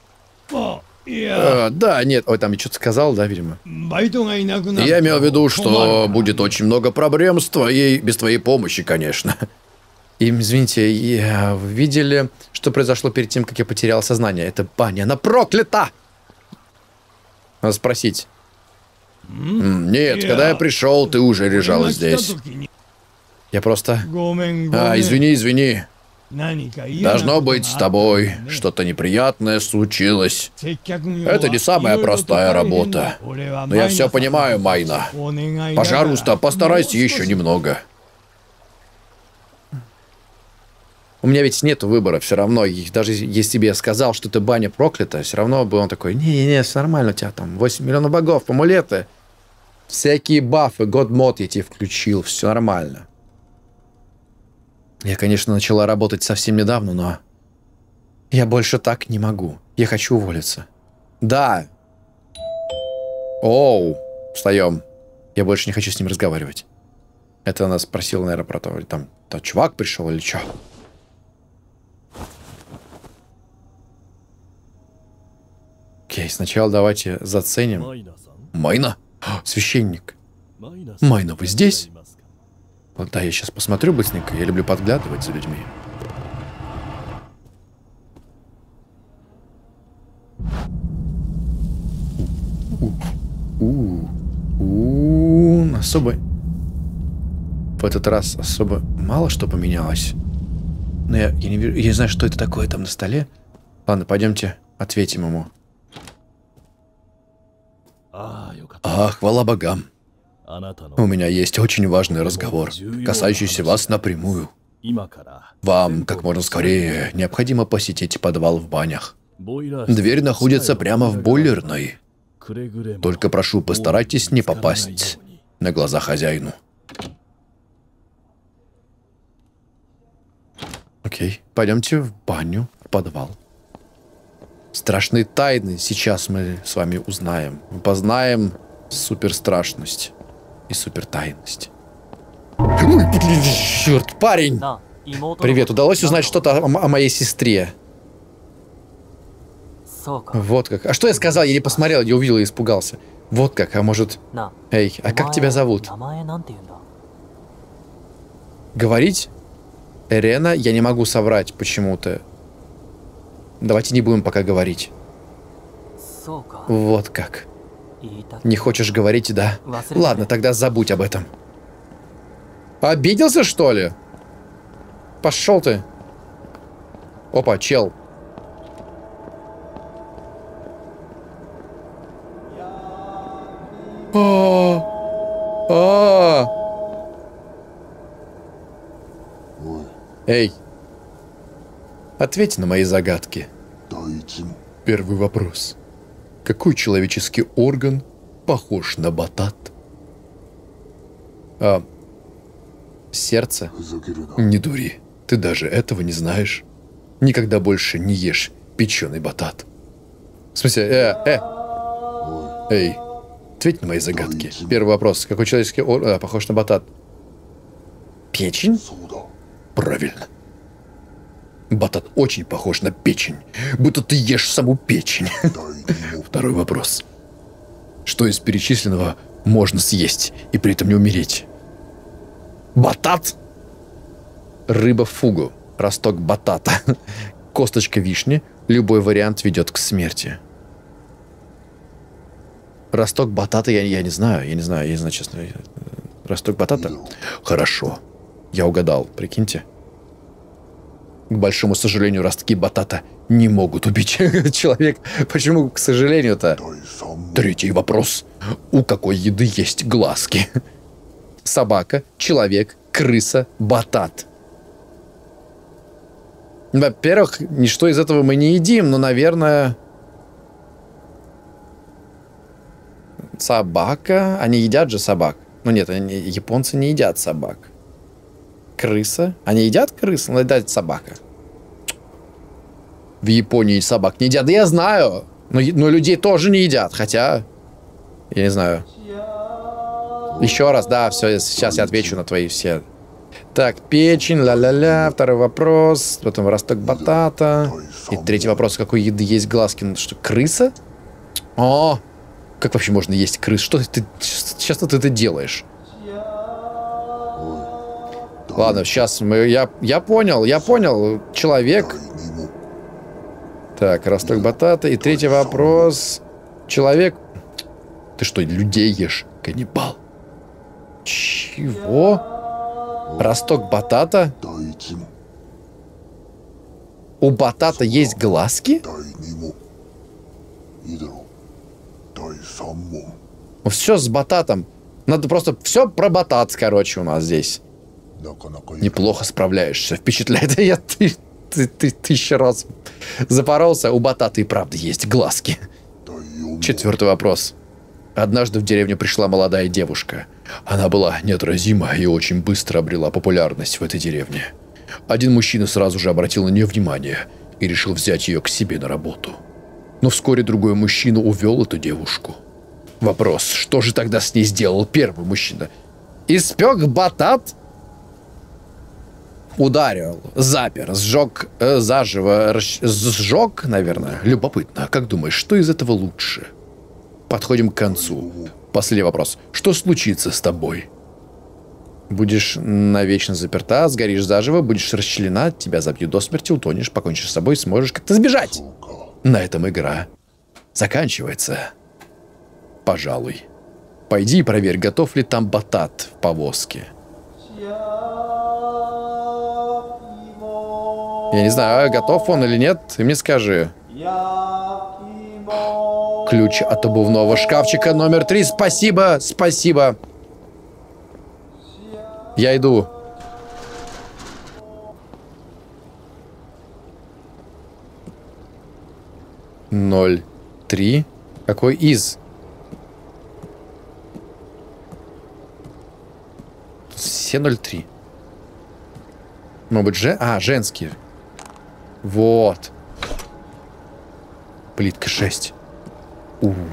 А, да, нет. Ой, там я что-то сказал, да, видимо. Я имел в виду, что будет очень много проблем с твоей, без твоей помощи, конечно. И, извините, я... вы видели, что произошло перед тем, как я потерял сознание? Это баня, она проклята! Надо спросить. Нет, когда я пришел, ты уже лежала здесь. Я просто... А, извини, извини. Должно быть, с тобой что-то неприятное случилось. Это не самая простая работа. Но я все понимаю, Майна. Пожалуйста, постарайся еще немного. У меня ведь нет выбора все равно. И даже если бы я сказал, что ты баня проклята, все равно бы он такой: не-не-не, все нормально, у тебя там восемь миллионов богов, амулеты. Всякие бафы, God Mode я тебе включил, все нормально. Я, конечно, начала работать совсем недавно, но... Я больше так не могу. Я хочу уволиться. Да. Оу. Встаем. Я больше не хочу с ним разговаривать. Это она спросила, наверное, про то, там, тот чувак пришел или что. Окей, сначала давайте заценим. Майна? Священник. Майна, вы здесь? Вот да, я сейчас посмотрю быстренько. Я люблю подглядывать за людьми. У-у-у, особо... В этот раз особо мало что поменялось. Но я, я, не, я не знаю, что это такое там на столе. Ладно, пойдемте ответим ему. А, хвала богам. У меня есть очень важный разговор, касающийся вас напрямую. Вам, как можно скорее, необходимо посетить подвал в банях. Дверь находится прямо в бойлерной. Только прошу, постарайтесь не попасть на глаза хозяину. Окей. Пойдемте в баню, в подвал. Страшные тайны сейчас мы с вами узнаем. Мы познаем суперстрашность и супертайность. Ой, блин, черт, парень! Привет, удалось узнать что-то о, о моей сестре? Вот как. А что я сказал? Я не посмотрел, я увидел и испугался. Вот как, а может... Эй, а как тебя зовут? Говорить? Эрена, я не могу соврать почему-то. Давайте не будем пока говорить. Вот как. Не хочешь говорить, да? Ладно, тогда забудь об этом. Обиделся, что ли? Пошел ты. Опа, чел. А, а. Эй, ответь на мои загадки. Первый вопрос. Какой человеческий орган похож на батат? А, сердце? Не дури. Ты даже этого не знаешь. Никогда больше не ешь печеный батат. В смысле, э, э. Эй, ответь на мои загадки. Первый вопрос. Какой человеческий орган а, похож на батат? Печень? Правильно. Батат очень похож на печень. Будто ты ешь саму печень. Второй вопрос. Что из перечисленного можно съесть и при этом не умереть? Батат? Рыба фугу. Росток батата. Косточка вишни. Любой вариант ведет к смерти. Росток батата я, я не знаю. Я не знаю, я не знаю, честно. Росток батата? Хорошо. Я угадал, прикиньте. К большому сожалению, ростки батата не могут убить человека. Почему, к сожалению-то? Третий вопрос. У какой еды есть глазки? Собака, человек, крыса, батат. Во-первых, ничто из этого мы не едим, но, наверное... Собака? Они едят же собак. Ну нет, они, японцы не едят собак. Крыса? Они едят крыс? Надо дать собака. В Японии собак не едят. Да я знаю. Но, но людей тоже не едят. Хотя... Я не знаю. Еще раз, да, все, сейчас я отвечу на твои все. Так, печень, ля-ля-ля. Второй вопрос. Потом росток батата. И третий вопрос. Какой еды есть глазки? Ну, что, крыса? О! Как вообще можно есть крыс? Что ты... Часто ты это делаешь? Ладно, сейчас мы... Я, я понял, я понял. Человек. Так, росток батата. И третий вопрос. Человек. Ты что, людей ешь? Каннибал. Чего? Росток батата? У батата есть глазки? Все с бататом. Надо просто... Все про батат, короче, у нас здесь. Неплохо справляешься. Впечатляет. Я ты, ты, ты тысячу раз запоролся. У батата и правда есть глазки. Четвертый вопрос. Однажды в деревню пришла молодая девушка. Она была неотразима и очень быстро обрела популярность в этой деревне. Один мужчина сразу же обратил на нее внимание и решил взять ее к себе на работу. Но вскоре другой мужчина увел эту девушку. Вопрос, что же тогда с ней сделал первый мужчина? Испек батат? Ударил, запер, сжег, э, заживо, расщ... сжег, наверное. Любопытно, как думаешь, что из этого лучше? Подходим к концу. Последний вопрос. Что случится с тобой? Будешь навечно заперта, сгоришь заживо, будешь расчленена, тебя забьют до смерти, утонешь, покончишь с собой, сможешь как-то сбежать. На этом игра заканчивается. Пожалуй. Пойди и проверь, готов ли там батат в повозке. Я не знаю, готов он или нет, ты мне скажи. Ключ от обувного шкафчика номер три. Спасибо, спасибо. Я иду. Ноль три. Какой из? Все ноль три. Может быть, же... А, женские. Вот. Плитка шесть. У -у -у.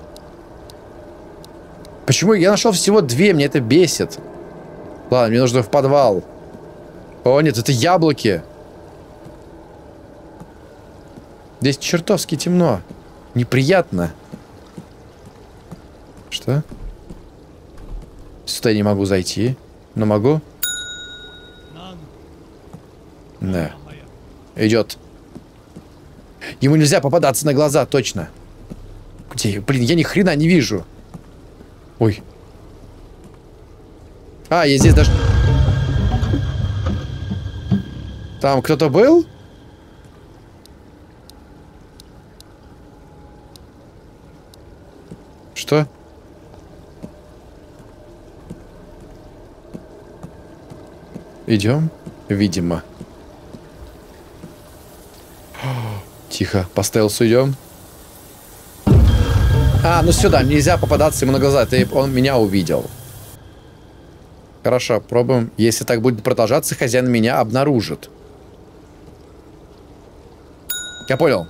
Почему я нашел всего две? Мне это бесит. Ладно, мне нужно в подвал. О, нет, это яблоки. Здесь чертовски темно. Неприятно. Что? Сюда я не могу зайти. Но могу? Да. Идет. Ему нельзя попадаться на глаза, точно. Где? Блин, я ни хрена не вижу. Ой. А, я здесь даже... Там кто-то был? Что? Идем? Видимо. Тихо, по стелсу идем. А, ну сюда, нельзя попадаться ему на глаза. Ты, он меня увидел. Хорошо, пробуем. Если так будет продолжаться, хозяин меня обнаружит. Я понял.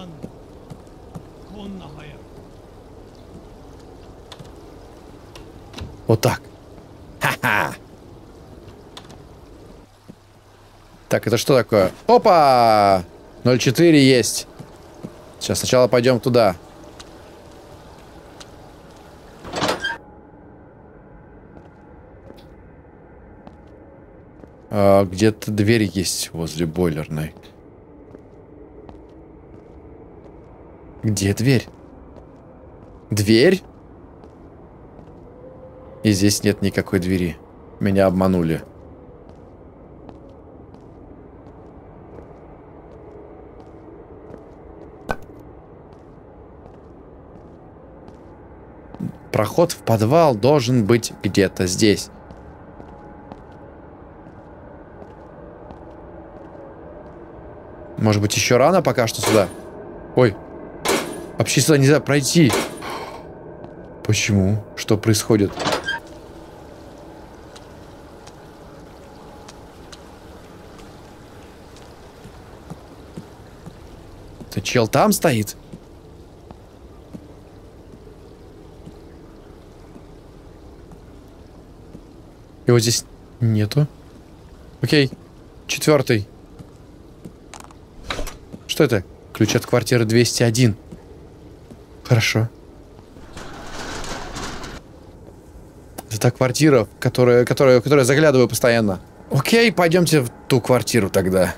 Вот так. Ха-ха. Так, это что такое? Опа! ноль четыре есть. Сейчас сначала пойдем туда. А, где-то дверь есть возле бойлерной. Где дверь? Дверь? И здесь нет никакой двери. Меня обманули. Проход в подвал должен быть где-то здесь. Может быть, еще рано пока что сюда? Ой. Вообще сюда нельзя пройти. Почему? Что происходит? Ты чел там стоит? Его здесь нету. Окей. Четвертый. Что это? Ключ от квартиры двести один. Хорошо. Это та квартира, которая, которая, которая заглядываю постоянно. Окей, пойдемте в ту квартиру тогда.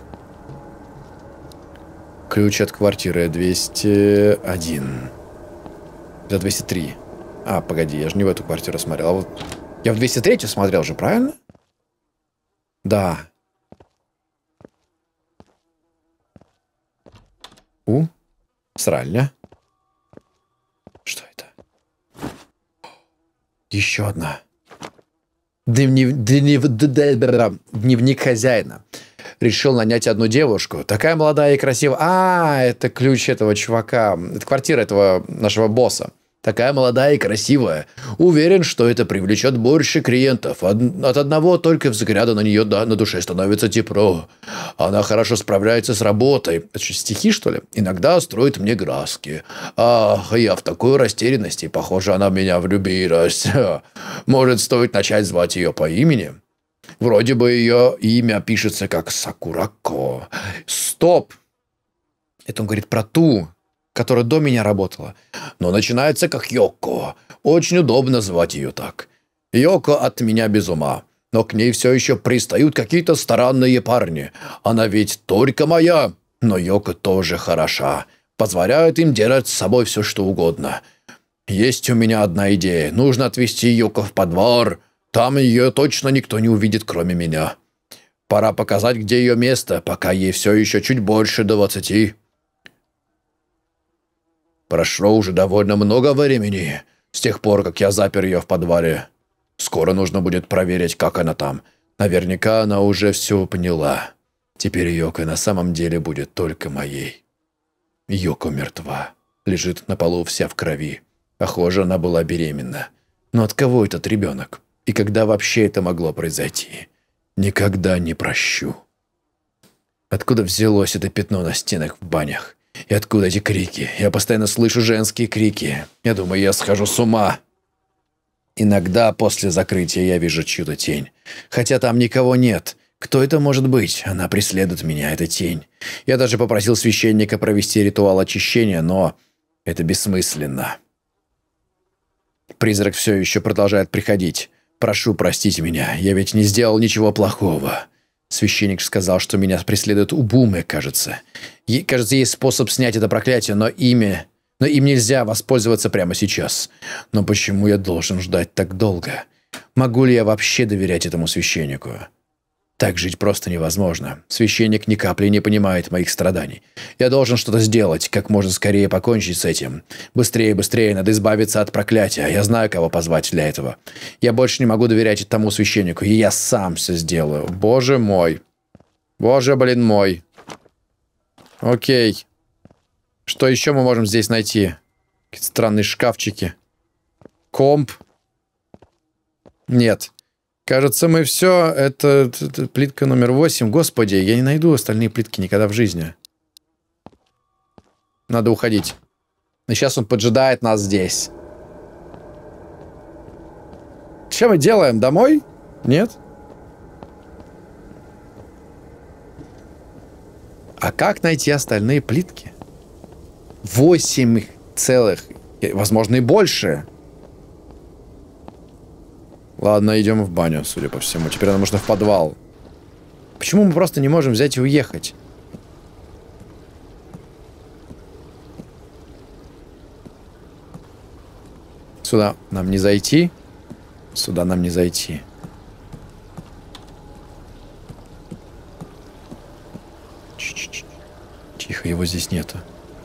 Ключ от квартиры двести один. Это двести три. А, погоди, я же не в эту квартиру смотрел. А вот... Я в двести третью смотрел же, правильно? Да. У. Сральня. Что это? Еще одна. Дневник, днев, дневник хозяина. Решил нанять одну девушку. Такая молодая и красивая. А, это ключ этого чувака. Это квартира этого нашего босса. Такая молодая и красивая. Уверен, что это привлечет больше клиентов. От одного только взгляда на нее, да, на душе становится тепло. Она хорошо справляется с работой. Это что, стихи, что ли? Иногда строит мне глазки. Ах, я в такой растерянности. Похоже, она в меня влюбилась. Может, стоит начать звать ее по имени? Вроде бы ее имя пишется как Сакурако. Стоп! Это он говорит про ту, которая до меня работала. Но начинается как Йоко. Очень удобно звать ее так. Йоко от меня без ума. Но к ней все еще пристают какие-то странные парни. Она ведь только моя. Но Йоко тоже хороша. Позволяет им делать с собой все, что угодно. Есть у меня одна идея. Нужно отвезти Йоко в подвал. Там ее точно никто не увидит, кроме меня. Пора показать, где ее место, пока ей все еще чуть больше двадцати. Прошло уже довольно много времени, с тех пор, как я запер ее в подвале. Скоро нужно будет проверить, как она там. Наверняка она уже все поняла. Теперь Йоко на самом деле будет только моей. Йоко мертва. Лежит на полу вся в крови. Похоже, она была беременна. Но от кого этот ребенок? И когда вообще это могло произойти? Никогда не прощу. Откуда взялось это пятно на стенах в банях? И откуда эти крики? Я постоянно слышу женские крики. Я думаю, я схожу с ума. Иногда после закрытия я вижу чью-то тень. Хотя там никого нет. Кто это может быть? Она преследует меня, эта тень. Я даже попросил священника провести ритуал очищения, но это бессмысленно. Призрак все еще продолжает приходить. Прошу простить меня, я ведь не сделал ничего плохого. Священник сказал, что меня преследует Убуме, кажется. Е- кажется, есть способ снять это проклятие, но ими... Но им нельзя воспользоваться прямо сейчас. Но почему я должен ждать так долго? Могу ли я вообще доверять этому священнику? Так жить просто невозможно. Священник ни капли не понимает моих страданий. Я должен что-то сделать, как можно скорее покончить с этим. Быстрее, быстрее, надо избавиться от проклятия. Я знаю, кого позвать для этого. Я больше не могу доверять тому священнику, и я сам все сделаю. Боже мой. Боже, блин, мой. Окей. Что еще мы можем здесь найти? Какие-то странные шкафчики. Комп. Нет. Кажется, мы все... Это, это, это плитка номер восемь. Господи, я не найду остальные плитки никогда в жизни. Надо уходить. И сейчас он поджидает нас здесь. Что мы делаем? Домой? Нет? А как найти остальные плитки? Восемь целых. Возможно, и больше. Ладно, идем в баню, судя по всему. Теперь нам нужно в подвал. Почему мы просто не можем взять и уехать? Сюда нам не зайти. Сюда нам не зайти. Ч-ч-ч. Тихо, его здесь нету.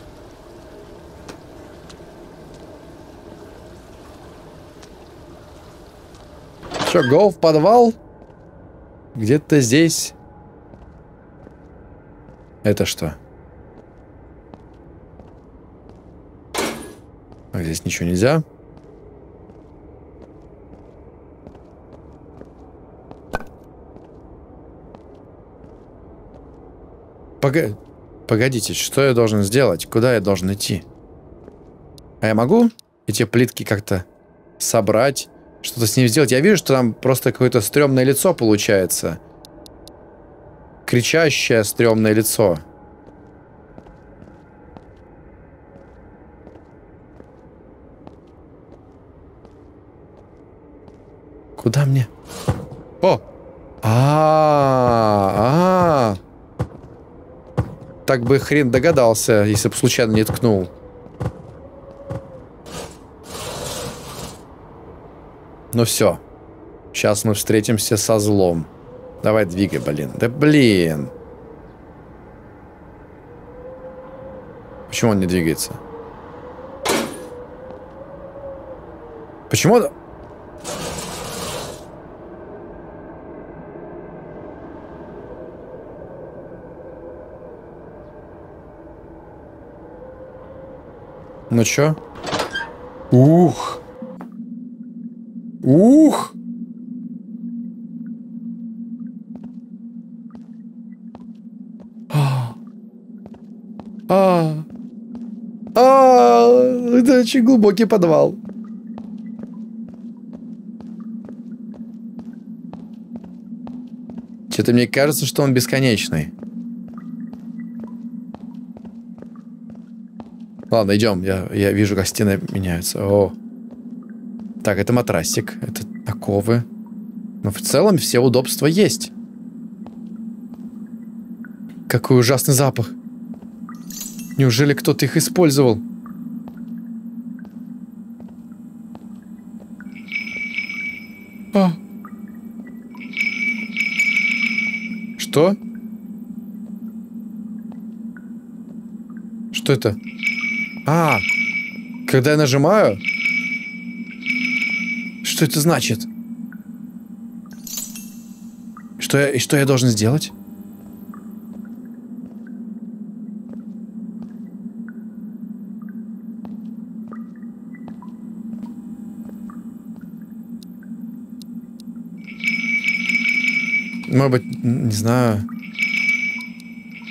Что, go в подвал? Где-то здесь. Это что? А здесь ничего нельзя. Пога... Погодите, что я должен сделать? Куда я должен идти? А я могу эти плитки как-то собрать? Что-то с ним сделать? Я вижу, что там просто какое-то стрёмное лицо получается. Кричащее стрёмное лицо. Куда мне? О! А, а, так бы хрен догадался, если бы случайно не ткнул. Ну все. Сейчас мы встретимся со злом. Давай двигай, блин. Да блин. Почему он не двигается? Почему он... Ну чё? Ух! Ух! А! А! А! Это очень глубокий подвал. Что-то мне кажется, что он бесконечный. Ладно, идем. Я, я вижу, как стены меняются. О. Так, это матрасик. Это оковы. Но в целом все удобства есть. Какой ужасный запах. Неужели кто-то их использовал? А. Что? Что это? А, когда я нажимаю? Что это значит? Что я, что я должен сделать? Может быть, не знаю.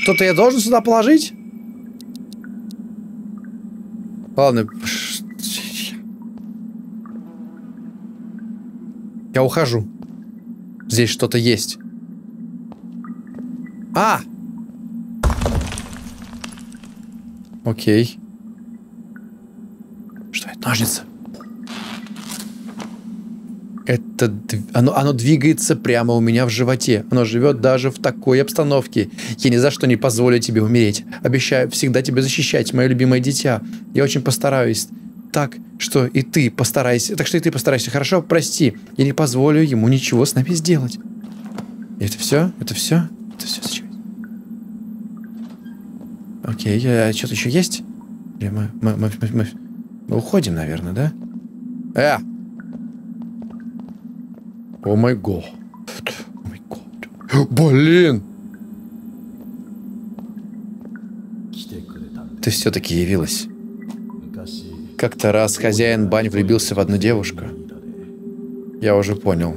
Что-то я должен сюда положить? Ладно. Я ухожу. Здесь что-то есть. А! Окей. Что это? Ножницы. Это... Оно, оно двигается прямо у меня в животе. Оно живет даже в такой обстановке. Я ни за что не позволю тебе умереть. Обещаю всегда тебя защищать, мое любимое дитя. Я очень постараюсь. Так, что и ты постарайся. Так что и ты постарайся. Хорошо, прости. Я не позволю ему ничего с нами сделать. И это все? Это все? Это все зачем? Окей, а что-то еще есть? Или мы, мы, мы, мы, мы, мы уходим, наверное, да? Э! О май год. О май год. Блин! Ты все-таки явилась. Как-то раз хозяин бань влюбился в одну девушку. Я уже понял.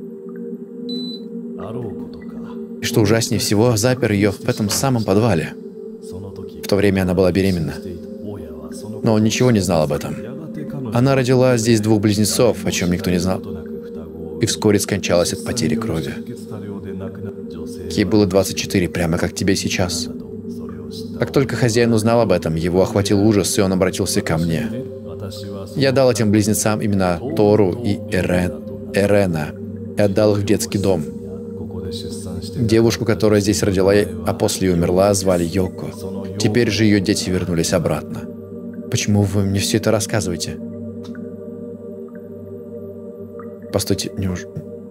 И что ужаснее всего, запер ее в этом самом подвале. В то время она была беременна. Но он ничего не знал об этом. Она родила здесь двух близнецов, о чем никто не знал. И вскоре скончалась от потери крови. Ей было двадцать четыре, прямо как тебе сейчас. Как только хозяин узнал об этом, его охватил ужас, и он обратился ко мне. Я дал этим близнецам имена Тору и Эрен, Эрена и отдал их в детский дом. Девушку, которая здесь родила, а после умерла, звали Йоко. Теперь же ее дети вернулись обратно. Почему вы мне все это рассказываете? Постойте, неуж...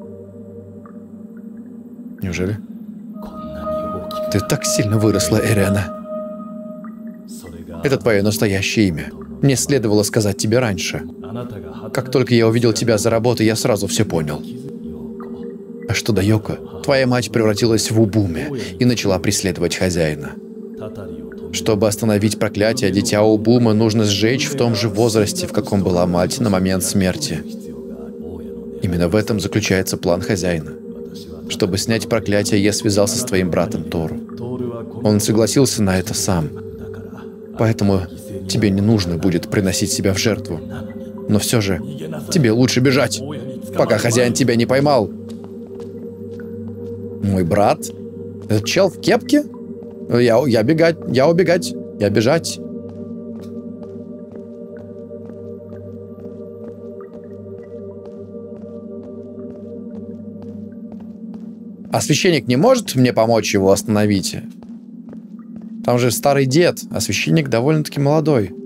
Неужели? Ты так сильно выросла, Эрена. Это твое настоящее имя. Мне следовало сказать тебе раньше. Как только я увидел тебя за работой, я сразу все понял. А что до Йоко? Твоя мать превратилась в Убуме и начала преследовать хозяина. Чтобы остановить проклятие, дитя Убума нужно сжечь в том же возрасте, в каком была мать на момент смерти. Именно в этом заключается план хозяина. Чтобы снять проклятие, я связался с твоим братом Тору. Он согласился на это сам. Поэтому тебе не нужно будет приносить себя в жертву. Но все же, тебе лучше бежать, пока хозяин тебя не поймал. Мой брат? Этот чел в кепке? Я, я бегать, я убегать, я бежать. А священник не может мне помочь его остановить? Там же старый дед, а священник довольно-таки молодой.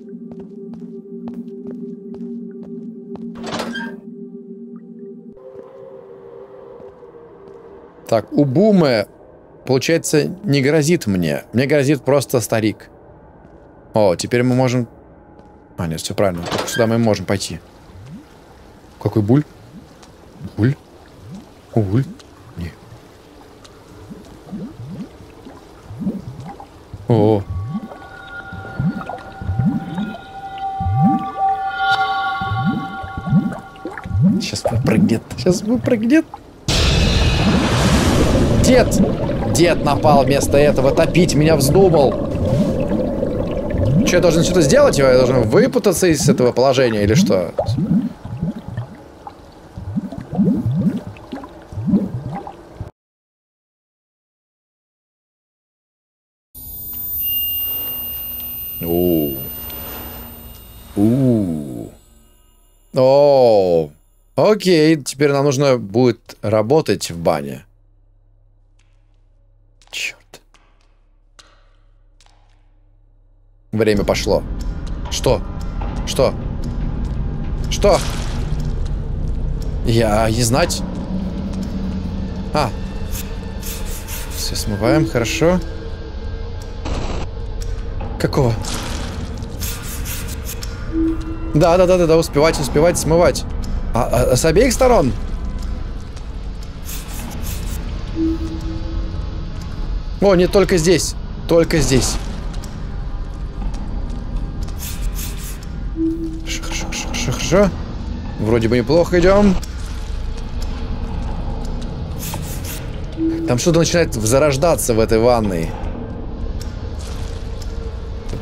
Так, Убуме, получается, не грозит мне. Мне грозит просто старик. О, теперь мы можем... А, нет, все правильно. Только сюда мы можем пойти. Какой буль? Буль? Буль? Не. О. Сейчас выпрыгнет. Сейчас выпрыгнет. Дед! Дед напал вместо этого, топить меня вздумал. Что, я должен что-то сделать? Я должен выпутаться из этого положения или что? У. У. О. Окей, теперь нам нужно будет работать в бане. Черт. Время пошло. Что? Что? Что? Я не знать. А. Все смываем, хорошо. Какого? Да, да, да, да, да, успевать, успевать, смывать. А, а, с обеих сторон? О, не только здесь. Только здесь. Хорошо, хорошо, хорошо, хорошо. Вроде бы неплохо идем. Там что-то начинает зарождаться в этой ванной.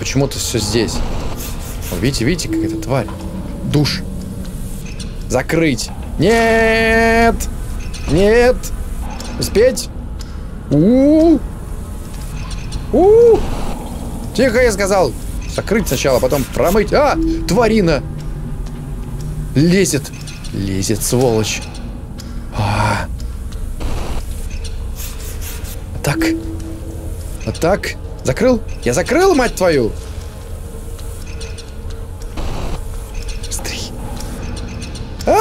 почему-то все здесь. О, видите, видите, какая-то тварь. Душ. Закрыть. Нет! Нет! Успеть? У-у-у! У-у-у! Тихо, я сказал. Закрыть сначала, потом промыть. А! Тварина! Лезет. Лезет, сволочь. А. Так. Вот так. Закрыл? Я закрыл, мать твою! Быстрей. А!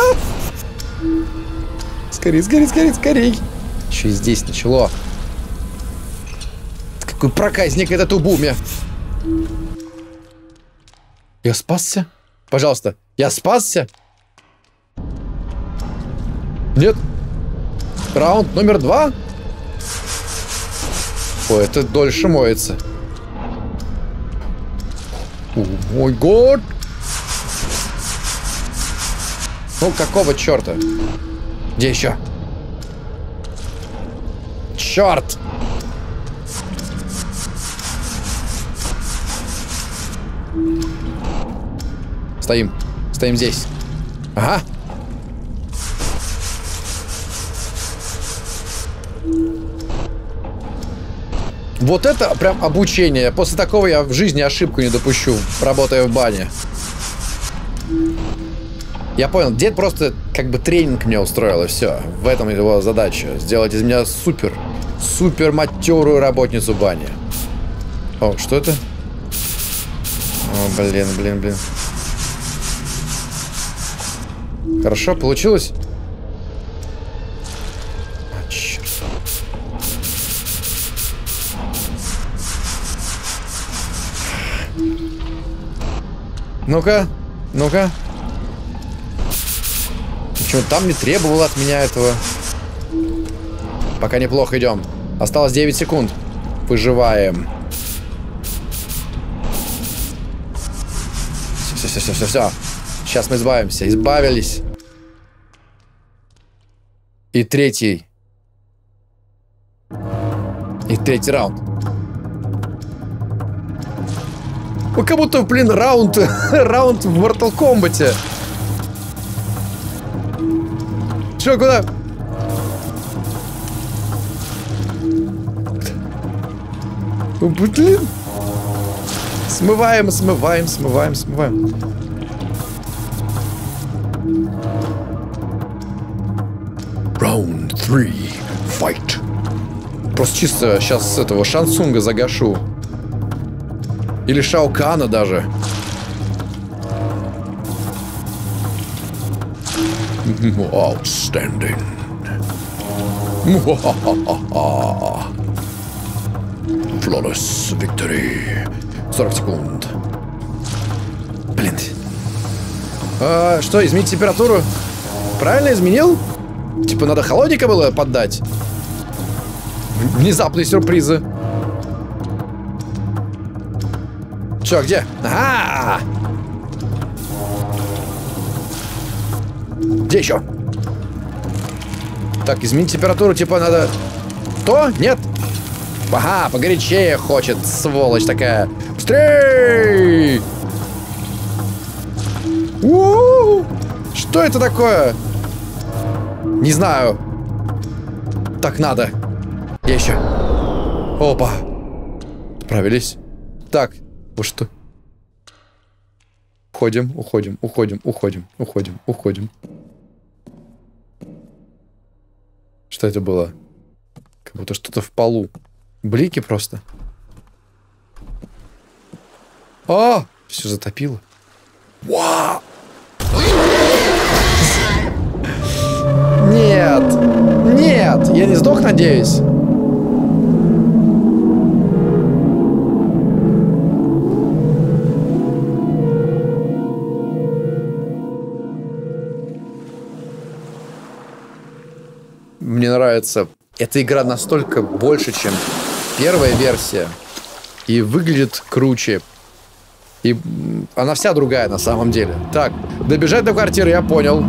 Скорей, скорей, скорей, скорей. Еще и здесь начало. Какой проказник этот Убуми. Я спасся? Пожалуйста. Я спасся? Нет. Раунд номер два? Ой, это дольше моется. О мой год. Ну, какого черта? Где еще? Черт! Стоим. Стоим здесь. Ага. Вот это прям обучение. После такого я в жизни ошибку не допущу, работая в бане. Я понял, дед просто как бы тренинг мне устроил, и все. В этом его задача. Сделать из меня супер, супер матерую работницу бани. О, что это? О, блин, блин, блин. Хорошо, получилось? А, черт. Ну-ка, ну-ка. Почему там не требовало от меня этого? Пока неплохо идем. Осталось девять секунд. Выживаем. Все, все, все, все, все. Сейчас мы избавимся. Избавились. И третий. И третий раунд. Ну, как будто, блин, раунд. Раунд в Mortal Kombat. Чё, куда? О, блин. Смываем, смываем, смываем, смываем. Раунд три. Fight. Просто чисто сейчас с этого Шансунга загашу. Или Шао Кана даже. Outstanding. Flawless victory. сорок секунд. Блин. А, что, изменить температуру? Правильно изменил? Типа надо холодненько было поддать. Внезапные сюрпризы. Чё, где? Ага! Где еще? Так, изменить температуру, типа надо... То? Нет? Ага, погорячее хочет, сволочь такая. Быстрей! У-у-у! Что это такое? Не знаю. Так надо. Я еще. Опа. Справились. Так, вот что? Уходим, уходим, уходим, уходим, уходим, уходим. Что это было? Как будто что-то в полу. Блики просто. А! Все затопило. Вау! Нет! Нет! Я не сдох, надеюсь? Мне нравится. Эта игра настолько больше, чем первая версия. И выглядит круче. И она вся другая на самом деле. Так, добежать до квартиры, я понял.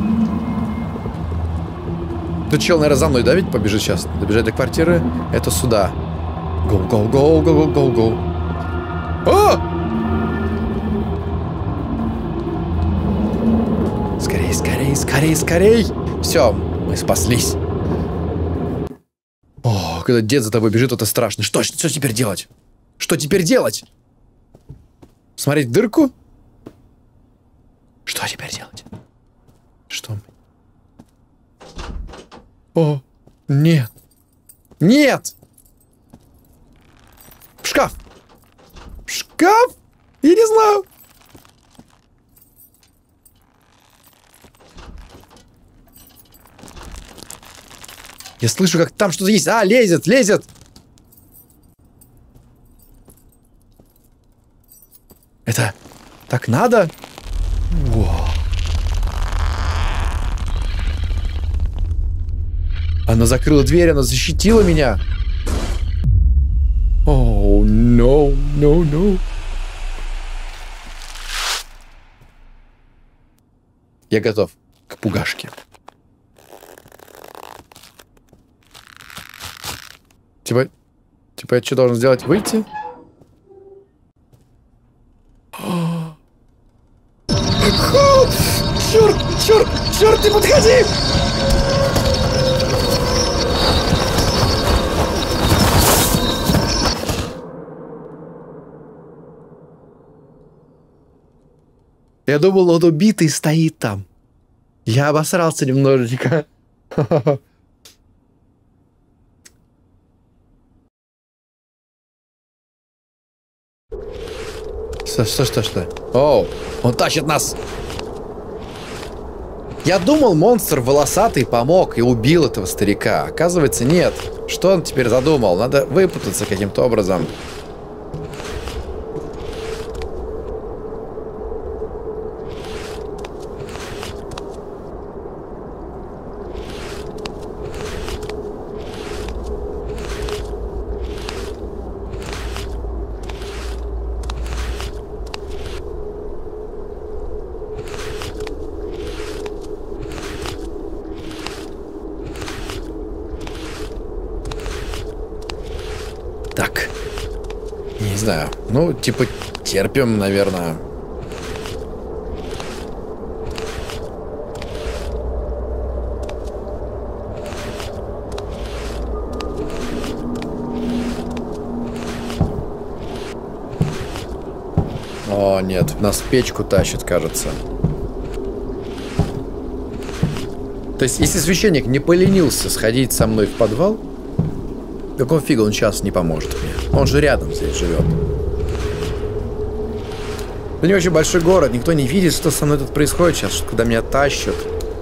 Тут чел, наверное, за мной, да, ведь побежит сейчас? Добежать до квартиры, это сюда. Go, go, go, go, go, go, go. О! Скорей, скорей, скорей, скорей. Все, мы спаслись. О, когда дед за тобой бежит, это страшно. Что, что теперь делать? Что теперь делать? Смотреть в дырку? Что теперь делать? Что? О, нет. Нет! В шкаф! В шкаф? Я не знаю. Я слышу, как там что-то есть. А, лезет, лезет. Это так надо? Во. Она закрыла дверь, она защитила меня. О, no, no, no. Я готов к пугашке. Типа, типа я что должен сделать? Выйти? Черт, черт, черт, не подходи! Я думал, он убитый стоит там. Я обосрался немножечко. Что, что, что, что? Оу, он тащит нас. Я думал, монстр волосатый помог и убил этого старика. Оказывается, нет. Что он теперь задумал? Надо выпутаться каким-то образом. Так. Не знаю. Ну, типа, терпим, наверное. О, нет. Нас в печку тащит, кажется. То есть, если священник не поленился сходить со мной в подвал, какого фига он сейчас не поможет мне? Он же рядом здесь живет. Это не очень большой город, никто не видит, что со мной тут происходит сейчас, когда меня тащат.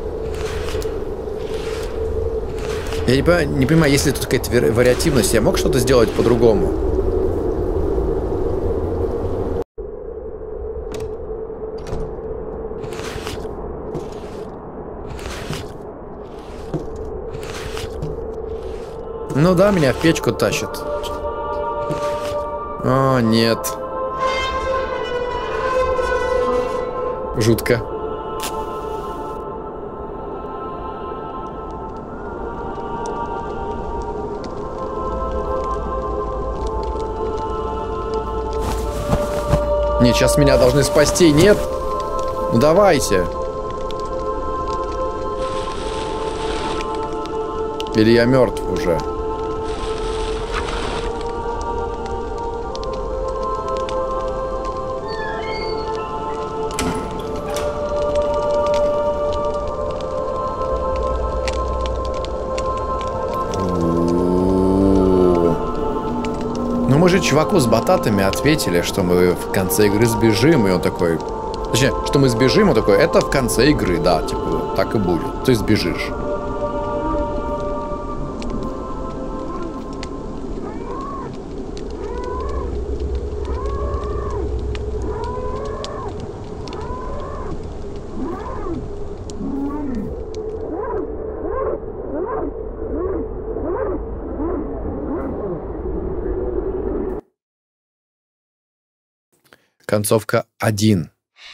Я не понимаю, не понимаю, есть ли тут какая-то вариативность. Я мог что-то сделать по-другому? Ну да, меня в печку тащат. О, нет. Жутко. Нет, сейчас меня должны спасти, нет? Ну давайте. Или я мертв уже? Мы же чуваку с бататами ответили, что мы в конце игры сбежим, и он такой... Точнее, что мы сбежим, он такой, это в конце игры, да, типа, так и будет. Ты сбежишь. Концовка один.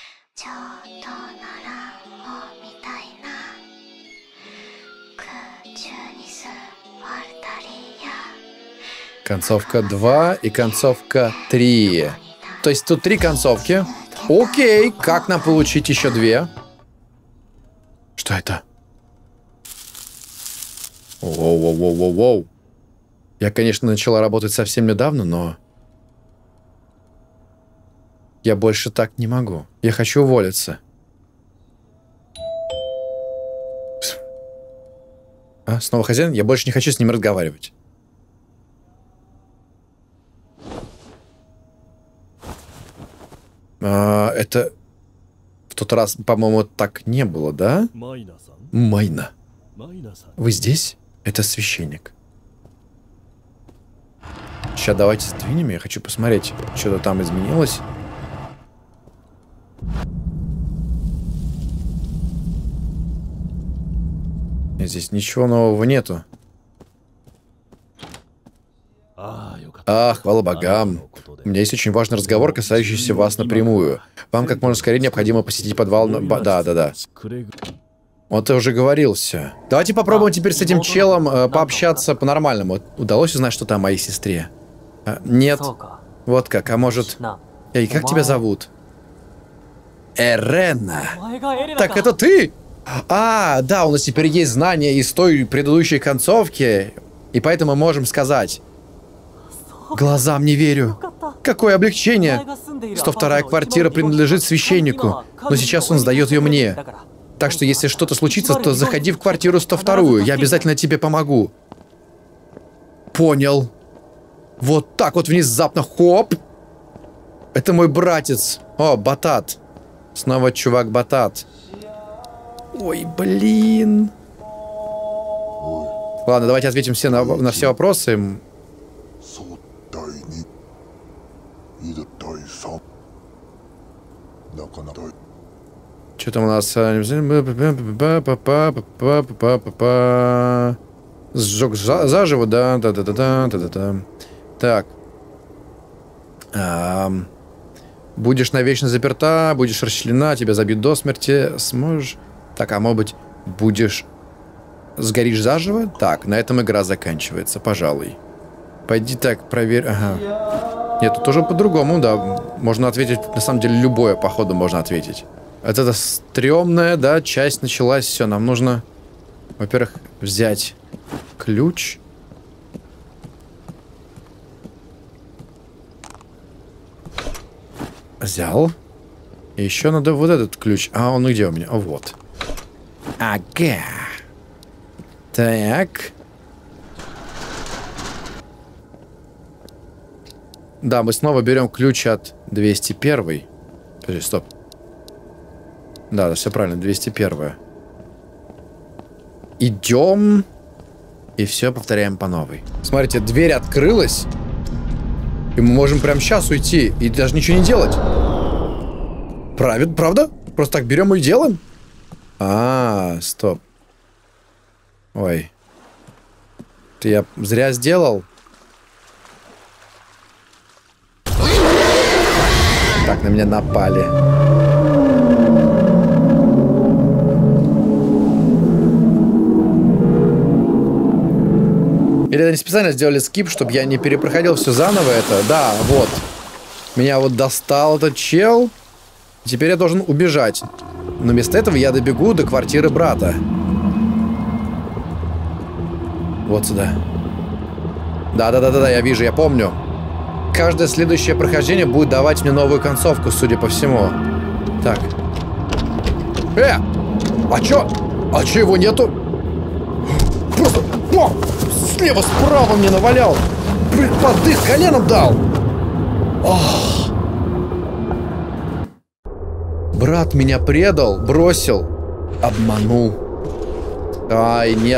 Концовка два и концовка три. То есть тут три концовки. Окей, как нам получить еще две? Что это? Воу-воу-воу-воу-воу. Я, конечно, начала работать совсем недавно, но... Я больше так не могу. Я хочу уволиться. А, снова хозяин? Я больше не хочу с ним разговаривать. А, это... В тот раз, по-моему, так не было, да? Майна. Вы здесь? Это священник. Сейчас давайте сдвинем. Я хочу посмотреть, что-то там изменилось. Здесь ничего нового нету. Ах, хвала богам. У меня есть очень важный разговор, касающийся вас напрямую. Вам как можно скорее необходимо посетить подвал... Да, да, да. Он ты уже говорил все. Давайте попробуем теперь с этим челом э, пообщаться по-нормальному. Удалось узнать что-то о моей сестре? А, нет. Вот как, а может... Эй, как тебя зовут? Эрена. Так это ты? А, да, у нас теперь есть знания из той предыдущей концовки. И поэтому мы можем сказать... Глазам не верю. Какое облегчение. сто вторая квартира принадлежит священнику, но сейчас он сдает ее мне. Так что если что-то случится, то заходи в квартиру сто вторую. Я обязательно тебе помогу. Понял. Вот так вот внезапно. Хоп. Это мой братец. О, Батат. Снова чувак Батат. Ой, блин. Ладно, давайте ответим все на, на все вопросы. Что там у нас? Сжег заживо, да, да, да, да, да, да, да. Так. А, будешь навечно заперта, будешь расчленена, тебя забьют до смерти, сможешь. Так, а может быть, будешь сгоришь заживо? Так, на этом игра заканчивается, пожалуй. Пойди так, проверь. Ага. Нет, тут уже по-другому, да. Можно ответить, на самом деле, любое, походу, можно ответить. Вот это стрёмная, да, часть началась. Все, нам нужно, во-первых, взять ключ. Взял. И еще надо вот этот ключ. А он где у меня? О, вот. Ага. Так. Да, мы снова берем ключ от двести первой. Подожди, стоп. Да, да, все правильно, двести первая. Идем. И все повторяем по новой. Смотрите, дверь открылась. И мы можем прямо сейчас уйти. И даже ничего не делать. Правда? Правда? Просто так берем и делаем? А, стоп. Ой. Это я зря сделал. Так, на меня напали. Или это не специально сделали скип, чтобы я не перепроходил все заново это? Да, вот. Меня вот достал этот чел. Теперь я должен убежать. Но вместо этого я добегу до квартиры брата. Вот сюда. Да-да-да-да, я вижу, я помню. Каждое следующее прохождение будет давать мне новую концовку, судя по всему. Так. Э! А чё? А чё его нету? Просто... О! Слева, справа мне навалял. Блин, подых коленом дал. Ох. Брат меня предал, бросил, обманул. Ай, нет.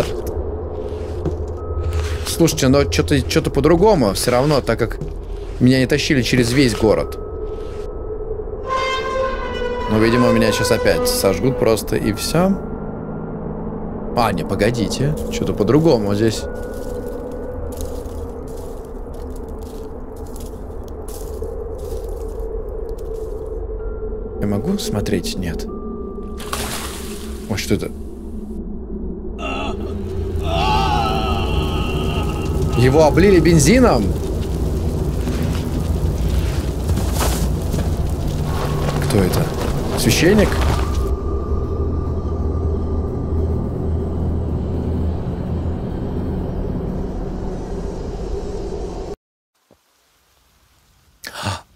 Слушайте, но что-то что-то по-другому все равно, так как меня не тащили через весь город. Ну, видимо, меня сейчас опять сожгут просто и все. А, не, погодите. Что-то по-другому здесь. Я могу смотреть? Нет. Ой, что это? Его облили бензином? Кто это? Священник?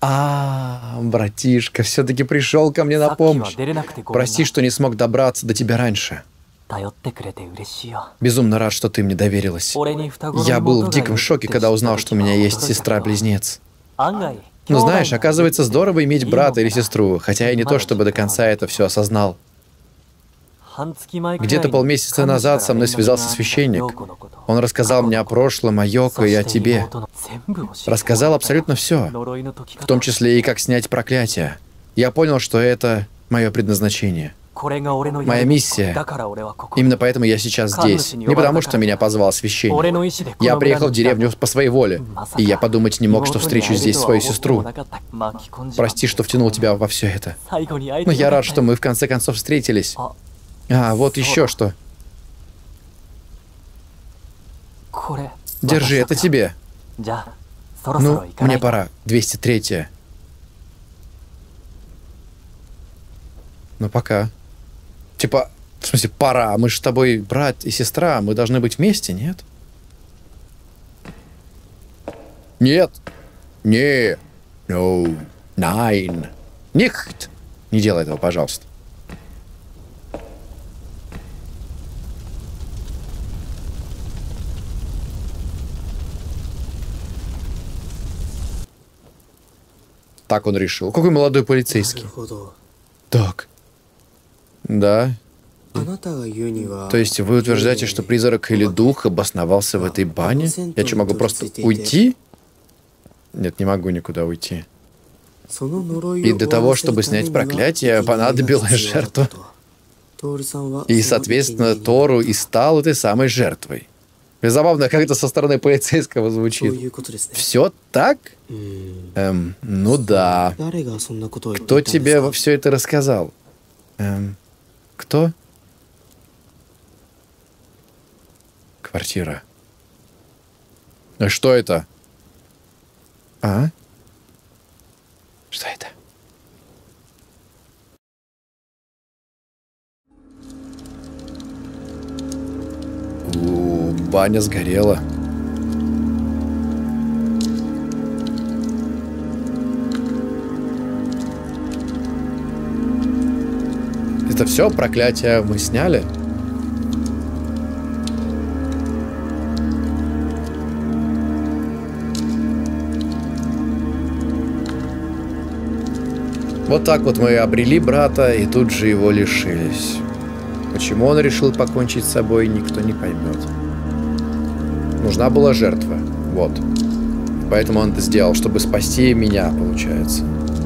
А, братишка, все-таки пришел ко мне на помощь. Прости, что не смог добраться до тебя раньше. Безумно рад, что ты мне доверилась. Я был в диком шоке, когда узнал, что у меня есть сестра-близнец. Ну знаешь, оказывается, здорово иметь брата или сестру, хотя я не то чтобы до конца это все осознал. Где-то полмесяца назад со мной связался священник. Он рассказал мне о прошлом, о Йоко и о тебе. Рассказал абсолютно все, в том числе и как снять проклятие. Я понял, что это мое предназначение. Моя миссия. Именно поэтому я сейчас здесь. Не потому, что меня позвал священник. Я приехал в деревню по своей воле, и я подумать не мог, что встречу здесь свою сестру. Прости, что втянул тебя во все это. Но я рад, что мы в конце концов встретились. А, вот еще что. Держи, это тебе. Ну, мне пора. двести третья. Ну, пока. Типа, в смысле, пора. Мы же с тобой брат и сестра. Мы должны быть вместе, нет? Нет. Не. No. Nein. Nicht. Не делай этого, пожалуйста. Так он решил. Какой молодой полицейский. Так. Да. То есть вы утверждаете, что призрак или дух обосновался в этой бане? Я что, могу просто уйти? Нет, не могу никуда уйти. И для того, чтобы снять проклятие, понадобилась жертва. И, соответственно, Тору и стал этой самой жертвой. И забавно, как это со стороны полицейского звучит. Все так? Эм, ну да. Кто тебе все это рассказал? Эм, кто? Квартира. А что это? А? Что это? У, баня сгорела. Это все проклятие мы сняли? Вот так вот мы обрели брата и тут же его лишились. Почему он решил покончить с собой, никто не поймет. Нужна была жертва. Вот. Поэтому он это сделал, чтобы спасти меня, получается.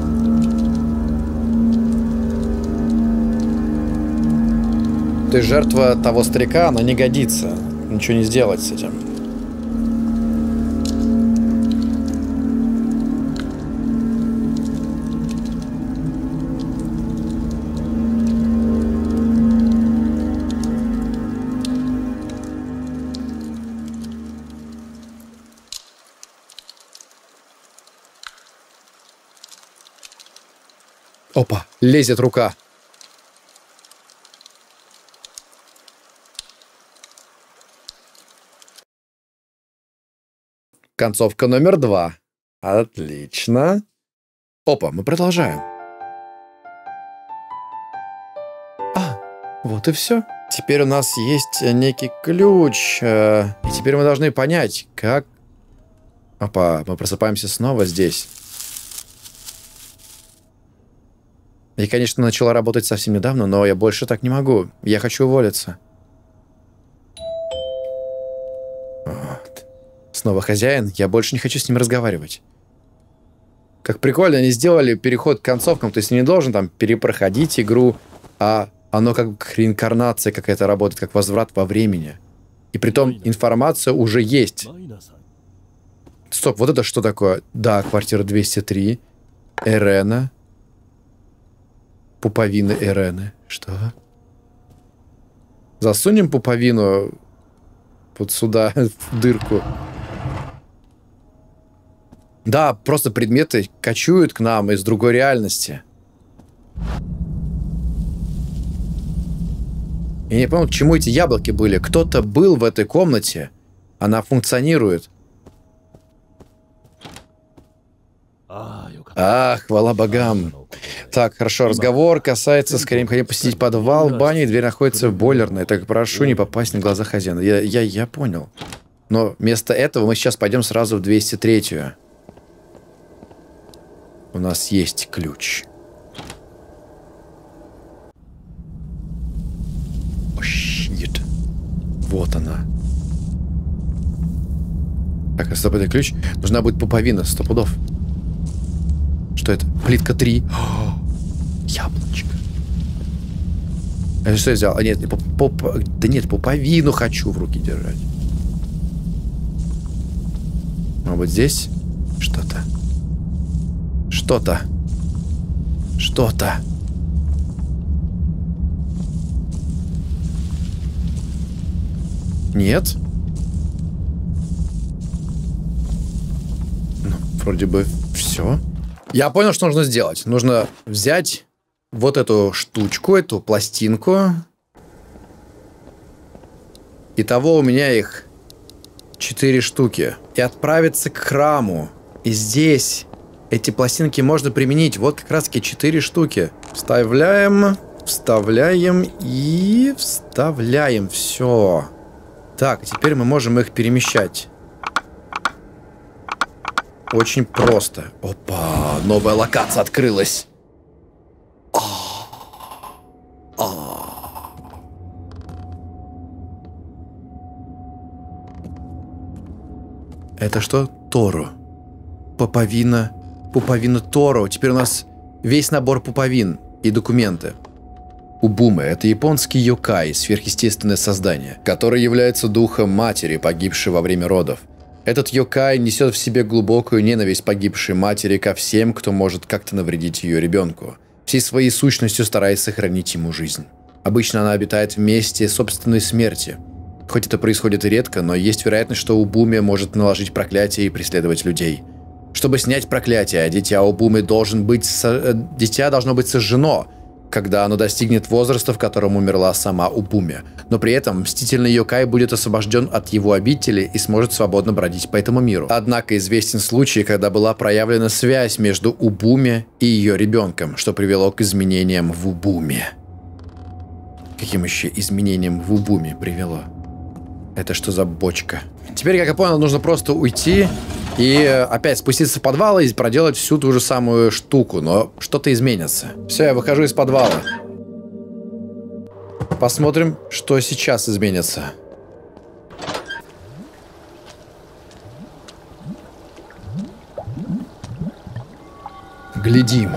Ты жертва того старика, она не годится. Ничего не сделать с этим. Опа, лезет рука. Концовка номер два. Отлично. Опа, мы продолжаем. А, вот и все. Теперь у нас есть некий ключ. И теперь мы должны понять, как... Опа, мы просыпаемся снова здесь. Я, конечно, начала работать совсем недавно, но я больше так не могу. Я хочу уволиться. Вот. Снова хозяин. Я больше не хочу с ним разговаривать. Как прикольно они сделали переход к концовкам. То есть не должен там перепроходить игру, а оно как реинкарнация какая-то работает, как возврат во времени. И притом информация уже есть. Стоп, вот это что такое? Да, квартира двести три. Эрена. Пуповина Эрены. Что? Засунем пуповину вот сюда, в дырку. Да, просто предметы кочуют к нам из другой реальности. Я не понял, к чему эти яблоки были. Кто-то был в этой комнате. Она функционирует. Ах, хвала богам. Так, хорошо, разговор касается, скорее, необходимо посетить подвал, баня, и дверь находится в бойлерной. Так прошу не попасть на глаза хозяина. Я, я, я понял. Но вместо этого мы сейчас пойдем сразу в двести третью. У нас есть ключ. О, щит. Вот она. Так, а стоп, это ключ. Нужна будет пуповина, сто пудов. Что это? Плитка три. О, яблочко. А что я взял? А нет, не, поп, поп, да нет, пуповину хочу в руки держать. А вот здесь что-то. Что-то. Что-то. Нет? Ну, вроде бы все. Я понял, что нужно сделать. Нужно взять вот эту штучку, эту пластинку. Итого у меня их четыре штуки. И отправиться к храму. И здесь эти пластинки можно применить. Вот как раз-таки четыре штуки. Вставляем, вставляем и вставляем. Все. Так, теперь мы можем их перемещать. Очень просто. Опа, новая локация открылась. Это что? Торо. Пуповина. Пуповина Торо. Теперь у нас весь набор пуповин и документы. Убуме – это японский йокай, сверхъестественное создание, который является духом матери, погибшей во время родов. Этот йокай несет в себе глубокую ненависть погибшей матери ко всем, кто может как-то навредить ее ребенку, всей своей сущностью стараясь сохранить ему жизнь. Обычно она обитает в месте собственной смерти. Хоть это происходит редко, но есть вероятность, что Убуме может наложить проклятие и преследовать людей. Чтобы снять проклятие, дитя Убуме должен быть со... дитя должно быть сожжено, когда оно достигнет возраста, в котором умерла сама Убуме. Но при этом мстительный йокай будет освобожден от его обители и сможет свободно бродить по этому миру. Однако известен случай, когда была проявлена связь между Убуме и ее ребенком, что привело к изменениям в Убуме. Каким еще изменениям в Убуме привело? Это что за бочка? Теперь, как я понял, нужно просто уйти и опять спуститься в подвал и проделать всю ту же самую штуку, но что-то изменится. Все, я выхожу из подвала. Посмотрим, что сейчас изменится. Глядим.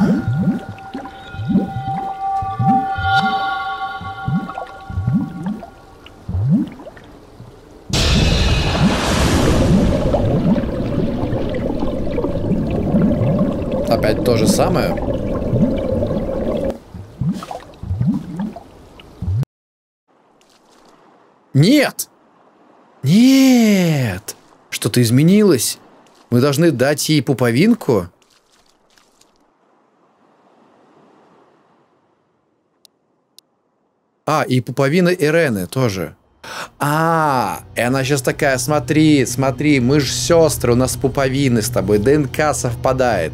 Опять то же самое. Нет! Нет! Что-то изменилось. Мы должны дать ей пуповинку. А, и пуповина Ирены тоже. А, и она сейчас такая, смотри, смотри, мы же сестры, у нас пуповины с тобой, ДНК совпадает.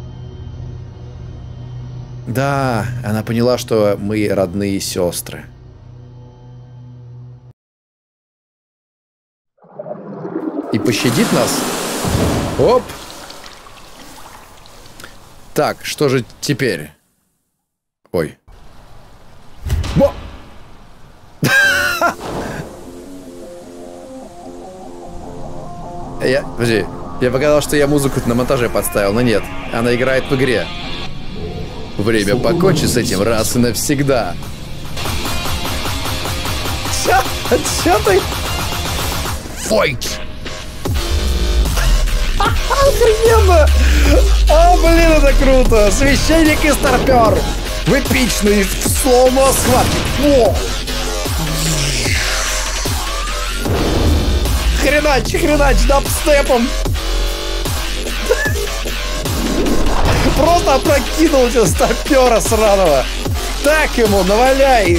Да, она поняла, что мы родные сестры. И пощадит нас. Оп! Так, что же теперь? Ой. Во! Я, подожди, я показал, что я музыку на монтаже подставил, но нет, она играет в игре. Время покончить с этим раз и навсегда. Чё? Чё ты? Фойт! Охрененно! О, блин, это круто! Священник и старпер! В эпичный слоумо схватки! О! Хренач, хренач, дабстепом! Просто опрокинул тебя старпера сраного! Так ему, наваляй!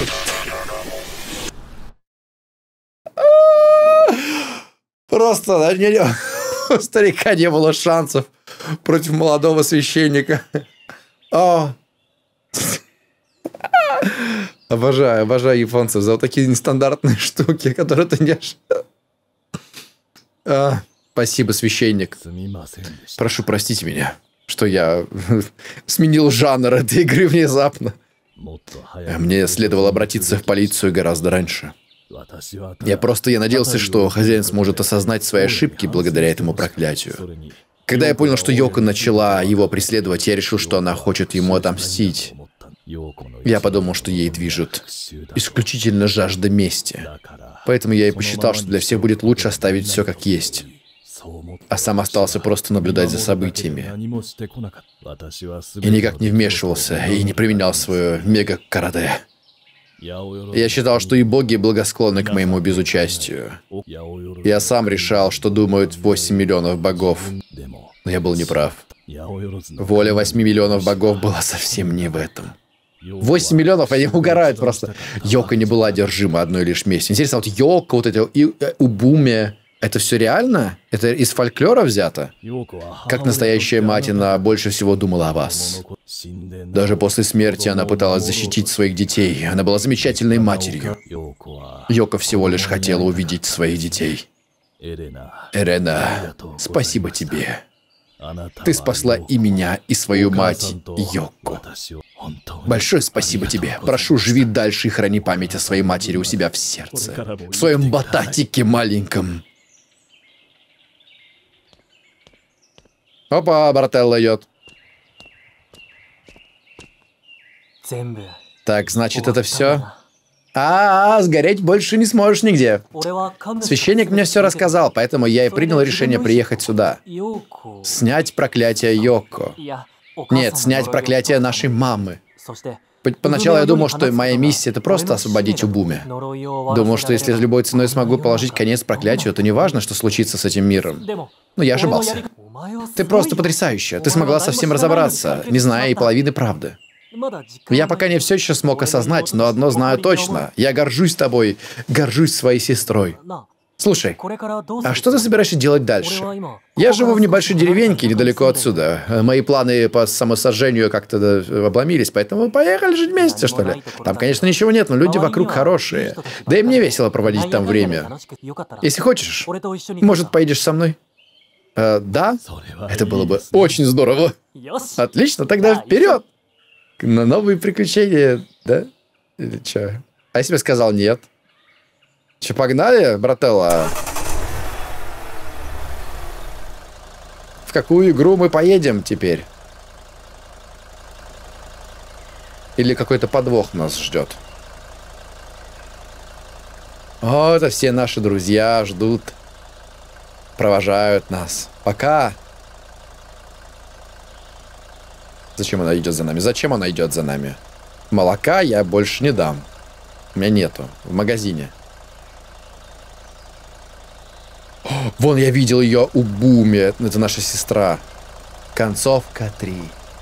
Просто у старика не было шансов. против молодого священника. О! Обожаю, обожаю японцев за вот такие нестандартные штуки, которые ты не ожидал. А, спасибо, священник. Прошу простить меня, что я сменил жанр этой игры внезапно. Мне следовало обратиться в полицию гораздо раньше. Я просто я надеялся, что хозяин сможет осознать свои ошибки благодаря этому проклятию. Когда я понял, что Йоко начала его преследовать, я решил, что она хочет ему отомстить. Я подумал, что ей движет исключительно жажда мести. Поэтому я и посчитал, что для всех будет лучше оставить все как есть. А сам остался просто наблюдать за событиями. И никак не вмешивался, и не применял свое мега-карате. Я считал, что и боги благосклонны к моему безучастию. Я сам решал, что думают восемь миллионов богов. Но я был неправ. Воля восьми миллионов богов была совсем не в этом. восемь миллионов, они угорают просто. Йоко не была одержима одной лишь местью. Интересно, вот Йоко, вот это и Убуми, это все реально? Это из фольклора взято? Как настоящая мать, она больше всего думала о вас. Даже после смерти она пыталась защитить своих детей. Она была замечательной матерью. Йоко всего лишь хотела увидеть своих детей. Эрена, спасибо тебе. Ты спасла и меня, и свою мать, Йоко. Большое спасибо тебе. Прошу, живи дальше и храни память о своей матери у себя в сердце. В своем бататике маленьком. Опа, Брателло идет. Так, значит, это все? А, -а, а, сгореть больше не сможешь нигде. Священник мне все рассказал, поэтому я и принял решение приехать сюда. Снять проклятие Йоко. Нет, снять проклятие нашей мамы. Поначалу я думал, что моя миссия — это просто освободить Убуми. Думал, что если любой ценой смогу положить конец проклятию, то не важно, что случится с этим миром. Но я ошибался. Ты просто потрясающая. Ты смогла совсем разобраться, не зная и половины правды. Я пока не все еще смог осознать, но одно знаю точно. Я горжусь тобой, горжусь своей сестрой. Слушай, а что ты собираешься делать дальше? Я живу в небольшой деревеньке недалеко отсюда. Мои планы по самосожжению как-то обломились, поэтому поехали жить вместе, что ли. Там, конечно, ничего нет, но люди вокруг хорошие. Да и мне весело проводить там время. Если хочешь, может, поедешь со мной? Э, да? Это было бы очень здорово. Отлично, тогда вперед! На новые приключения, да? Или что? А если бы сказал нет? Че, погнали, Брателло? В какую игру мы поедем теперь? Или какой-то подвох нас ждет? О, это все наши друзья ждут. Провожают нас. Пока. Зачем она идет за нами? Зачем она идет за нами? Молока я больше не дам. У меня нету. В магазине. О, вон я видел ее у Буми. Это наша сестра. Концовка три.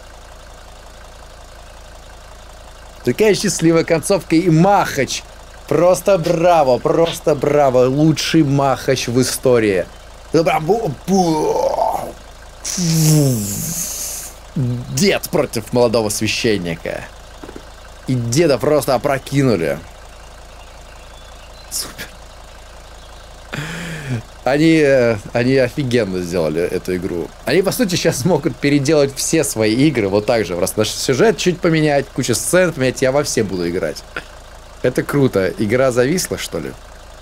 Такая счастливая концовка. И Махач. Просто браво. Просто браво. Лучший Махач в истории. Дед против молодого священника. И деда просто опрокинули. Супер. Они, они офигенно сделали эту игру. Они, по сути, сейчас могут переделать все свои игры вот так же. Просто наш сюжет чуть поменять, кучу сцен поменять. Я во все буду играть. Это круто. Игра зависла, что ли?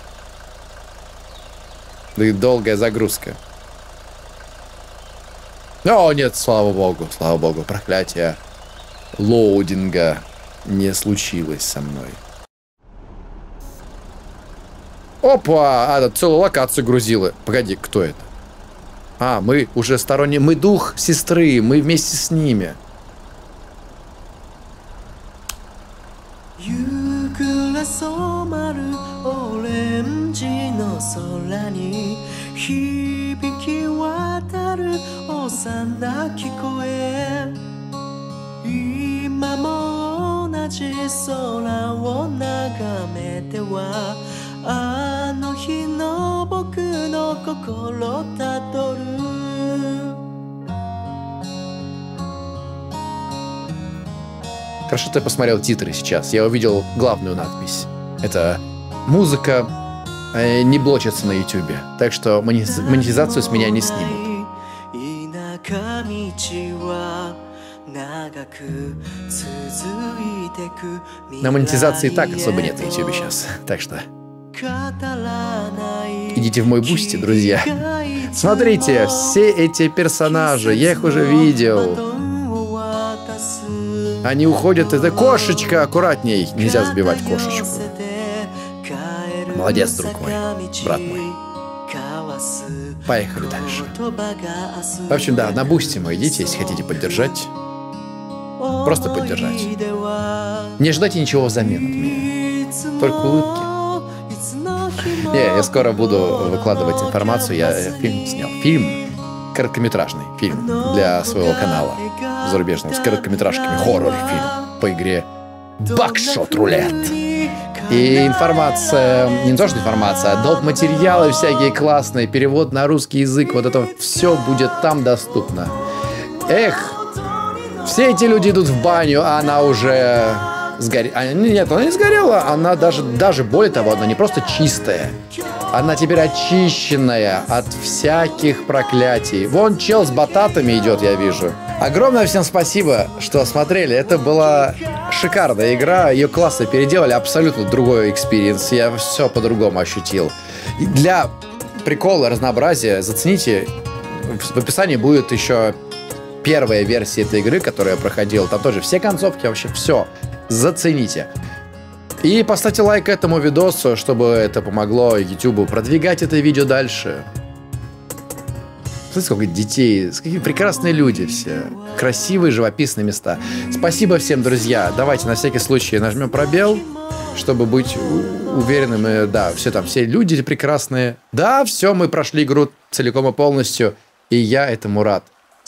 Да и долгая загрузка. О, нет, слава богу, слава богу, проклятие лоудинга не случилось со мной. Опа! А, это целую локацию грузило. Погоди, кто это? А, мы уже сторонние... Мы дух сестры, мы вместе с ними. Хорошо, что я посмотрел титры сейчас. Я увидел главную надпись. Это музыка э, не блочится на ютубе. Так что монез... монетизацию с меня не снимут. На монетизации и так особо нет на ютубе сейчас. Так что идите в мой бусти, друзья. Смотрите, все эти персонажи, я их уже видел. Они уходят. Это кошечка, аккуратней. Нельзя сбивать кошечку. Молодец, друг мой, брат мой. Поехали дальше. В общем, да, на бусти мы идите, если хотите поддержать. Просто поддержать. Не ждайте ничего взамен от меня. Только улыбки. Не, я скоро буду выкладывать информацию. Я фильм снял. Фильм, короткометражный фильм для своего канала зарубежного, с короткометражками. Хоррор-фильм по игре Buckshot Roulette. И информация, не то что информация, а доп. Материалы всякие классные, перевод на русский язык, вот это все будет там доступно. Эх, все эти люди идут в баню, а она уже сгорела. Нет, она не сгорела, она даже, даже более того, она не просто чистая. Она теперь очищенная от всяких проклятий. Вон чел с бататами идет, я вижу. Огромное всем спасибо, что смотрели. Это была шикарная игра. Ее классно переделали. Абсолютно другой экспириенс. Я все по-другому ощутил. И для прикола, разнообразия, зацените. В описании будет еще первая версия этой игры, которую я проходил. Там тоже все концовки, вообще все. Зацените. И поставьте лайк этому видосу, чтобы это помогло ютубу продвигать это видео дальше. Смотрите, сколько детей, какие прекрасные люди все. Красивые, живописные места. Спасибо всем, друзья. Давайте на всякий случай нажмем пробел, чтобы быть уверенными. Да, все там, все люди прекрасные. Да, все, мы прошли игру целиком и полностью. И я этому рад.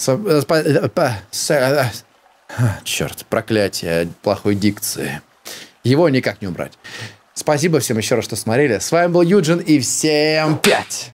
Черт, проклятие плохой дикции. Его никак не убрать. Спасибо всем еще раз, что смотрели. С вами был Юджин, и всем пять!